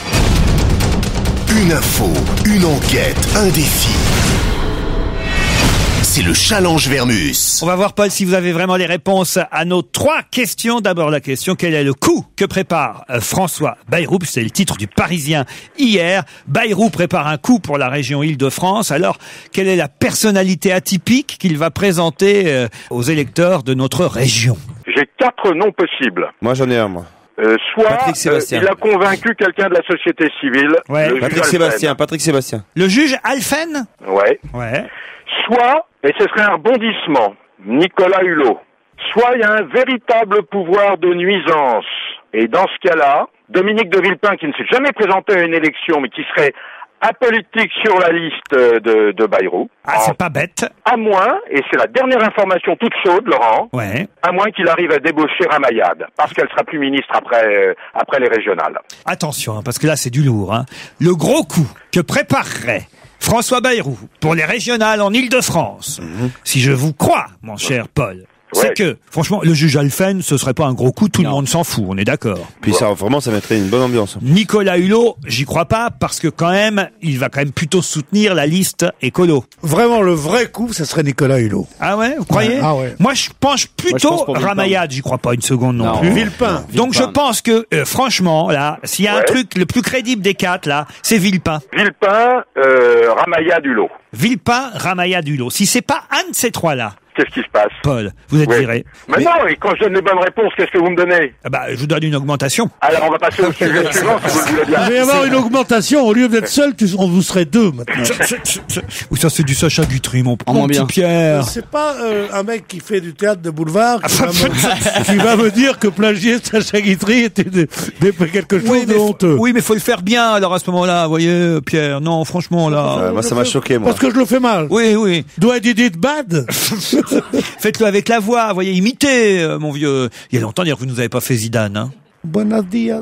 B: Une info, une enquête, un défi. C'est le challenge Vermus.
C: On va voir, Paul, si vous avez vraiment les réponses à nos trois questions. D'abord, la question, quel est le coup que prépare euh, François Bayrou? C'est le titre du Parisien hier. Bayrou prépare un coup pour la région Île-de-France. Alors, quelle est la personnalité atypique qu'il va présenter euh, aux électeurs de notre région?
L: J'ai quatre noms possibles.
K: Moi, j'en ai un, moi.
L: euh, soit
K: Patrick
L: euh,
K: Sébastien.
L: il a convaincu quelqu'un de la société civile.
C: Ouais.
L: le juge
K: Patrick
L: Alphen.
K: Sébastien, Patrick Sébastien.
C: Le juge Alphen?
L: Ouais.
C: Ouais.
L: Soit, et ce serait un rebondissement, Nicolas Hulot. Soit il y a un véritable pouvoir de nuisance. Et dans ce cas-là, Dominique de Villepin, qui ne s'est jamais présenté à une élection, mais qui serait apolitique sur la liste de, de Bayrou.
C: Ah, c'est pas bête.
L: À moins, et c'est la dernière information toute chaude, Laurent,
C: Ouais.
L: à moins qu'il arrive à débaucher Ramayad, parce qu'elle sera plus ministre après, euh, après les régionales.
C: Attention, hein, parce que là, c'est du lourd. Hein. Le gros coup que préparerait François Bayrou pour les régionales en Île-de-France, mmh. si je vous crois, mon cher Paul,
L: Ouais.
C: c'est que, franchement, le juge Alphen, ce serait pas un gros coup, tout non. le monde s'en fout, on est d'accord.
K: Puis ça, vraiment, ça mettrait une bonne ambiance.
C: Nicolas Hulot, j'y crois pas, parce que quand même, il va quand même plutôt soutenir la liste écolo.
D: Vraiment, le vrai coup, ça serait Nicolas Hulot.
C: Ah ouais, vous croyez?
D: Ah ouais.
C: Moi, je penche plutôt Moi, je pense Ramayad, j'y crois pas une seconde non, non plus.
D: Villepin.
C: Donc
D: Villepin.
C: je pense que, euh, franchement, là, s'il y a ouais. un truc le plus crédible des quatre, là, c'est Villepin.
L: Villepin, euh, Ramayad, Hulot.
C: Villepin, Ramayad, Hulot. Si c'est pas un de ces trois-là,
L: qu'est-ce qui se passe?
C: Paul, vous êtes
L: oui.
C: viré.
L: Mais, Mais non, et quand je donne les bonnes réponses, qu'est-ce que vous me donnez?
C: Ah bah, je vous donne une augmentation.
L: Alors, on va passer au sujet suivant, si vous le voulez bien.
D: Il va y avoir une augmentation. Au lieu d'être seul, tu, on vous serait deux, maintenant.
C: Ou ça, c'est du Sacha Guitry, mon, mon petit Pierre.
D: C'est pas euh, un mec qui fait du théâtre de boulevard qui, va, me, qui va me dire que plagier Sacha Guitry était de, de, de quelque chose
C: oui,
D: de honteux.
C: Oui, mais faut le faire bien, alors, à ce moment-là, vous voyez, Pierre. Non, franchement, là.
K: Euh, moi, ça m'a choqué, moi.
D: Parce que je le fais mal.
C: Oui, oui.
D: Do I did it bad?
C: Faites-le avec la voix, vous voyez, imitez, euh, mon vieux. Il y a longtemps, dire que vous nous avez pas fait Zidane, hein.
D: Buenos dias.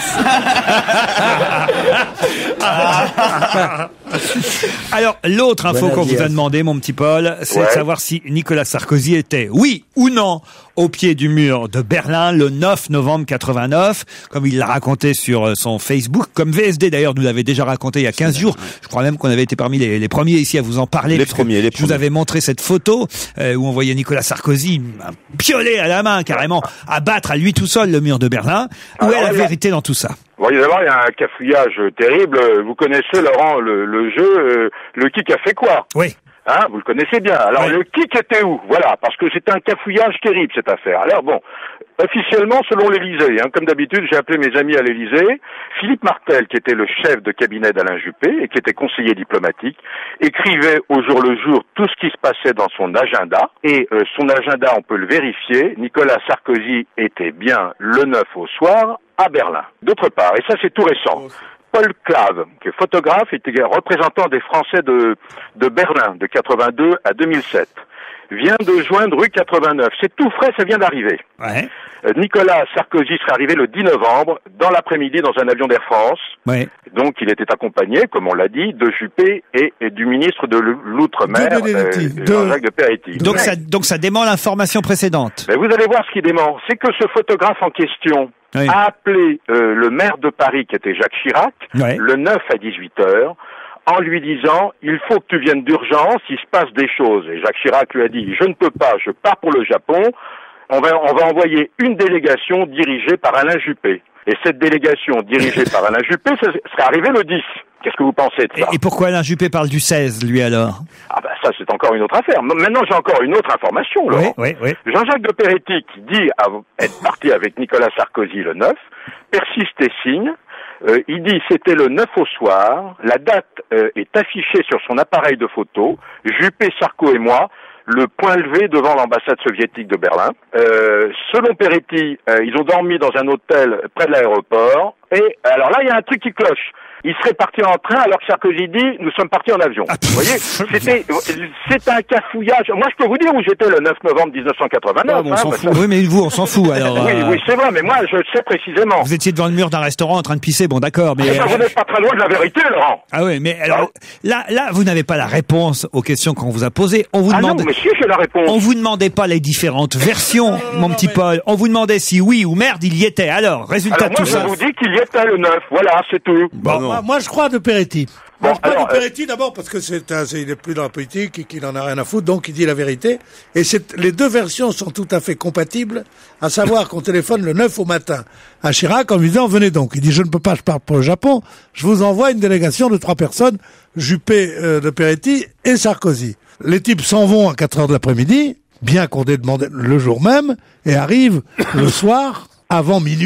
C: Alors, l'autre info qu'on vous a demandé, mon petit Paul, c'est ouais. de savoir si Nicolas Sarkozy était, oui ou non, au pied du mur de Berlin le neuf novembre quatre-vingt-neuf, comme il l'a raconté sur son Facebook, comme V S D d'ailleurs nous l'avait déjà raconté il y a quinze jours. Je crois même qu'on avait été parmi les, les premiers ici à vous en parler.
K: Les premiers, les
C: je
K: premiers.
C: vous avais montré cette photo euh, où on voyait Nicolas Sarkozy, un piolet à la main, carrément, abattre à lui tout seul le mur de Berlin. Où Alors, est la vérité dans tout ça?
L: Voyez, d'abord, il y a un cafouillage terrible. Vous connaissez, Laurent, le, le jeu, euh, le qui a fait quoi?
C: Oui.
L: Hein, vous le connaissez bien. Alors, oui. le qui était où? Voilà, parce que c'était un cafouillage terrible, cette affaire. Alors, bon, officiellement, selon l'Élysée, hein, comme d'habitude, j'ai appelé mes amis à l'Élysée. Philippe Martel, qui était le chef de cabinet d'Alain Juppé et qui était conseiller diplomatique, écrivait au jour le jour tout ce qui se passait dans son agenda. Et euh, son agenda, on peut le vérifier, Nicolas Sarkozy était bien le neuf au soir à Berlin. D'autre part, et ça c'est tout récent, Paul Clave, qui est photographe, était représentant des Français de, de Berlin de quatre-vingt-deux à deux mille sept, vient de joindre rue quatre-vingt-neuf. C'est tout frais, ça vient d'arriver.
C: Ouais.
L: Nicolas Sarkozy serait arrivé le dix novembre, dans l'après-midi, dans un avion d'Air France.
C: Ouais.
L: Donc, il était accompagné, comme on l'a dit, de Juppé et, et du ministre de l'Outre-mer,
D: de
L: euh, Jean-Jacques de Peretti.
C: Donc, ça, donc ça dément l'information précédente.
L: Mais vous allez voir ce qui dément. C'est que ce photographe en question oui. a appelé euh, le maire de Paris, qui était Jacques Chirac,
C: ouais.
L: le neuf à dix-huit heures, en lui disant « Il faut que tu viennes d'urgence, il se passe des choses. » Et Jacques Chirac lui a dit « Je ne peux pas, je pars pour le Japon. On va, on va envoyer une délégation dirigée par Alain Juppé. » Et cette délégation dirigée par Alain Juppé, ça serait arrivé le dix. Qu'est-ce que vous pensez de ça?
C: Et pourquoi Alain Juppé parle du seize, lui, alors?
L: Ah ben ça, c'est encore une autre affaire. Maintenant, j'ai encore une autre information, Laurent.
C: Oui, oui, oui.
L: Jean-Jacques de Peretti, qui dit être parti avec Nicolas Sarkozy le neuf, persiste et signe. Euh, il dit c'était le neuf au soir, la date euh, est affichée sur son appareil de photo, Juppé, Sarko et moi, le point levé devant l'ambassade soviétique de Berlin. Euh, selon Peretti, euh, ils ont dormi dans un hôtel près de l'aéroport. Et alors là, il y a un truc qui cloche. Il serait parti en train alors que Sarkozy dit nous sommes partis en avion.
C: Ah,
L: vous voyez, c'était c'est un cafouillage. Moi, je peux vous dire où j'étais le neuf novembre dix-neuf cent quatre-vingt-neuf.
C: Ouais, bon, on hein, s'en fout. Oui, mais vous, on s'en fout alors.
L: Oui,
C: euh...
L: oui, c'est vrai, mais moi, je le sais précisément.
C: Vous étiez devant le mur d'un restaurant en train de pisser, bon, d'accord, mais.
L: Eh ben, vous n'êtes pas très loin de la vérité, Laurent.
C: Ah oui, mais alors là, là, vous n'avez pas la réponse aux questions qu'on vous a posées. On vous
L: ah
C: demande.
L: non, mais si j'ai la réponse.
C: On vous demandait pas les différentes versions, mon petit Paul. On vous demandait si oui ou merde il y était. Alors, résultat
L: alors,
C: de tout ça.
L: Moi, je vous dis qu'il y était le neuf. Voilà, c'est tout.
D: Bon, moi, moi, je crois de Peretti.
L: Bon,
D: moi, je
L: alors,
D: crois de Peretti d'abord parce que c'est un, c'est, il est plus dans la politique et qu'il en a rien à foutre, donc il dit la vérité. Et c'est, les deux versions sont tout à fait compatibles, à savoir qu'on téléphone le neuf au matin à Chirac en lui disant venez donc. Il dit je ne peux pas, je pars pour le Japon. Je vous envoie une délégation de trois personnes, Juppé, euh, de Peretti et Sarkozy. Les types s'en vont à quatre heures de l'après-midi, bien qu'on ait demandé le jour même, et arrivent le soir avant minuit.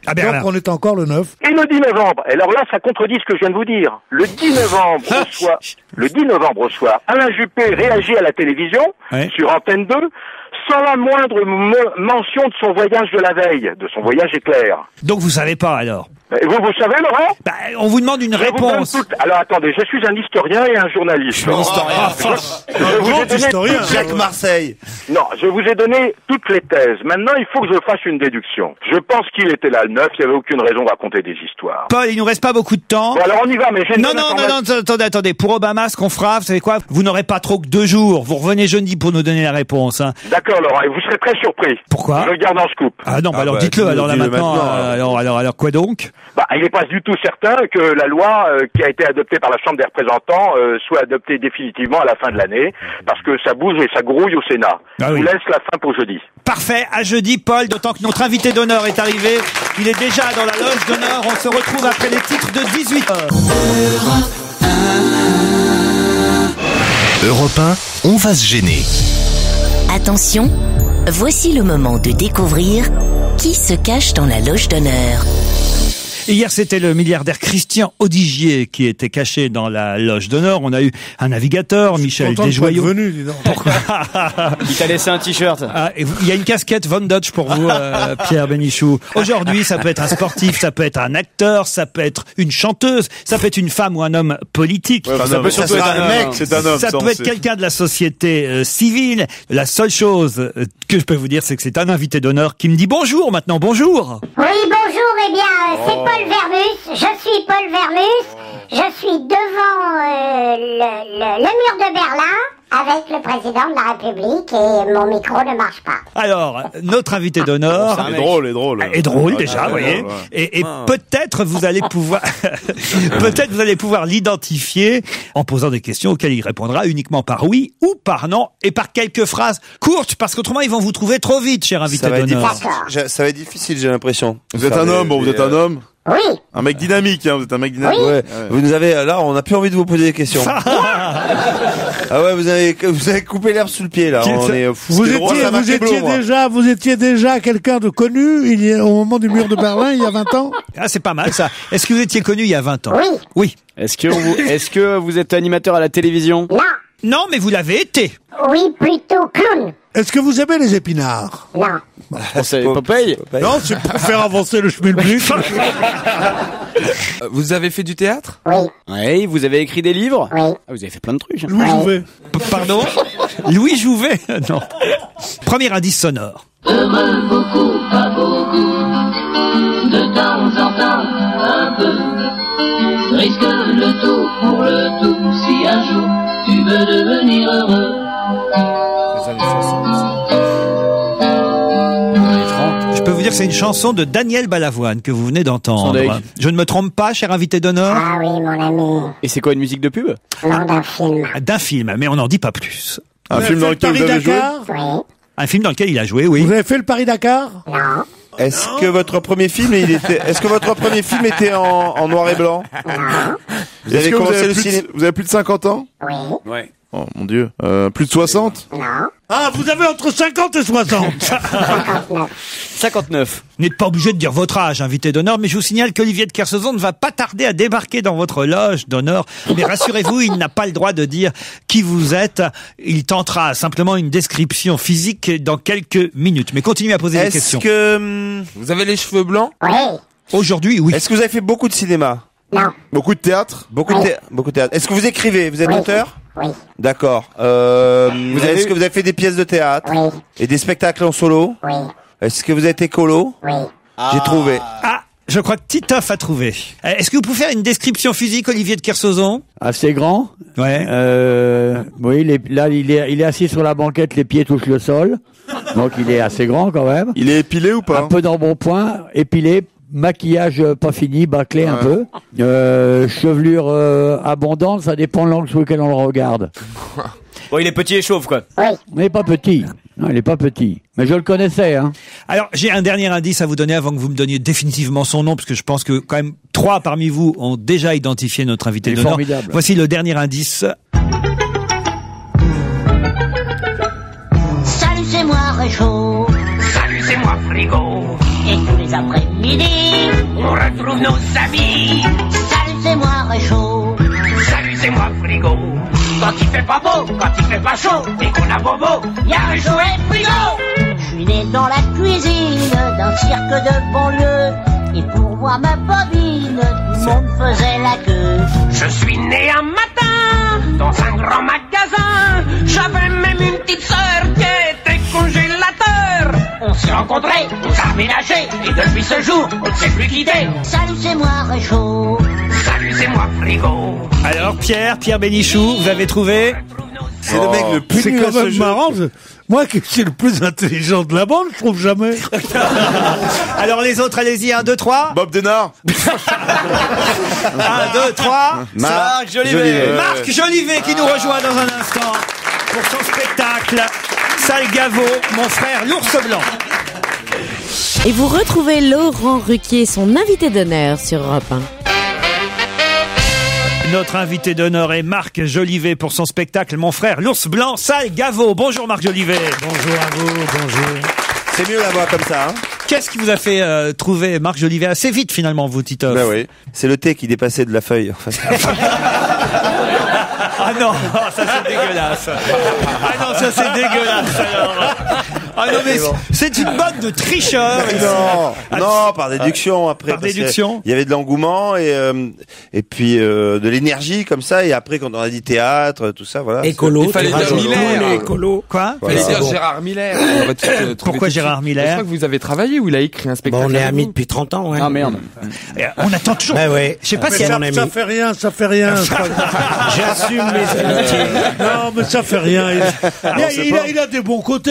C: Ah,
D: Donc on est encore le neuf.
L: Et le dix novembre, et alors là, ça contredit ce que je viens de vous dire. Le dix novembre au soir, le dix novembre au soir, Alain Juppé réagit à la télévision,
C: ouais.
L: sur Antenne deux, sans la moindre mo- mention de son voyage de la veille, de son voyage éclair.
C: Donc vous savez pas alors?
L: Et vous, vous savez, Laurent?
C: Bah, on vous demande une
L: je
C: réponse.
L: Vous toute... Alors attendez, je suis un historien et un journaliste.
C: Je suis un historien.
L: Ah, je, je, je vous ai donné
K: historien.
L: toutes
K: Jacques
L: les...
K: Marseille.
L: Non, je vous ai donné toutes les thèses. Maintenant, il faut que je fasse une déduction. Je pense qu'il était là le neuf, il n'y avait aucune raison de raconter des histoires.
C: Paul, il nous reste pas beaucoup de temps.
L: Bon, alors on y va, mais j'ai une
C: Non,
L: bonne
C: non, non,
L: information.
C: non, attendez, attendez. Pour Obama, ce qu'on fera, vous savez quoi? Vous n'aurez pas trop que deux jours. Vous revenez jeudi pour nous donner la réponse. Hein.
L: D'accord, Laurent, et vous serez très surpris.
C: Pourquoi?
L: Je le garde en scoop.
C: Ah non, bah
K: Ah
C: alors
K: bah,
C: dites-le,
K: dis-le,
C: alors là
K: dis-le
C: maintenant,
K: maintenant,
C: euh, alors, alors, alors quoi donc?
L: Bah, il n'est pas du tout certain que la loi euh, qui a été adoptée par la Chambre des représentants euh, soit adoptée définitivement à la fin de l'année, parce que ça bouge et ça grouille au Sénat.
C: Ah
L: Je
C: oui.
L: vous laisse la fin pour jeudi.
C: Parfait, à jeudi, Paul, d'autant que notre invité d'honneur est arrivé. Il est déjà dans la loge d'honneur. On se retrouve après les titres de dix-huit heures.
B: Europe un, on va se gêner.
N: Attention, voici le moment de découvrir qui se cache dans la loge d'honneur.
C: Hier, c'était le milliardaire Christian Audigier qui était caché dans la loge d'honneur. On a eu un navigateur, Michel
D: Content de
C: Desjoyaux.
D: être venu, dis donc.
G: Il t'a laissé un t-shirt.
C: Ah, et vous- il y a une casquette Von Dutch pour vous, euh, Pierre Bénichou. Aujourd'hui, ça peut être un sportif, ça peut être un acteur, ça peut être une chanteuse, ça peut être une femme ou un homme politique.
F: Ouais,
C: ça
F: non,
C: peut
F: mais ça,
C: surtout
F: c'est
C: être
F: un mec, c'est un homme,
C: Ça
F: ça, on
C: peut être
F: sait.
C: quelqu'un de la société euh, civile. La seule chose euh, que je peux vous dire, c'est que c'est un invité d'honneur qui me dit bonjour maintenant. Bonjour.
S: Oui, bonjour, eh bien, euh, c'est Paul Vermus, je suis Paul Vermus, je suis devant euh, le, le, le mur de Berlin avec le président de la République et mon micro ne marche pas.
C: Alors, notre invité d'honneur
F: Il est drôle, il est drôle.
C: est drôle
F: Ah,
C: déjà,
F: ouais,
C: vous voyez.
F: ouais, ouais.
C: Et, et peut-être vous allez pouvoir, peut-être vous allez pouvoir l'identifier en posant des questions auxquelles il répondra uniquement par oui ou par non et par quelques phrases courtes parce qu'autrement ils vont vous trouver trop vite, cher invité
K: Ça va, être
C: d'honneur.
K: difficile, J'ai- ça va être difficile, j'ai l'impression.
F: Vous êtes
K: Faire
F: un
K: des-
F: homme, bon, vous
K: des,
F: êtes un
K: euh,
F: homme.
S: Oui.
F: Un mec dynamique, hein, vous êtes un mec dynamique.
K: Ouais.
F: Ouais.
K: Vous nous avez, là, on n'a plus envie de vous poser des questions. Ah ouais, vous avez, vous avez coupé l'herbe sous le pied, là. On est,
D: Vous
K: c'était drôle,
D: étiez,
K: ça m'a
D: vous
K: fait
D: étiez
K: bleu, moi.
D: déjà, vous étiez déjà quelqu'un de connu il y a, au moment du mur de Berlin il y a vingt ans.
C: Ah, c'est pas mal ça. Est-ce que vous étiez connu il y a vingt ans?
S: Oui.
C: Oui.
G: Est-ce que vous, est-ce que vous êtes animateur à la télévision?
S: Non.
C: Non, mais vous l'avez été.
S: Oui, plutôt clown.
D: Est-ce que vous aimez les épinards?
S: Non.
G: C'est Popeye.
D: Non, c'est pour faire avancer le schmilblick.
E: Euh, Vous avez fait du théâtre?
S: Oui.
G: Oui, vous avez écrit des livres?
S: Oui.
G: Ah, vous avez fait plein de trucs. hein.
D: Louis Jouvet.
C: P- Pardon? Louis Jouvet? Non. Premier indice sonore.
P: Heureux beaucoup, pas beaucoup, de temps en temps, un peu. Risque le tout pour le tout, si un jour tu veux devenir heureux.
C: Je peux vous dire que c'est une chanson de Daniel Balavoine que vous venez d'entendre.
G: Sondec.
C: Je ne me trompe pas, cher invité d'honneur?
S: Ah oui, mon ami.
G: Et c'est quoi une musique de pub?
S: Non, d'un film.
C: D'un film, mais on n'en dit pas plus.
F: Un
D: Vous
F: film
D: avez
F: dans
D: fait le
F: lequel vous avez joué?
D: Paris-Dakar?
S: Oui.
C: Un film dans lequel il a joué, oui.
D: Vous avez fait le Paris-Dakar?
S: Non.
K: Est-ce que votre premier film, il était, est-ce que votre premier film était en, en noir et blanc? Vous
F: Est-ce
K: avez
F: que vous
K: commencé
F: avez,
K: le
F: plus
K: cinéma?
F: de, vous avez plus de cinquante ans?
S: Oui.
G: Ouais.
F: Oh mon dieu. Euh, plus de soixante?
S: Non.
D: Ah, vous avez entre cinquante et soixante.
S: cinquante-neuf.
G: cinquante-neuf.
C: Vous n'êtes pas obligé de dire votre âge, invité d'honneur, mais je vous signale qu'Olivier de Kersauzon ne va pas tarder à débarquer dans votre loge d'honneur. Mais rassurez-vous, il n'a pas le droit de dire qui vous êtes. Il tentera simplement une description physique dans quelques minutes. Mais continuez à poser des
K: Est-ce
C: questions.
K: que, hum,
E: Vous avez les cheveux blancs?
S: Oui.
C: Aujourd'hui, oui.
K: est-ce que vous avez fait beaucoup de cinéma?
S: Non.
F: Beaucoup de théâtre?
K: Beaucoup de thé- beaucoup de théâtre. Est-ce que vous écrivez? Vous êtes
S: Oui.
K: auteur?
S: Oui.
K: D'accord. Euh,
F: Vous avez-
K: est-ce que vous avez fait des pièces de théâtre?
S: Oui.
K: Et des spectacles en solo?
S: Oui.
K: Est-ce que vous avez été colo?
S: Oui.
K: J'ai trouvé.
C: Ah, je crois que Titoff a trouvé. Euh, Est-ce que vous pouvez faire une description physique, Olivier de Kersauzon?
H: Assez grand.
C: Ouais.
H: Euh, oui, il est, là, il est, il est assis sur la banquette, les pieds touchent le sol. Donc, il est assez grand quand même.
F: Il est épilé ou pas?
H: Un peu d'embonpoint, épilé, maquillage euh, pas fini, bâclé un peu. Euh, chevelure euh, abondante, ça dépend de l'angle sur lequel on le regarde.
G: Bon, il est petit et chauve, quoi.
S: Oui.
H: Il n'est pas petit. Non, il n'est pas petit. Mais je le connaissais, hein.
C: Alors, j'ai un dernier indice à vous donner avant que vous me donniez définitivement son nom, parce que je pense que quand même trois parmi vous ont déjà identifié notre invité
H: Il est
C: d'honneur.
H: formidable.
C: Voici le dernier indice.
P: Salut, c'est moi Réchaud.
Q: Salut, c'est moi Frigo.
P: Et tous les après-midi, on retrouve nos amis. Salut, c'est moi Réchaud. Salut, c'est moi Frigo. Quand il fait pas beau, quand il fait pas chaud, et qu'on a bobo, y'a Réchaud et Frigo. Je suis né dans la cuisine d'un cirque de banlieue. Et pour voir ma bobine, tout le monde faisait la queue. Je suis né un matin dans un grand magasin. J'avais même une petite sœur qui était congélateur. On s'est rencontrés, on s'est aménagés, et depuis ce jour, on ne s'est plus quitté. Salut, c'est moi Réchaud. Salut, c'est moi Frigo.
C: Alors Pierre, Pierre Bénichou, vous avez trouvé?
D: C'est le mec le plus C'est quand même marrant. je- Moi qui suis le plus intelligent de la bande, je trouve jamais.
C: Alors les autres, allez-y, un, deux, trois.
F: Bob Denard.
C: un, deux, trois.
K: Marc
C: Jolivet.
K: Jolivet.
C: Marc Jolivet qui nous rejoint dans un instant pour son spectacle Sale Gaveau, mon frère l'ours blanc.
A: Et vous retrouvez Laurent Ruquier, son invité d'honneur sur Europe un.
C: Notre invité d'honneur est Marc Jolivet pour son spectacle Mon frère l'ours blanc, Sale Gaveau. Bonjour Marc Jolivet.
D: Bonjour à vous, bonjour.
K: C'est mieux la voix comme ça, hein.
C: Qu'est-ce qui vous a fait euh, trouver Marc Jolivet assez vite finalement, vous, Titoff?
K: Ben oui. C'est le thé qui dépassait de la feuille, en fait.
C: Ah non, ça c'est dégueulasse. Ah non, ça c'est dégueulasse alors. Ah non mais c'est une bande de tricheurs.
K: Non, non, par déduction après.
C: Par
K: parce que
C: déduction.
K: Il y avait de l'engouement et euh, et puis euh, de l'énergie comme ça. Et après, quand on a dit théâtre, tout ça, voilà.
H: Écolo,
E: Il fallait
H: tu
E: dire
H: rajoutes
E: Miller.
H: tous les écolos.
C: Quoi?
E: Il fallait
K: Voilà.
E: dire
H: bon.
E: Gérard Miller. On aurait tout, euh, trouvé
C: Pourquoi
E: tout de
C: Gérard
E: suite.
C: Miller
E: Je crois que vous avez travaillé ou il a écrit un spectacle.
H: Bon, on est
E: avec
H: amis
E: vous.
H: depuis trente ans, ouais.
G: Ah merde.
C: Et On attend toujours.
H: Bah ouais.
C: Je sais pas
H: Mais
C: si
H: ça-
C: elle-
H: mon
D: Ça
H: ami.
D: fait rien, ça fait rien. c'est pas grave.
H: J'assume mes amitiés.
D: Non, mais ça fait rien. Il, il a,
F: sait
D: il
F: pas.
D: a- il a des bons côtés.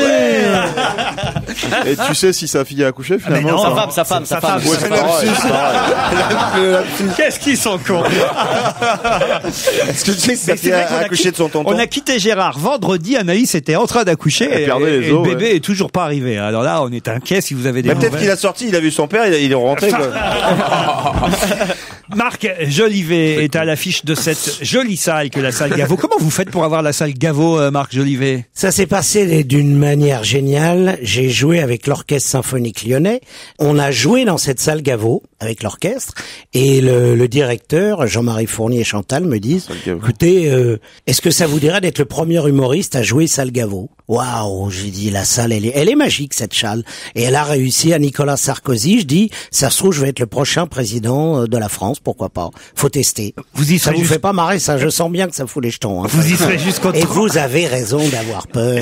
F: Et tu sais si sa fille a accouché
C: mais
F: finalement?
C: non,
G: Sa
F: ça
G: femme, sa femme, sa femme.
F: Ouais, c'est pareil, c'est pareil.
C: Qu'est-ce qu'ils sont cons.
K: Est-ce que tu sais que
C: Mais
K: sa
C: c'est
K: fille
C: vrai
K: a
C: qu'on a
K: accouché
C: quitté-
K: de son tonton?
C: On a quitté Gérard vendredi. Anaïs était en train d'accoucher
F: Elle
C: et,
F: perdait les
C: et
F: os,
C: le bébé
F: ouais.
C: est toujours pas arrivé. Alors là, on est inquiet si vous avez des
K: Mais peut-être
C: nouvelles.
K: qu'il a sorti, il a vu son père, il, a- il est rentré. Quoi.
C: Marc Jolivet est à l'affiche de cette jolie salle que la salle Gaveau. Comment vous faites pour avoir la salle Gaveau, euh, Marc Jolivet?
H: Ça s'est passé d'une manière géniale. J'ai joué avec l'Orchestre Symphonique Lyonnais. On a joué dans cette salle Gaveau avec l'orchestre et le, le directeur, Jean-Marie Fournier et Chantal, me disent écoutez, euh, est-ce que ça vous dirait d'être le premier humoriste à jouer salle Gaveau? Waouh, j'ai dit la salle, elle est, elle est magique cette salle. Et elle a réussi à Nicolas Sarkozy. Je dis, ça se trouve, je vais être le prochain président de la France, pourquoi pas? Faut tester.
C: Vous y
H: ça
C: serez
H: vous
C: jusqu'-
H: fait pas marrer ça? Je sens bien que ça fout les jetons. Hein,
C: Vous y
H: ça.
C: serez jusqu'au
H: Et
C: trente
H: vous avez raison d'avoir peur.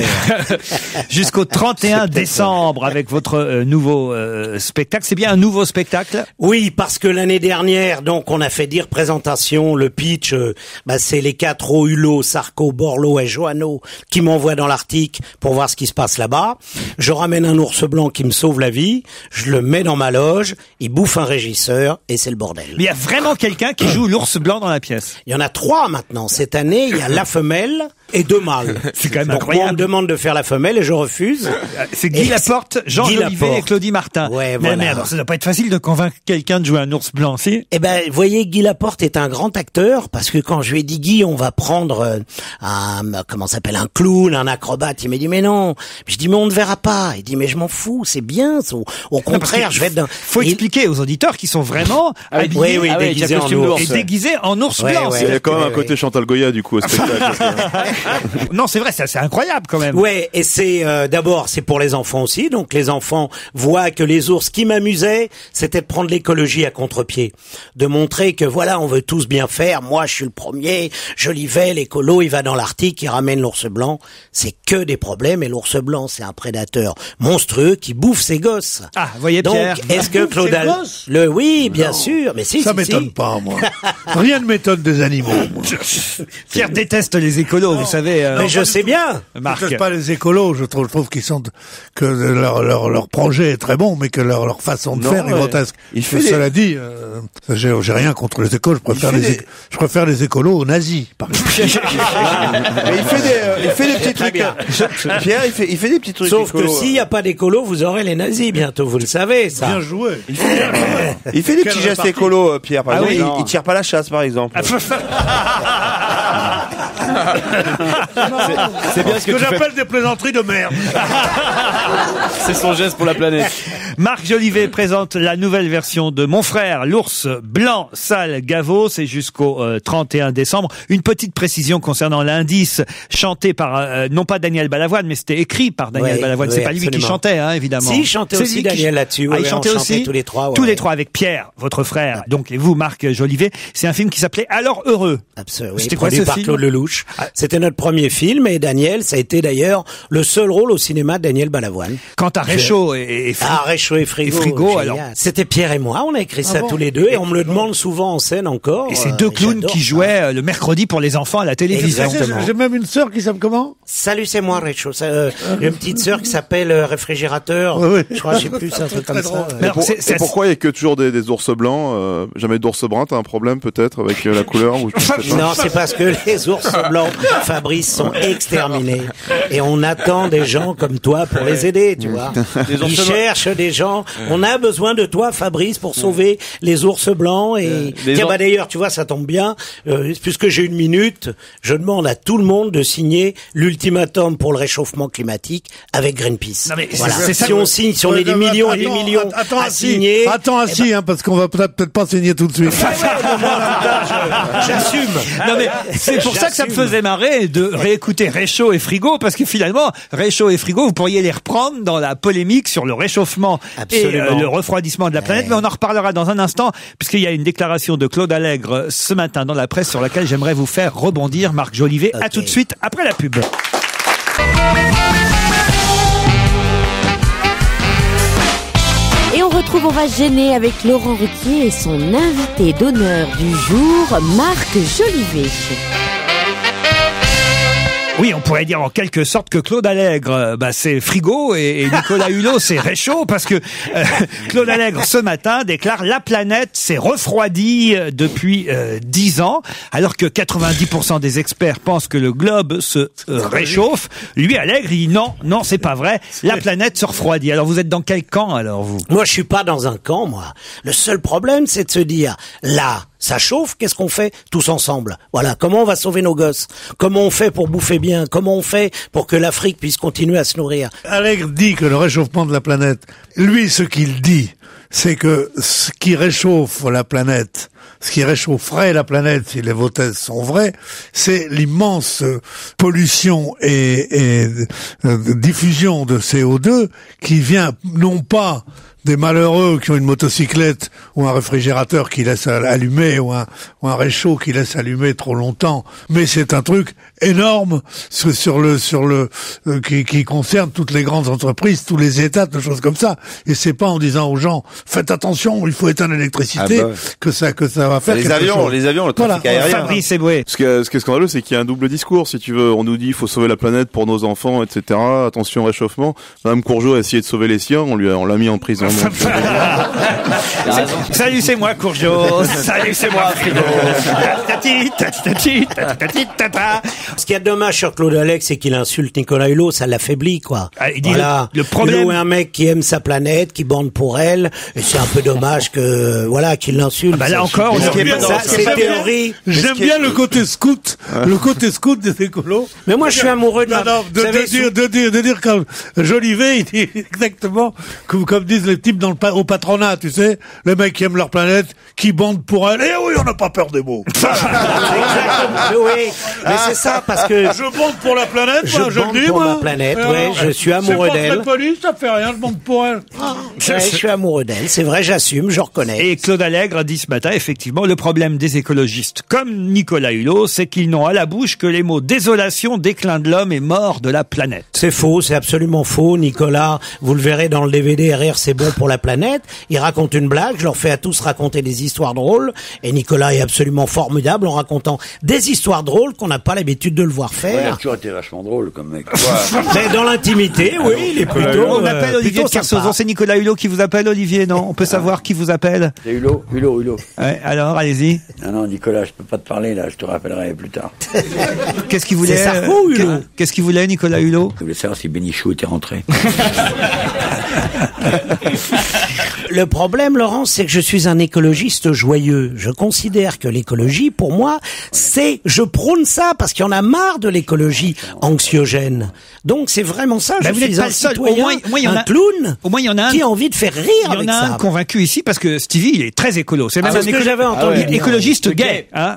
C: Jusqu'au trente et un décembre avec votre euh, nouveau euh, spectacle. C'est bien un nouveau spectacle?
H: Oui, parce que l'année dernière, donc, on a fait dire présentation, le pitch, euh, bah, c'est les quatre O, Hulot, Sarko, Borloo et Joanneau qui m'envoient dans l'Arctique pour voir ce qui se passe là-bas. Je ramène un ours blanc qui me sauve la vie, je le mets dans ma loge, il bouffe un régisseur et c'est le bordel.
C: Mais il y a vraiment quelqu'un qui joue l'ours blanc dans la pièce.
H: Il y en a trois maintenant. Cette année, il y a la femelle et deux mâles.
C: C'est quand même
H: Donc,
C: incroyable.
H: moi, on me demande de faire la femelle et je refuse.
C: C'est Guy
H: Et
C: Laporte, Jean
H: Guy
C: Jolivet et
H: Laporte.
C: Claudie Martin.
H: Ouais,
C: mais,
H: voilà.
C: mais alors, ça doit pas être facile de convaincre quelqu'un de jouer un ours blanc, si?
H: Eh ben, vous voyez, Guy Laporte est un grand acteur parce que quand je lui ai dit Guy, on va prendre euh, un comment ça s'appelle un clown, un acrobate, il m'a dit mais non. Je dis mais on ne verra pas. Il dit mais je m'en fous, c'est bien. Au, au contraire, je vais être dans.
C: Faut
H: Il-
C: expliquer aux auditeurs qui sont vraiment
H: Ah oui,
C: habillés
H: oui, oui,
C: ah ouais,
H: déguisés
C: avec un
H: en
C: costume
H: ours.
C: et déguisés en ours
H: Ouais,
C: blanc.
H: ouais.
C: c'est-
F: Il y a quand même un
H: Ouais,
F: côté
H: ouais.
F: Chantal Goya du coup au spectacle.
C: Non, c'est vrai, ça, c'est incroyable quand même.
H: Ouais, et c'est euh, d'abord c'est pour les enfants aussi. Donc les enfants voient que les ours, qui m'amusaient, c'était de prendre l'écologie à contre-pied, de montrer que voilà, on veut tous bien faire. Moi, je suis le premier. Jolivet, l'écolo, il va dans l'Arctique, il ramène l'ours blanc. C'est que des problèmes. Et l'ours blanc, c'est un prédateur monstrueux qui bouffe ses gosses.
C: Ah, voyez
H: Donc,
C: Pierre.
H: est-ce que
D: Bouffe ses
H: Claude Al-
D: gosses
H: le oui, bien sûr, mais si,
D: Ça
H: si,
D: m'étonne
H: si.
D: pas, moi. Rien ne m'étonne des animaux, moi.
C: Pierre déteste les écolos, vous savez. euh,
H: Mais je sais bien.
C: Marc.
D: Je ne pas les écolos, je trouve, je trouve qu'ils sont, que leur, leur, leur projet est très bon, mais que leur, leur façon de
K: Non,
D: faire est
K: ouais.
D: grotesque.
K: Il fait
D: Mais
K: des-
D: Cela dit, euh, j'ai j'ai rien contre les écolos, je préfère,
K: fait
D: les,
K: des-
D: éc- je préfère les écolos aux nazis, par exemple.
K: Mais il fait des, euh, il fait des petits trucs.
H: bien.
K: euh, Pierre, il fait, il fait des petits trucs.
H: Sauf que
K: écolos,
H: s'il n'y a pas d'écolo, vous aurez les nazis bientôt, vous le savez, ça.
D: Bien joué.
K: Il fait des
D: Quelle
K: petits gestes
D: répartie.
K: écolos, euh, Pierre. Par
C: Ah
K: exemple,
C: oui,
K: il,
C: non.
K: il tire pas la chasse, par exemple.
G: C'est bien ce que,
D: que
G: tu fais.
D: j'appelle des plaisanteries de merde.
G: C'est son geste pour la planète.
C: Marc Jolivet présente la nouvelle version de Mon frère, l'ours blanc sale Gaveau. C'est jusqu'au euh, trente et un décembre. Une petite précision concernant l'indice chanté par, euh, non pas Daniel Balavoine, mais c'était écrit par Daniel
H: Oui,
C: Balavoine.
H: oui,
C: C'est pas lui qui
H: absolument.
C: chantait, hein, évidemment.
H: Si, il chantait
C: C'est
H: aussi
C: lui qui
H: Daniel
C: ch-
H: là-dessus.
C: Ah,
H: oui,
C: il chantait
H: on
C: aussi
H: chantait tous les trois. Ouais,
C: tous les
H: ouais.
C: trois avec Pierre, votre frère. Donc, et vous, Marc Jolivet. C'est un film qui s'appelait Alors heureux.
H: Absolument. Oui,
C: C'était quoi
H: produit
C: ce
H: par
C: film
H: Claude Lelouch. C'était notre premier film et Daniel, ça a été d'ailleurs le seul rôle au cinéma de Daniel Balavoine.
C: Quant à Réchaud et, et, Fri-
H: Ah, Réchaud et Frigo.
C: et Frigo,
H: génial.
C: alors.
H: C'était Pierre et moi, on a écrit
D: Ah
H: ça
D: bon
H: tous les deux et on me le demande souvent en scène encore.
C: Et c'est
H: euh,
C: deux clowns
H: j'adore
C: qui
H: ça.
C: jouaient euh, le mercredi pour les enfants à la télévision.
H: Exactement.
D: J'ai même une sœur qui s'appelle comment?
H: Salut, c'est moi, Réchaud. Ça, euh, J'ai une petite sœur qui s'appelle euh, Réfrigérateur.
D: Ouais, ouais.
H: Je crois, je sais plus, c'est un truc comme ça. ouais.
C: Mais alors,
F: Pour-
C: c'est-
F: et
C: c'est-
F: pourquoi il y a que toujours des, des ours blancs, euh, jamais d'ours brun? T'as un problème peut-être avec euh, la couleur ou je sais pas.
H: Non, c'est parce que les ours blancs, Fabrice, sont exterminés. Et on attend des gens comme toi pour les aider, tu vois. Ils cherchent des gens. On a besoin de toi, Fabrice, pour sauver les ours blancs. Et
G: Les
H: tiens,
G: or-
H: bah d'ailleurs, tu vois, ça tombe bien. Euh, puisque j'ai une minute, je demande à tout le monde de signer l'ultimatum pour le réchauffement climatique avec Greenpeace.
C: Non, mais c'est-
H: Voilà.
C: c'est ça
H: Si
C: que-
H: on signe, si on est des
D: Attends,
H: millions et des
D: attends,
H: millions
D: attends,
H: à
D: assis,
H: signer.
D: Attends
H: eh
D: assis, hein, parce qu'on va peut-être peut-être pas signer tout de suite.
H: J'assume.
C: Non mais c'est pour ça que ça me
H: J'assume.
C: faisait marrer de réécouter Réchaud et Frigo, parce que finalement Réchaud et Frigo, vous pourriez les reprendre dans la polémique sur le réchauffement
H: Absolument.
C: et euh, le refroidissement de la planète, mais on en reparlera dans un instant, puisqu'il y a une déclaration de Claude Allègre ce matin dans la presse sur laquelle j'aimerais vous faire rebondir, Marc Jolivet. À
H: Ok.
C: tout de suite après la pub.
A: Et on retrouve On va se gêner avec Laurent Ruquier et son invité d'honneur du jour, Marc Jolivet.
C: Oui, on pourrait dire en quelque sorte que Claude Allègre, euh, bah, c'est Frigo et, et Nicolas Hulot, c'est Réchaud, parce que euh, Claude Allègre, ce matin, déclare « La planète s'est refroidie euh, depuis euh, dix ans », alors que quatre-vingt-dix pour cent des experts pensent que le globe se euh, réchauffe. Lui, Allègre, il dit « Non, non, c'est pas vrai, la planète se refroidit ». Alors, vous êtes dans quel camp, alors, vous?
H: Moi, je suis pas dans un camp, moi. Le seul problème, c'est de se dire, là, ça chauffe, qu'est-ce qu'on fait tous ensemble? Voilà, comment on va sauver nos gosses? Comment on fait pour bouffer bien? Comment on fait pour que l'Afrique puisse continuer à se nourrir?
D: Allègre dit que le réchauffement de la planète, lui, ce qu'il dit, c'est que ce qui réchauffe la planète, ce qui réchaufferait la planète, si les hypothèses sont vraies, c'est l'immense pollution et, et euh, diffusion de C O deux qui vient non pas des malheureux qui ont une motocyclette ou un réfrigérateur qui laisse allumer ou un, ou un réchaud qui laisse allumer trop longtemps, mais c'est un truc énorme sur, sur le sur le euh, qui, qui concerne toutes les grandes entreprises, tous les États, des choses comme ça. Et c'est pas en disant aux gens faites attention, il faut éteindre l'électricité
K: Ah bah.
D: que ça que ça va faire
K: Les
D: quelque
K: avions,
D: chose.
K: les avions, le trafic
D: Voilà.
K: aérien.
C: Fabrice Eboué.
F: Ce qui est, ce qui est scandaleux, c'est qu'il y a un double discours, si tu veux. On nous dit il faut sauver la planète pour nos enfants, et cetera. Attention au réchauffement. Madame Courgeot a essayé de sauver les siens, on lui a, on l'a mis en prison. Donc,
C: Salut, c'est moi, Courgeot. Salut, c'est moi, Frigo. Tati, tati, tati, tati, tati, tata.
H: Ce qui est dommage sur Claude Allègre, c'est qu'il insulte Nicolas Hulot, ça l'affaiblit, quoi.
C: Ah, il dit
H: voilà.
C: le- le problème-
H: Hulot est un mec qui aime sa planète, qui bande pour elle, et c'est un peu dommage que, voilà, qu'il l'insulte.
C: Ah bah là
H: Ça,
C: encore,
H: je-
C: on est bien
H: ça,
C: dans-
H: c'est
D: J'aime bien-
H: théorie.
D: J'aime bien le côté scout, le côté scout des écolos.
H: Mais moi, je suis amoureux de la,
D: Non, non, de,
H: vous savez,
D: de dire, de dire, de dire comme Jolivet, il dit exactement comme, comme disent les types dans le, pa- au patronat, tu sais, les mecs qui aiment leur planète, qui bandent pour elle. Et oui, on n'a pas peur des mots.
H: Exactement. Oui, mais c'est ça, parce que
D: Je bande pour la planète,
H: Je
D: moi, je
H: bande
D: le dis,
H: pour
D: moi.
H: ma planète,
D: Alors,
H: ouais, je suis amoureux
D: C'est pas
H: d'elle.
D: très poli, ça fait rien, je bande pour elle.
H: ouais, je suis amoureux d'elle. C'est vrai, j'assume, je reconnais.
C: Et Claude Allègre a dit ce matin, effectivement, le problème des écologistes, comme Nicolas Hulot, c'est qu'ils n'ont à la bouche que les mots désolation, déclin de l'homme et mort de la planète.
H: C'est faux, c'est absolument faux. Nicolas, vous le verrez dans le D V D, Rire c'est bon pour la planète. Il raconte une blague, je leur fais à tous raconter des histoires drôles. Et Nicolas est absolument formidable en racontant des histoires drôles qu'on n'a pas l'habitude de le voir
T: Ouais, il a
H: faire.
T: toujours été vachement drôle comme mec.
H: Mais dans l'intimité, oui, il est plutôt,
C: On
H: euh,
C: appelle Olivier
H: plutôt
C: de Kersauzon,
H: sympa.
C: c'est Nicolas Hulot qui vous appelle, Olivier, non? On peut savoir qui vous appelle?
T: C'est Hulot, Hulot, Hulot.
C: Ouais, alors, allez-y.
T: Non, non, Nicolas, je peux pas te parler là, je te rappellerai plus tard.
C: Qu'est-ce qu'il voulait?
H: C'est Sarko ou
C: euh,
H: Hulot?
C: Qu'est-ce qu'il voulait, Nicolas Hulot?
T: Je voulais savoir si Bénichou était rentré.
H: le problème, Laurent, c'est que je suis un écologiste joyeux. Je considère que l'écologie, pour moi, c'est, je prône ça parce qu'il y en a marre de l'écologie anxiogène. Donc c'est vraiment ça.
C: Bah,
H: je
C: vous
H: suis
C: n'êtes pas
H: un
C: le seul.
H: citoyen,
C: Au moins, au moins, il y en
H: un
C: a-
H: clown,
C: Au moins, il y en a un
H: qui a envie de faire rire
C: Il y
H: avec
C: en a
H: ça.
C: un convaincu ici parce que Stevie, il est très écolo. C'est même
H: Ah,
C: un
H: c'est ce que
C: écolo-
H: j'avais entendu
C: Ah
H: dire.
C: écologiste
H: Le
C: gay.
H: gay.
C: Hein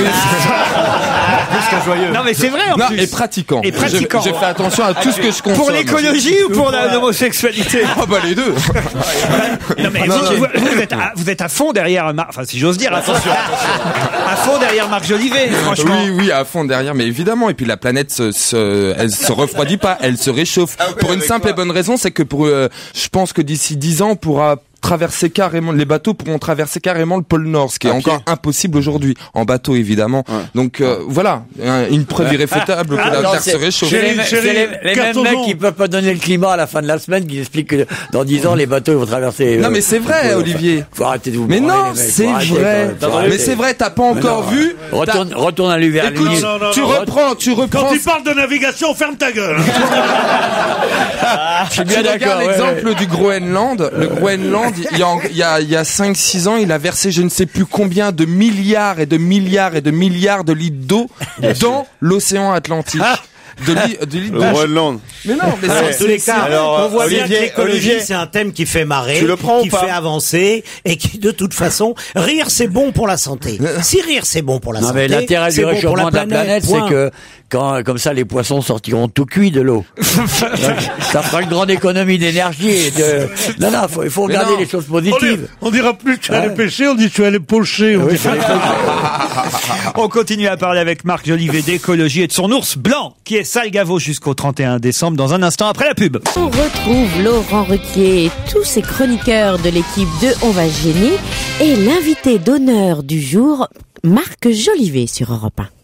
E: Plus que joyeux.
C: Non mais c'est vrai en
E: Non,
C: plus.
E: et pratiquant.
C: Et pratiquant.
E: Je, je fais attention à tout ce que je consomme.
C: Pour l'écologie ou pour la- l'homosexualité?
E: Ah bah les deux.
C: Non mais
E: Non,
C: vous,
E: non.
C: vous- vous êtes à, vous êtes à fond derrière Marc, enfin si j'ose dire, attention, à fond derrière Marc Jolivet, franchement.
E: Oui, oui, à fond derrière, mais évidemment. Et puis la planète, se, se, elle se refroidit pas, elle se réchauffe. Pour une simple et bonne raison, c'est que pour, euh, je pense que d'ici dix ans, on pourra traverser carrément, les bateaux pourront traverser carrément le pôle Nord, ce qui est
K: À
E: encore
K: pied.
E: impossible aujourd'hui, en bateau évidemment. Donc euh, voilà, un- une preuve irréfutable que
T: Ah,
E: la
T: non,
E: Terre
T: c'est-
E: se réchauffe.
T: C'est les, c'est les- les mêmes mecs qui peuvent pas donner le climat à la fin de la semaine, qui expliquent que dans dix ans, les bateaux ils vont traverser.
E: Non
T: euh,
E: mais c'est vrai,
T: faut-
E: Olivier.
T: Faut arrêter de vous
E: Mais
T: branler,
E: non,
T: les mecs,
E: c'est
T: faut arrêter,
E: vrai.
T: quand même, faut
E: Mais
T: arrêter.
E: c'est vrai, t'as pas
T: Mais
E: encore
T: non.
E: vu.
T: Retourne, retourne à l'hiver.
E: Écoute,
T: Ligny.
D: non, non,
E: tu
D: non.
E: reprends, tu reprends.
D: Quand tu parles de navigation, ferme ta gueule.
T: Je suis
E: Tu
T: bien
E: regardes
T: d'accord. ouais,
E: l'exemple
T: ouais.
E: du Groenland. Le Groenland, il y a, il y a, il y a cinq six ans, il a versé je ne sais plus combien de milliards et de milliards et de milliards de litres d'eau dans l'océan Atlantique. De, li, de litres
K: Le
E: d'eau.
K: Groenland.
E: Mais non, mais
H: Ah,
E: c'est-
H: en tous les cas,
K: Alors,
H: on voit bien que
K: Olivier,
H: l'écologie,
K: Olivier,
H: c'est un thème qui fait marrer,
K: tu le prends ou
H: qui
K: pas
H: fait avancer, et qui, de toute façon, rire, c'est bon pour la santé. Si rire, c'est bon pour la
T: Non,
H: santé,
T: mais l'intérêt
H: c'est
T: du
H: bon pour
T: réchauffement de la planète, c'est
H: point.
T: que quand, comme ça, les poissons sortiront tout cuits de l'eau. Donc, ça fera une grande économie d'énergie. Et de... Non, non, faut, il faut
E: Mais
T: regarder
E: non.
T: les choses
D: On, dit-
T: positives.
D: on dira plus tu es allé
T: Ouais.
D: pêcher, on dit tu es allé pocher. On
T: Oui,
D: dit-
T: faut les-
C: On continue à parler avec Marc Jolivet d'écologie et de son ours blanc qui est Salgavo jusqu'au trente et un décembre dans un instant après la pub.
A: On retrouve Laurent Ruquier et tous ses chroniqueurs de l'équipe de On va se gêner et l'invité d'honneur du jour, Marc Jolivet sur Europe un.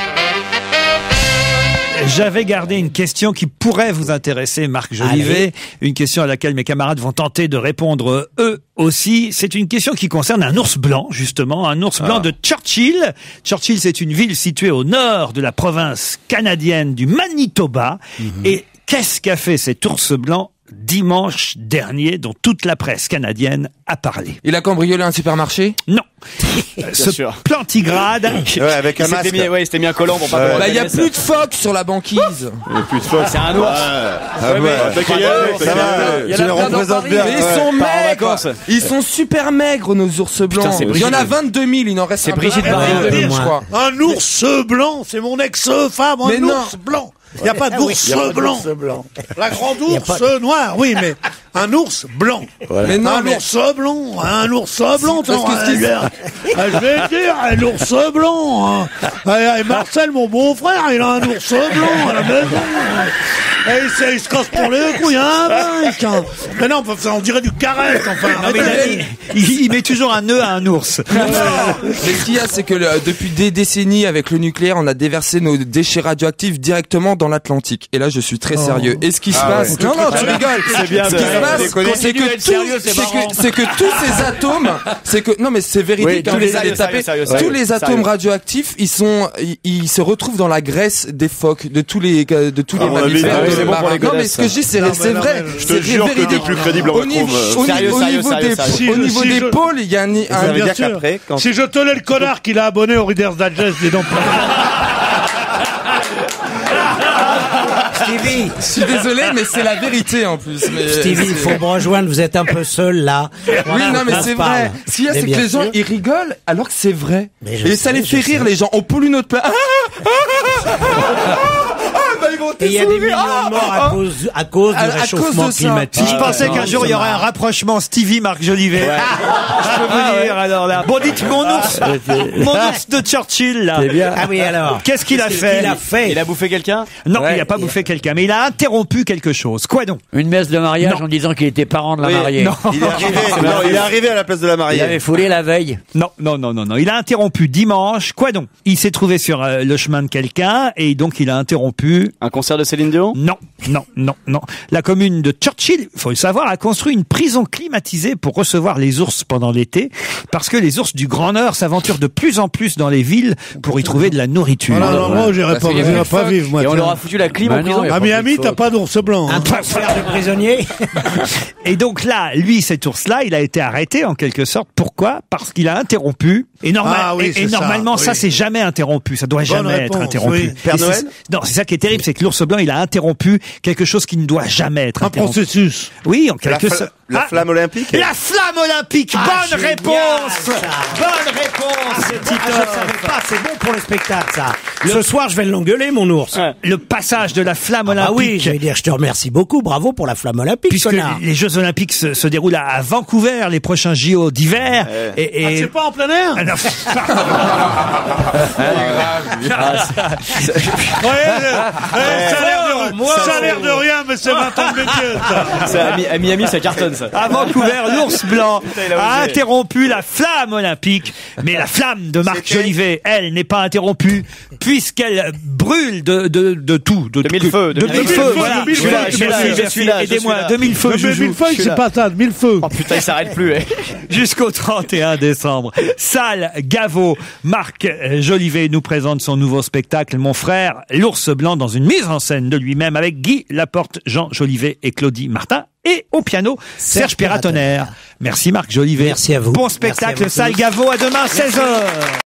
C: J'avais gardé une question qui pourrait vous intéresser, Marc Jolivet.
H: Allez.
C: Une question à laquelle mes camarades vont tenter de répondre euh, eux aussi. C'est une question qui concerne un ours blanc, justement, un ours blanc de Churchill. Churchill, c'est une ville située au nord de la province canadienne du Manitoba. Et qu'est-ce qu'a fait cet ours blanc dimanche dernier dont toute la presse canadienne a parlé?
E: Il a cambriolé un supermarché?
C: Non. Ce
G: sûr.
C: plantigrade.
K: Ouais, avec un
G: Il s'était
K: masque.
G: mis, ouais, il s'était mis un collant pour pas
K: Ouais.
G: qu'on
E: Bah, il y a
G: reconnaisse.
E: plus de phoques sur la banquise.
K: Il y a plus de phoques.
G: C'est un ours.
K: Ah ouais,
G: mais-
K: t'as qu'à y aller,
G: Ça
K: ça
G: va.
K: va.
G: Il y en
K: Tu
G: a
K: les
G: plein dans
K: représentes
G: Paris,
K: bien.
E: Mais ils
K: ouais.
E: sont
G: Part en
E: maigres.
G: vacances.
E: Ils sont super maigres, nos ours blancs.
G: c'est
E: Il y en
G: Brigitte.
E: a vingt-deux mille, il en reste
G: C'est
E: un peu
G: Brigitte
E: plus
G: Bardot.
E: de vingt-deux mille, je
H: Moins.
E: crois.
D: Un ours blanc, c'est mon ex-femme, un
E: Mais non.
D: ours blanc. Il n'y a pas d'ours
T: Il y a pas
D: blanc.
T: d'ours blanc.
D: La grande ours noire, oui, mais un ours blanc.
E: Mais non,
D: un
E: mais-
D: ours blanc, un ours blanc.
E: Parce que
D: attends,
E: ce qui-
D: euh, euh, je vais te dire, un ours blanc. hein. Et, et Marcel, mon beau-frère, il a un ours blanc à la maison. Et il, se- il se casse pour les couilles, hein, mec. hein. Mais non, enfin, on dirait du carré, enfin.
C: Non, mais il, a- il- il met toujours un nœud à un ours.
E: Mais ce qu'il y a, c'est que le- depuis des décennies, avec le nucléaire, on a déversé nos déchets radioactifs directement dans l'Atlantique. Et là, je suis très sérieux. Et ce qui se
K: Ah
E: passe...
K: ouais.
E: Non, non, tu rigoles.
G: C'est bien,
E: Ce qui
G: ça.
E: se passe,
K: Déconner.
E: c'est
T: Continue à
E: que,
T: être
E: tout-
T: sérieux, c'est
E: c'est
T: marrant.
E: que, c'est que tous ces atomes, c'est que, non, mais c'est véridique,
T: Oui,
E: hein,
T: tous
E: vous
T: les-
E: allez
G: sérieux,
E: taper.
G: sérieux,
E: tous
G: sérieux,
E: les atomes
G: sérieux.
E: radioactifs, ils sont, ils, ils se retrouvent dans la graisse des phoques, de tous les, de tous les
K: Ah, on avait
E: mammifères,
K: dit,
E: de
K: c'est
E: les
K: bon pour
E: marins.
G: les
E: Non, mais
G: godasses,
E: ce que je dis, c'est,
D: Non,
E: c'est
D: mais non,
E: vrai.
D: mais
K: Je te
E: C'est
K: jure que
E: véridique.
K: t'es plus crédible en
E: Au niveau,
K: Macron.
E: au
G: Sérieux,
E: niveau- au
G: sérieux,
E: niveau
G: sérieux,
E: des,
G: sérieux.
D: Si
E: au
D: je-
E: niveau
D: si
E: des
D: je-
E: pôles, il y a un,
K: Ça
E: un,
K: veut
D: bien
K: dire
D: sûr.
K: qu'après, quand
D: Si je tenais le connard qu'il a abonné au Reader's Digest, dis donc.
H: Stevie,
E: je suis désolé, mais c'est la vérité en plus. Mais
H: Stevie, il
E: c'est-
H: faut me rejoindre, vous êtes un peu seul là.
E: Oui,
H: Voilà,
E: non, mais
H: on
E: c'est
H: se parle.
E: vrai. Ce qu'il y a,
H: Mais
E: c'est que
H: bien
E: les gens,
H: sûr.
E: ils rigolent alors que c'est vrai.
H: Mais je
E: Et
H: sais,
E: ça les
H: je
E: fait
H: sais.
E: rire, les gens. On pollue notre planète. Ah, ah, ah, ah, ah, bah, ils vont
H: Et il y a des
E: sauver.
H: millions
E: Ah,
H: de morts
E: ah,
H: à cause, à cause
E: À- à
H: du
E: cause
H: réchauffement
E: de ça.
H: climatique.
C: Si je pensais qu'un jour il y aurait un rapprochement Stevie-Marc Jolivet. Je peux vous dire alors là. Bon, dites mon ours, mon ours de Churchill là.
T: C'est bien.
H: Ah oui, alors.
C: Qu'est-ce qu'il a
H: Qu'est-ce
C: fait
H: qu'il a fait
G: Il a bouffé quelqu'un?
C: Non,
T: Ouais.
C: il n'a pas bouffé quelqu'un, mais il a interrompu quelque chose. Quoi donc?
T: Une messe de mariage
C: Non.
T: en disant qu'il était parent de la
K: Oui,
T: mariée.
C: Non.
K: il est arrivé, non, il est arrivé à la place de la
T: Il
K: mariée.
T: avait foulé la veille.
C: Non, non, non, non, non. Il a interrompu dimanche. Quoi donc? Il s'est trouvé sur euh, le chemin de quelqu'un et donc il a interrompu
G: Un concert. concert de Céline Dion?
C: Non, non, non, non. La commune de Churchill, il faut le savoir, a construit une prison climatisée pour recevoir les ours pendant l'été, parce que les ours du Grand Nord s'aventurent de plus en plus dans les villes pour y trouver de la nourriture.
D: Ah non, non, moi, j'irai pas, j'irai pas vivre, moi.
G: Et on
D: tiens.
G: leur a foutu la clim en prison.
D: À Miami, t'as pas d'ours blanc.
H: Un transfert de prisonniers.
C: Et donc là, lui, cet ours-là, il a été arrêté en quelque sorte. Pourquoi? Parce qu'il a interrompu. Et, normal,
D: Ah oui,
C: et, et
D: c'est ça,
C: normalement, ça,
D: oui.
C: c'est jamais interrompu. Ça doit
D: Bonne
C: jamais
D: réponse,
C: être interrompu.
D: oui.
K: Père
C: Et c'est-
K: Noël
C: Non, c'est ça qui est terrible, c'est que l'ours blanc, il a interrompu quelque chose qui ne doit jamais être
D: Un
C: interrompu.
D: processus.
C: Oui, en
K: La,
C: quelque
K: fla-
C: sorte.
K: la
C: Ah,
K: flamme olympique.
C: La flamme olympique.
H: Ah,
C: Bonne
H: génial,
C: réponse.
H: ça.
C: Bonne réponse,
H: Ah,
C: Tito.
H: je savais pas, c'est bon pour le spectacle, ça. Ce soir, je vais l'engueuler, mon ours.
C: Le passage de la flamme olympique.
H: Ah oui, je vais dire, je te remercie beaucoup, bravo pour la flamme olympique,
C: Puisque
H: connard.
C: les Jeux Olympiques se, se déroulent à, à Vancouver, les prochains J O d'hiver. Et, et...
D: Ah, c'est pas en plein air?
C: Ah, non.
D: Ouais, euh, euh, ça a l'air de,
H: moi,
D: ça a l'air de rien, mais c'est vingt ans de métier, ça.
G: Ça, à, Mi- à Miami, ça cartonne, ça.
C: À Vancouver, l'ours blanc
G: il a
C: a
G: osé.
C: interrompu la flamme olympique, mais la flamme de Marc Jolivet, elle, n'est pas interrompue puisqu'elle brûle de de de tout, de,
G: De mille feux, de
C: de
G: mille
C: mille
G: feux,
C: feux,
G: de
C: voilà.
G: mille feux,
C: Merci,
G: je suis là,
C: merci,
G: je suis là, je suis
C: aidez-moi,
G: là.
C: de mille feux,
D: Le
C: Joujou.
D: mille feuilles,
G: je suis
D: c'est
G: là.
D: pas ça, de mille feux.
G: Oh putain, il s'arrête plus, eh.
C: Jusqu'au trente et un décembre. Salle Gaveau, Marc Jolivet nous présente son nouveau spectacle, Mon frère, l'ours blanc, dans une mise en scène de lui-même avec Guy Laporte, Jean Jolivet et Claudie Martin. Et au piano, Serge,
H: Serge
C: Perratonnerre. Merci Marc Jolivet.
H: Merci à vous.
C: Bon
H: Merci
C: spectacle,
H: à vous
C: Salle
H: tous.
C: Gaveau, à demain, seize heures.